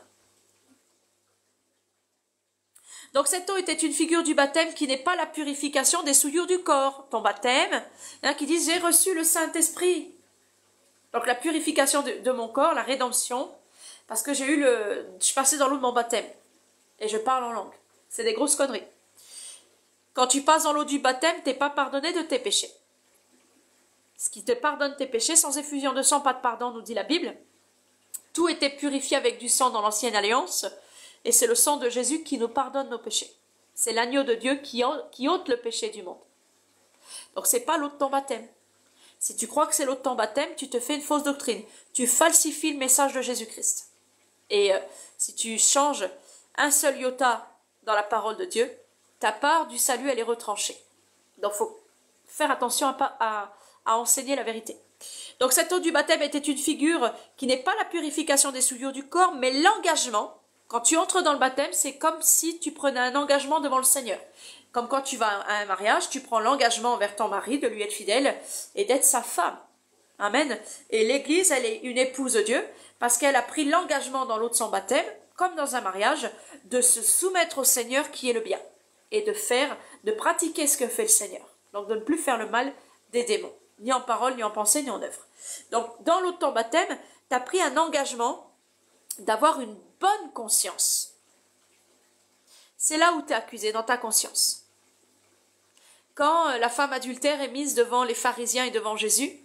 Donc cette eau était une figure du baptême qui n'est pas la purification des souillures du corps. Ton baptême, hein, qui dit j'ai reçu le Saint-Esprit. Donc la purification de mon corps, la rédemption, parce que je suis passée dans l'eau de mon baptême. Et je parle en langue. C'est des grosses conneries. Quand tu passes dans l'eau du baptême, tu n'es pas pardonné de tes péchés. Ce qui te pardonne tes péchés, sans effusion de sang, pas de pardon, nous dit la Bible. Tout était purifié avec du sang dans l'ancienne alliance. Et c'est le sang de Jésus qui nous pardonne nos péchés. C'est l'agneau de Dieu qui ôte le péché du monde. Donc c'est pas l'eau de ton baptême. Si tu crois que c'est l'eau de ton baptême, tu te fais une fausse doctrine. Tu falsifies le message de Jésus-Christ. Et si tu changes un seul iota dans la parole de Dieu, ta part du salut, elle est retranchée. Donc il faut faire attention à enseigner la vérité. Donc cette eau du baptême était une figure qui n'est pas la purification des souillures du corps, mais l'engagement. Quand tu entres dans le baptême, c'est comme si tu prenais un engagement devant le Seigneur. Comme quand tu vas à un mariage, tu prends l'engagement envers ton mari de lui être fidèle et d'être sa femme. Amen. Et l'Église, elle est une épouse de Dieu parce qu'elle a pris l'engagement dans l'eau de son baptême, comme dans un mariage, de se soumettre au Seigneur qui est le bien et de pratiquer ce que fait le Seigneur. Donc de ne plus faire le mal des démons, ni en parole, ni en pensée, ni en œuvre. Donc dans l'eau de ton baptême, tu as pris un engagement d'avoir une bonne conscience. C'est là où tu es accusé, dans ta conscience. Quand la femme adultère est mise devant les pharisiens et devant Jésus,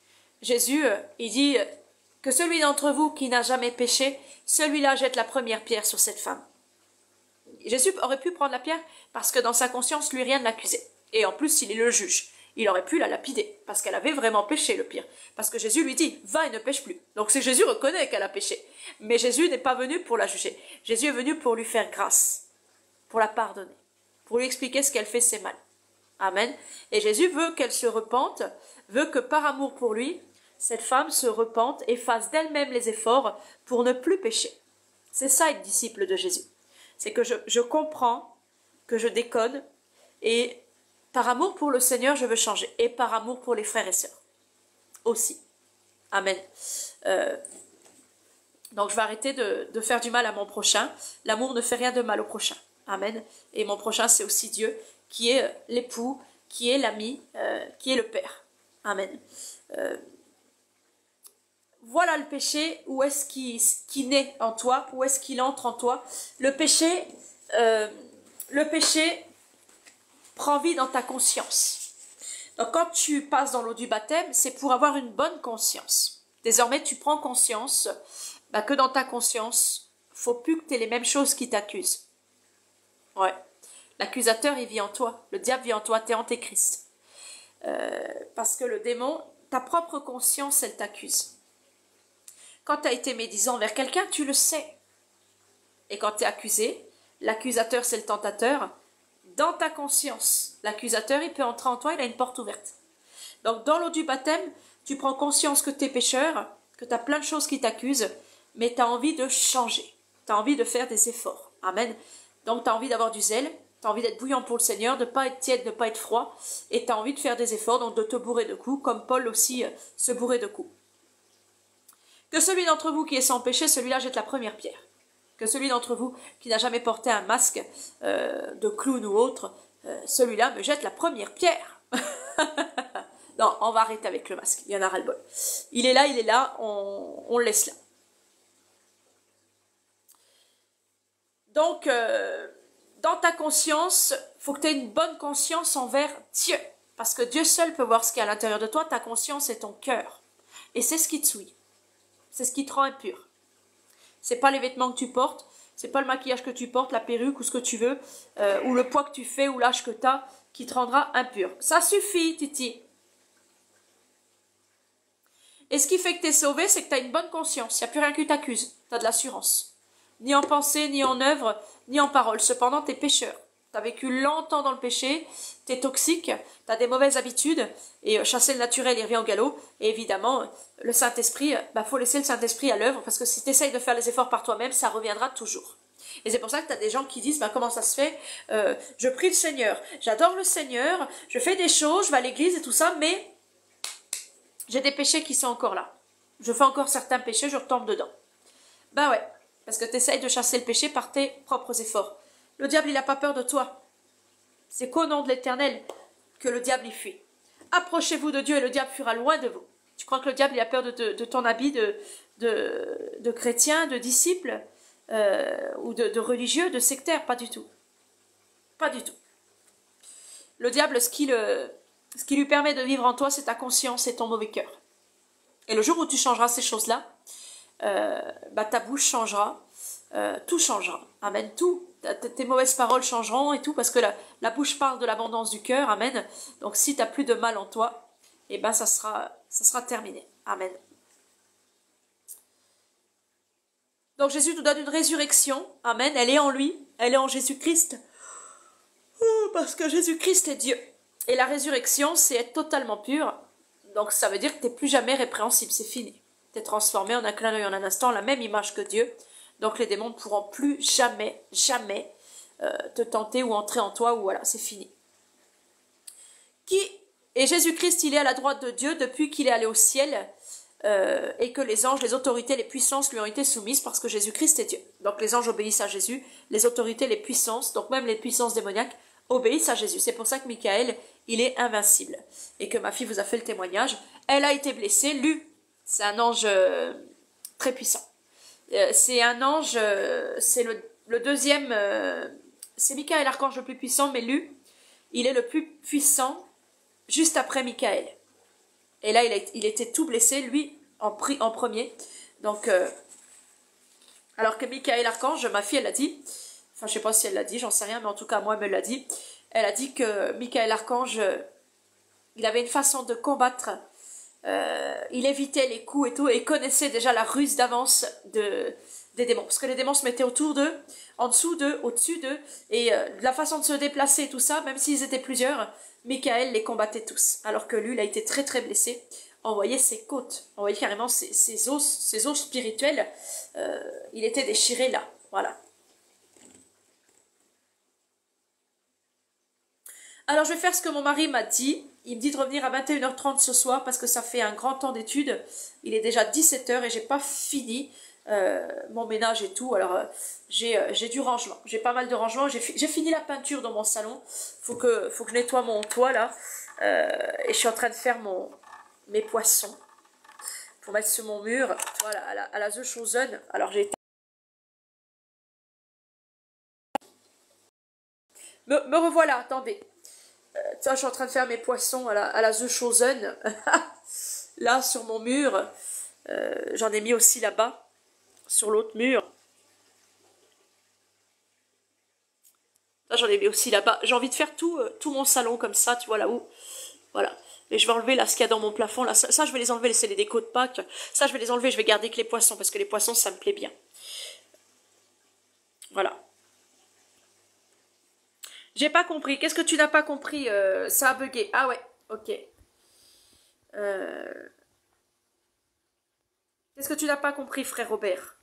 il dit que celui d'entre vous qui n'a jamais péché, celui-là jette la première pierre sur cette femme. Jésus aurait pu prendre la pierre parce que dans sa conscience, lui, rien ne l'accusait. Et en plus, il est le juge. Il aurait pu la lapider, parce qu'elle avait vraiment péché, le pire. Parce que Jésus lui dit, va et ne pêche plus. Donc c'est Jésus reconnaît qu'elle a péché. Mais Jésus n'est pas venu pour la juger. Jésus est venu pour lui faire grâce, pour la pardonner, pour lui expliquer ce qu'elle fait, c'est mal. Amen. Et Jésus veut qu'elle se repente, veut que par amour pour lui, cette femme se repente et fasse d'elle-même les efforts pour ne plus pécher. C'est ça être disciple de Jésus. C'est que je comprends, que je décode, et par amour pour le Seigneur, je veux changer. Et par amour pour les frères et sœurs. Aussi. Amen. Donc je vais arrêter de faire du mal à mon prochain. L'amour ne fait rien de mal au prochain. Amen. Et mon prochain, c'est aussi Dieu, qui est l'époux, qui est l'ami, qui est le Père. Amen. Voilà le péché, où est-ce qu'il naît en toi, où est-ce qu'il entre en toi. Le péché prend vie dans ta conscience. Donc quand tu passes dans l'eau du baptême, c'est pour avoir une bonne conscience. Désormais, tu prends conscience que dans ta conscience, faut plus que tu aies les mêmes choses qui t'accusent. Ouais. L'accusateur, il vit en toi. Le diable vit en toi, tu es antéchrist. Parce que le démon, ta propre conscience, elle t'accuse. Quand tu as été médisant envers quelqu'un, tu le sais. Et quand tu es accusé, l'accusateur, c'est le tentateur. Dans ta conscience, l'accusateur, il peut entrer en toi, il a une porte ouverte. Donc, dans l'eau du baptême, tu prends conscience que tu es pécheur, que tu as plein de choses qui t'accusent, mais tu as envie de changer. Tu as envie de faire des efforts. Amen. Donc, tu as envie d'avoir du zèle, tu as envie d'être bouillant pour le Seigneur, de ne pas être tiède, de ne pas être froid, et tu as envie de faire des efforts, donc de te bourrer de coups, comme Paul aussi se bourrait de coups. Que celui d'entre vous qui est sans péché, celui-là jette la première pierre. Que celui d'entre vous qui n'a jamais porté un masque de clown ou autre, celui-là me jette la première pierre. Non, on va arrêter avec le masque, il y en a ras-le-bol. Il est là, on le laisse là. Donc, dans ta conscience, il faut que tu aies une bonne conscience envers Dieu. Parce que Dieu seul peut voir ce qu'il y a à l'intérieur de toi, ta conscience et ton cœur. Et c'est ce qui te souille. C'est ce qui te rend impur. C'est pas les vêtements que tu portes, c'est pas le maquillage que tu portes, la perruque ou ce que tu veux, ou le poids que tu fais ou l'âge que tu as qui te rendra impur. Ça suffit, Titi. Et ce qui fait que tu es sauvé, c'est que tu as une bonne conscience. Il n'y a plus rien qui t'accuse. Tu as de l'assurance. Ni en pensée, ni en œuvre, ni en parole. Cependant, tu es pécheur. Tu as vécu longtemps dans le péché, tu es toxique, tu as des mauvaises habitudes, et chasser le naturel, il revient au galop. Et évidemment, le Saint-Esprit, faut laisser le Saint-Esprit à l'œuvre, parce que si tu essayes de faire les efforts par toi-même, ça reviendra toujours. Et c'est pour ça que tu as des gens qui disent, comment ça se fait, je prie le Seigneur, j'adore le Seigneur, je fais des choses, je vais à l'église et tout ça, mais j'ai des péchés qui sont encore là. Je fais encore certains péchés, je retombe dedans. Ben ouais, parce que tu essayes de chasser le péché par tes propres efforts. Le diable, il n'a pas peur de toi. C'est qu'au nom de l'Éternel que le diable y fuit. Approchez-vous de Dieu et le diable fuira loin de vous. Tu crois que le diable, il a peur de ton habit de chrétien, de disciple, ou de religieux, de sectaire? Pas du tout. Pas du tout. Le diable, ce qui lui permet de vivre en toi, c'est ta conscience et ton mauvais cœur. Et le jour où tu changeras ces choses-là, ta bouche changera, tout changera. Amen. Tout. Tes mauvaises paroles changeront et tout, parce que la bouche parle de l'abondance du cœur. Amen. Donc si tu n'as plus de mal en toi, ça sera terminé. Amen. Donc Jésus nous donne une résurrection. Amen. Elle est en lui. Elle est en Jésus-Christ. Parce que Jésus-Christ est Dieu. Et la résurrection, c'est être totalement pur. Donc ça veut dire que tu n'es plus jamais répréhensible. C'est fini. Tu es transformé en un clin d'œil, en un instant, la même image que Dieu. Donc les démons ne pourront plus jamais te tenter ou entrer en toi, ou voilà, c'est fini. Et Jésus-Christ, il est à la droite de Dieu depuis qu'il est allé au ciel, et que les anges, les autorités, les puissances lui ont été soumises parce que Jésus-Christ est Dieu. Donc les anges obéissent à Jésus, les autorités, les puissances, donc même les puissances démoniaques, obéissent à Jésus. C'est pour ça que Michael, il est invincible. Et que ma fille vous a fait le témoignage. Elle a été blessée, lui, c'est un ange très puissant. C'est un ange, c'est le deuxième, c'est Michael l'archange le plus puissant, mais lui, il est le plus puissant juste après Michael. Et là, il était tout blessé, lui, en premier. Donc, alors que Michael l'archange, ma fille, elle a dit, enfin, je sais pas si elle l'a dit, j'en sais rien, mais en tout cas, moi, elle me l'a dit. Elle a dit que Michael l'archange, il avait une façon de combattre. Il évitait les coups et tout, et connaissait déjà la ruse d'avance des démons. Parce que les démons se mettaient autour d'eux, en dessous d'eux, au-dessus d'eux, et la façon de se déplacer et tout ça, même s'ils étaient plusieurs, Michael les combattait tous. Alors que lui, il a été très très blessé. On voyait ses côtes, on voyait carrément ses os spirituels. Il était déchiré là, voilà. Alors je vais faire ce que mon mari m'a dit. Il me dit de revenir à 21h30 ce soir parce que ça fait un grand temps d'études. Il est déjà 17h et j'ai pas fini. mon ménage et tout. Alors j'ai du rangement, j'ai pas mal de rangement. J'ai fini la peinture dans mon salon. Faut que je nettoie mon toit là. Et je suis en train de faire mes poissons pour mettre sur mon mur. Voilà, à la The Chosen. Alors j'ai me revoilà, attendez. Tiens, je suis en train de faire mes poissons à la The Chosen. Là sur mon mur. J'en ai mis aussi là-bas, sur l'autre mur. Là, j'en ai mis aussi là-bas. J'ai envie de faire tout mon salon comme ça, tu vois, là-haut. Voilà. Et je vais enlever là ce qu'il y a dans mon plafond. Là, ça, je vais les enlever, c'est les décos de Pâques. Ça, je vais les enlever, je vais garder que les poissons, parce que les poissons, ça me plaît bien. Voilà. J'ai pas compris. Qu'est-ce que tu n'as pas compris? Ça a bugué. Ah ouais, ok. Qu'est-ce que tu n'as pas compris, frère Robert?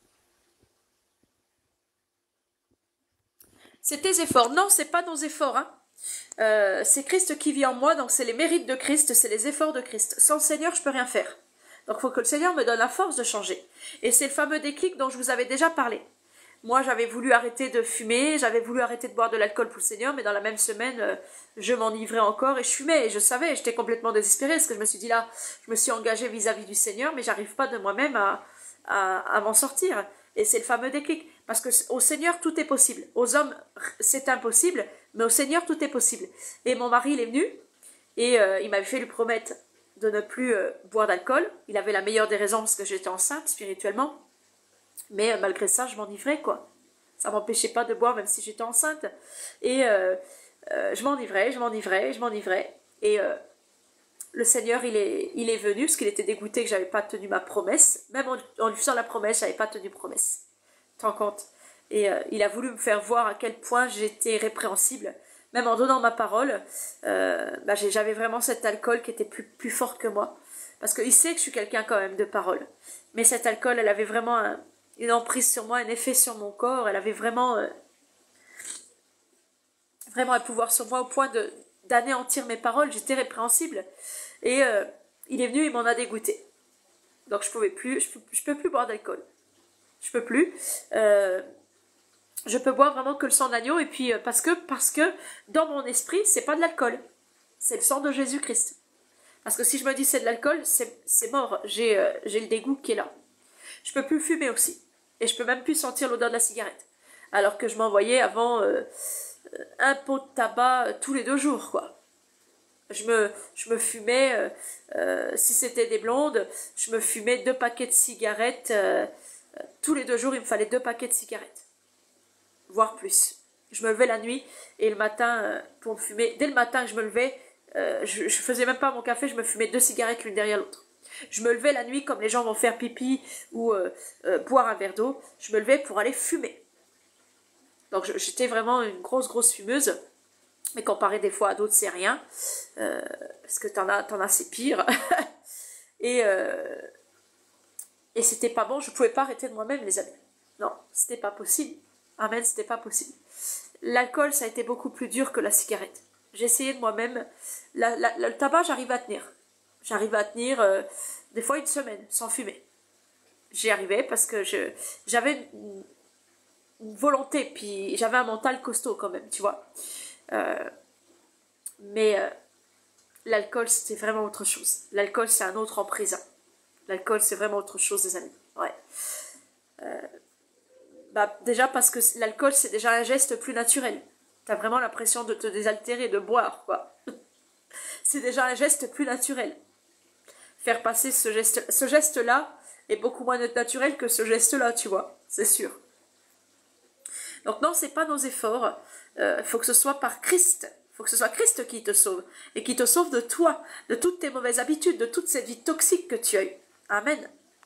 C'est tes efforts. Non, c'est pas nos efforts, hein. C'est Christ qui vit en moi, donc c'est les mérites de Christ, c'est les efforts de Christ. Sans le Seigneur, je peux rien faire. Donc il faut que le Seigneur me donne la force de changer. Et c'est le fameux déclic dont je vous avais déjà parlé. Moi, j'avais voulu arrêter de fumer, j'avais voulu arrêter de boire de l'alcool pour le Seigneur, mais dans la même semaine, je m'enivrais encore et je fumais. Et je savais, j'étais complètement désespérée, parce que je me suis dit là, je me suis engagée vis-à-vis du Seigneur, mais j'arrive pas de moi-même à m'en sortir. Et c'est le fameux déclic. Parce que au Seigneur, tout est possible. Aux hommes, c'est impossible, mais au Seigneur, tout est possible. Et mon mari, il est venu, et il m'avait fait lui promettre de ne plus boire d'alcool. Il avait la meilleure des raisons, parce que j'étais enceinte spirituellement. Mais malgré ça, je m'enivrais, quoi. Ça m'empêchait pas de boire, même si j'étais enceinte. Et je m'enivrais. Et le Seigneur, il est venu, parce qu'il était dégoûté que j'avais pas tenu ma promesse. Même en lui faisant la promesse, j'avais pas tenu promesse. T'en compte. Et il a voulu me faire voir à quel point j'étais répréhensible. Même en donnant ma parole, j'avais vraiment cet alcool qui était plus forte que moi. Parce qu'il sait que je suis quelqu'un quand même de parole. Mais cet alcool, elle avait vraiment une emprise sur moi, un effet sur mon corps. Elle avait vraiment un pouvoir sur moi au point d'anéantir mes paroles. J'étais répréhensible. Et il est venu, il m'en a dégoûté. Donc je pouvais plus, je peux plus boire d'alcool. Je peux plus. Je peux boire vraiment que le sang d'agneau. Et puis parce que dans mon esprit, c'est pas de l'alcool. C'est le sang de Jésus-Christ. Parce que si je me dis c'est de l'alcool, c'est mort. J'ai le dégoût qui est là. Je peux plus fumer aussi. Et je peux même plus sentir l'odeur de la cigarette. Alors que je m'envoyais avant un pot de tabac tous les 2 jours, quoi. Je me fumais, si c'était des blondes, je me fumais 2 paquets de cigarettes. Tous les 2 jours, il me fallait 2 paquets de cigarettes. Voire plus. Je me levais la nuit et le matin, pour me fumer, dès le matin que je me levais, je faisais même pas mon café, je me fumais 2 cigarettes l'une derrière l'autre. Je me levais la nuit comme les gens vont faire pipi ou boire un verre d'eau. Je me levais pour aller fumer. Donc j'étais vraiment une grosse fumeuse. Mais comparé des fois à d'autres, c'est rien. Parce que t'en as c'est pire. et c'était pas bon, je pouvais pas arrêter de moi-même, les amis. Non, c'était pas possible. Amen, c'était pas possible. L'alcool, ça a été beaucoup plus dur que la cigarette. J'ai essayé de moi-même. Le tabac, j'arrive à tenir. J'arrive à tenir des fois 1 semaine sans fumer. J'y arrivais parce que j'avais une volonté, puis j'avais un mental costaud quand même, tu vois. Mais l'alcool, c'était vraiment autre chose. L'alcool, c'est un autre emprise. L'alcool, c'est vraiment autre chose, les amis. Ouais. Déjà parce que l'alcool, c'est déjà un geste plus naturel. T'as vraiment l'impression de te désaltérer, de boire, quoi. C'est déjà un geste plus naturel. Faire passer ce geste-là est beaucoup moins naturel que ce geste-là, tu vois. C'est sûr. Donc non, c'est pas nos efforts. Faut que ce soit par Christ. Faut que ce soit Christ qui te sauve. Et qui te sauve de toi, de toutes tes mauvaises habitudes, de toute cette vie toxique que tu as eue. Amen.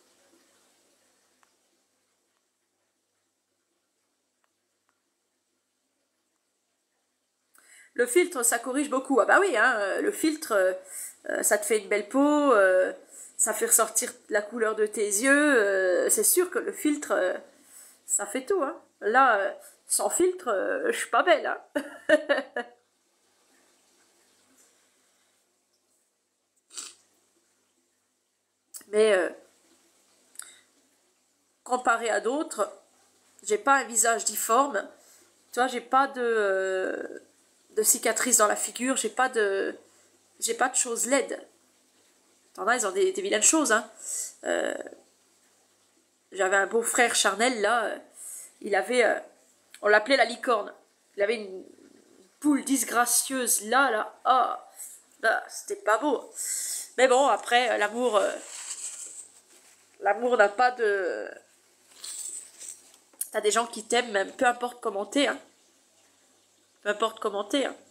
Le filtre, ça corrige beaucoup. Ah bah oui, hein, le filtre, ça te fait une belle peau, ça fait ressortir la couleur de tes yeux. C'est sûr que le filtre, ça fait tout. Hein. Là, sans filtre, je suis pas belle. Hein. Mais comparé à d'autres, j'ai pas un visage difforme. Tu vois, j'ai pas de cicatrices dans la figure, j'ai pas de choses laides. T'en as, ils ont des vilaines choses, hein. J'avais un beau-frère charnel, là, il avait, on l'appelait la licorne. Il avait une poule disgracieuse, là, ah, là, c'était pas beau. Mais bon, après, l'amour n'a pas de... T'as des gens qui t'aiment, même peu importe comment t'es, hein. Peu importe comment t'es, hein.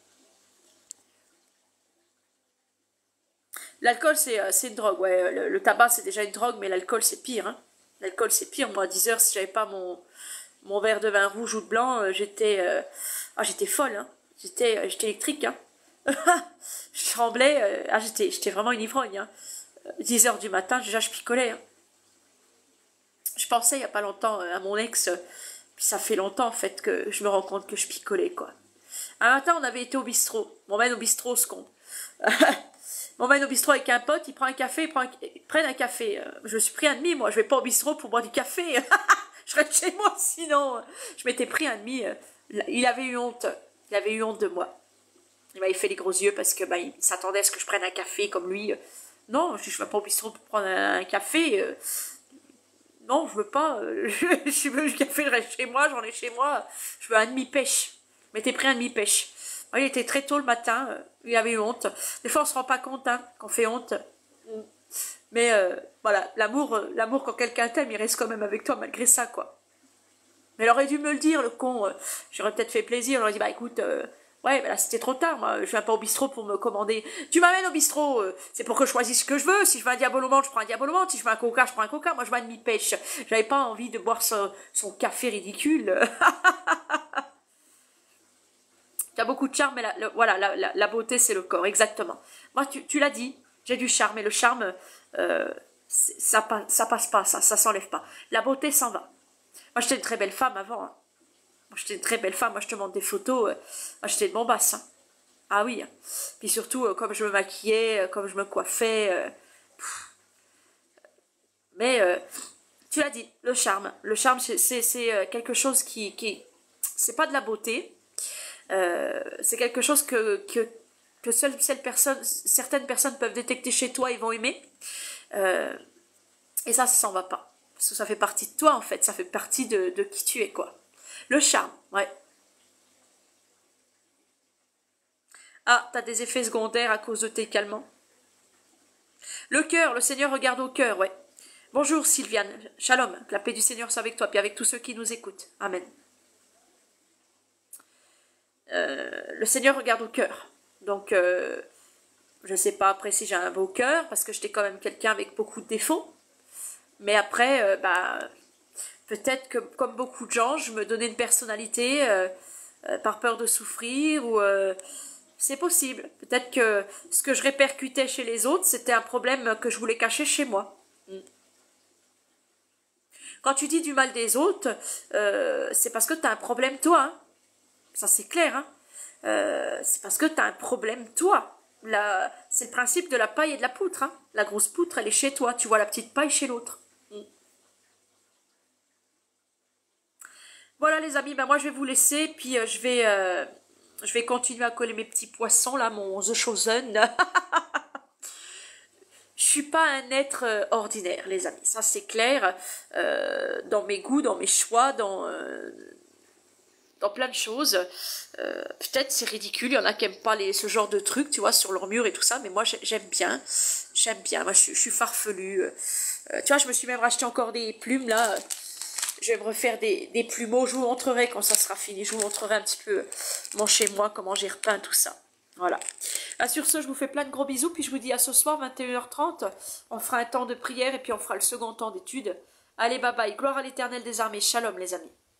L'alcool, c'est une drogue, ouais. Le tabac, c'est déjà une drogue, mais l'alcool, c'est pire, hein. L'alcool, c'est pire. Moi, à 10 heures, si j'avais pas mon verre de vin rouge ou de blanc, j'étais folle, hein. J'étais électrique, hein. Je tremblais, j'étais vraiment une ivrogne, hein. 10 heures du matin, déjà, je picolais, hein. Je pensais, il n'y a pas longtemps, à mon ex, puis ça fait longtemps, en fait, que je me rends compte que je picolais, quoi. Un matin, on avait été au bistrot. On m'emmène au bistrot, ce con. M'emmène au bistrot avec un pote, il prend un café, ils prennent un café. Je me suis pris un demi, moi, je vais pas au bistrot pour boire du café. Je reste chez moi, sinon. Je m'étais pris un demi. Il avait eu honte de moi. Il m'avait fait les gros yeux parce que il s'attendait à ce que je prenne un café comme lui. Non, je vais pas au bistrot pour prendre un café. Non, je veux pas. Je veux du café, je reste chez moi, j'en ai chez moi. Je veux un demi-pêche. Je m'étais pris un demi-pêche. Il était très tôt le matin, il avait eu honte. Des fois, on se rend pas compte, hein, qu'on fait honte. Mais voilà, l'amour, quand quelqu'un t'aime, il reste quand même avec toi malgré ça, quoi. Mais il aurait dû me le dire, le con. J'aurais peut-être fait plaisir. J'aurais dit, écoute, ouais, là, c'était trop tard, moi. Je viens pas au bistrot pour me commander. Tu m'amènes au bistrot, c'est pour que je choisisse ce que je veux. Si je veux un diable au menthe, je prends un diable au menthe. Si je veux un coca, je prends un coca. Moi, je veux un demi-pêche. J'avais pas envie de boire son café ridicule. Tu as beaucoup de charme, mais voilà, la beauté, c'est le corps, exactement. Moi, tu l'as dit, j'ai du charme, et le charme, ça passe pas, ça s'enlève pas. La beauté s'en va. Moi, j'étais une très belle femme avant. Hein. Moi, j'étais une très belle femme. Moi, je te montre des photos. Moi, j'étais une bombasse. Hein. Ah oui. Hein. Puis surtout, comme je me maquillais, comme je me coiffais. Mais, tu l'as dit, le charme. Le charme, c'est quelque chose qui c'est pas de la beauté. C'est quelque chose que certaines personnes peuvent détecter chez toi, ils vont aimer. Et ça s'en va pas. Parce que ça fait partie de toi, en fait. Ça fait partie de qui tu es, quoi. Le charme, ouais. Ah, t'as des effets secondaires à cause de tes calmants. Le cœur, le Seigneur regarde au cœur, ouais. Bonjour Sylviane, shalom, que la paix du Seigneur soit avec toi, puis avec tous ceux qui nous écoutent. Amen. Le Seigneur regarde au cœur. Donc, je ne sais pas après si j'ai un beau cœur, parce que j'étais quand même quelqu'un avec beaucoup de défauts. Mais après, peut-être que, comme beaucoup de gens, je me donnais une personnalité par peur de souffrir, ou c'est possible. Peut-être que ce que je répercutais chez les autres, c'était un problème que je voulais cacher chez moi. Quand tu dis du mal des autres, c'est parce que tu as un problème toi, hein. Ça c'est clair, hein. C'est parce que tu as un problème toi. C'est le principe de la paille et de la poutre, hein. La grosse poutre, elle est chez toi, tu vois la petite paille chez l'autre. Voilà les amis, moi je vais vous laisser, puis je vais continuer à coller mes petits poissons, là, mon The Chosen. Je suis pas un être ordinaire, les amis, ça c'est clair, dans mes goûts, dans mes choix, dans plein de choses. Peut-être c'est ridicule, il y en a qui n'aiment pas ce genre de trucs, tu vois, sur leur mur et tout ça, mais moi j'aime bien, moi je suis farfelue. Tu vois, je me suis même racheté encore des plumes, là, je vais me refaire des plumeaux, je vous montrerai quand ça sera fini, je vous montrerai un petit peu mon chez moi, comment j'ai repeint tout ça. Voilà. Sur ce, je vous fais plein de gros bisous, puis je vous dis à ce soir, 21h30, on fera un temps de prière, et puis on fera le second temps d'études. Allez, bye bye, gloire à l'Éternel des armées, shalom les amis.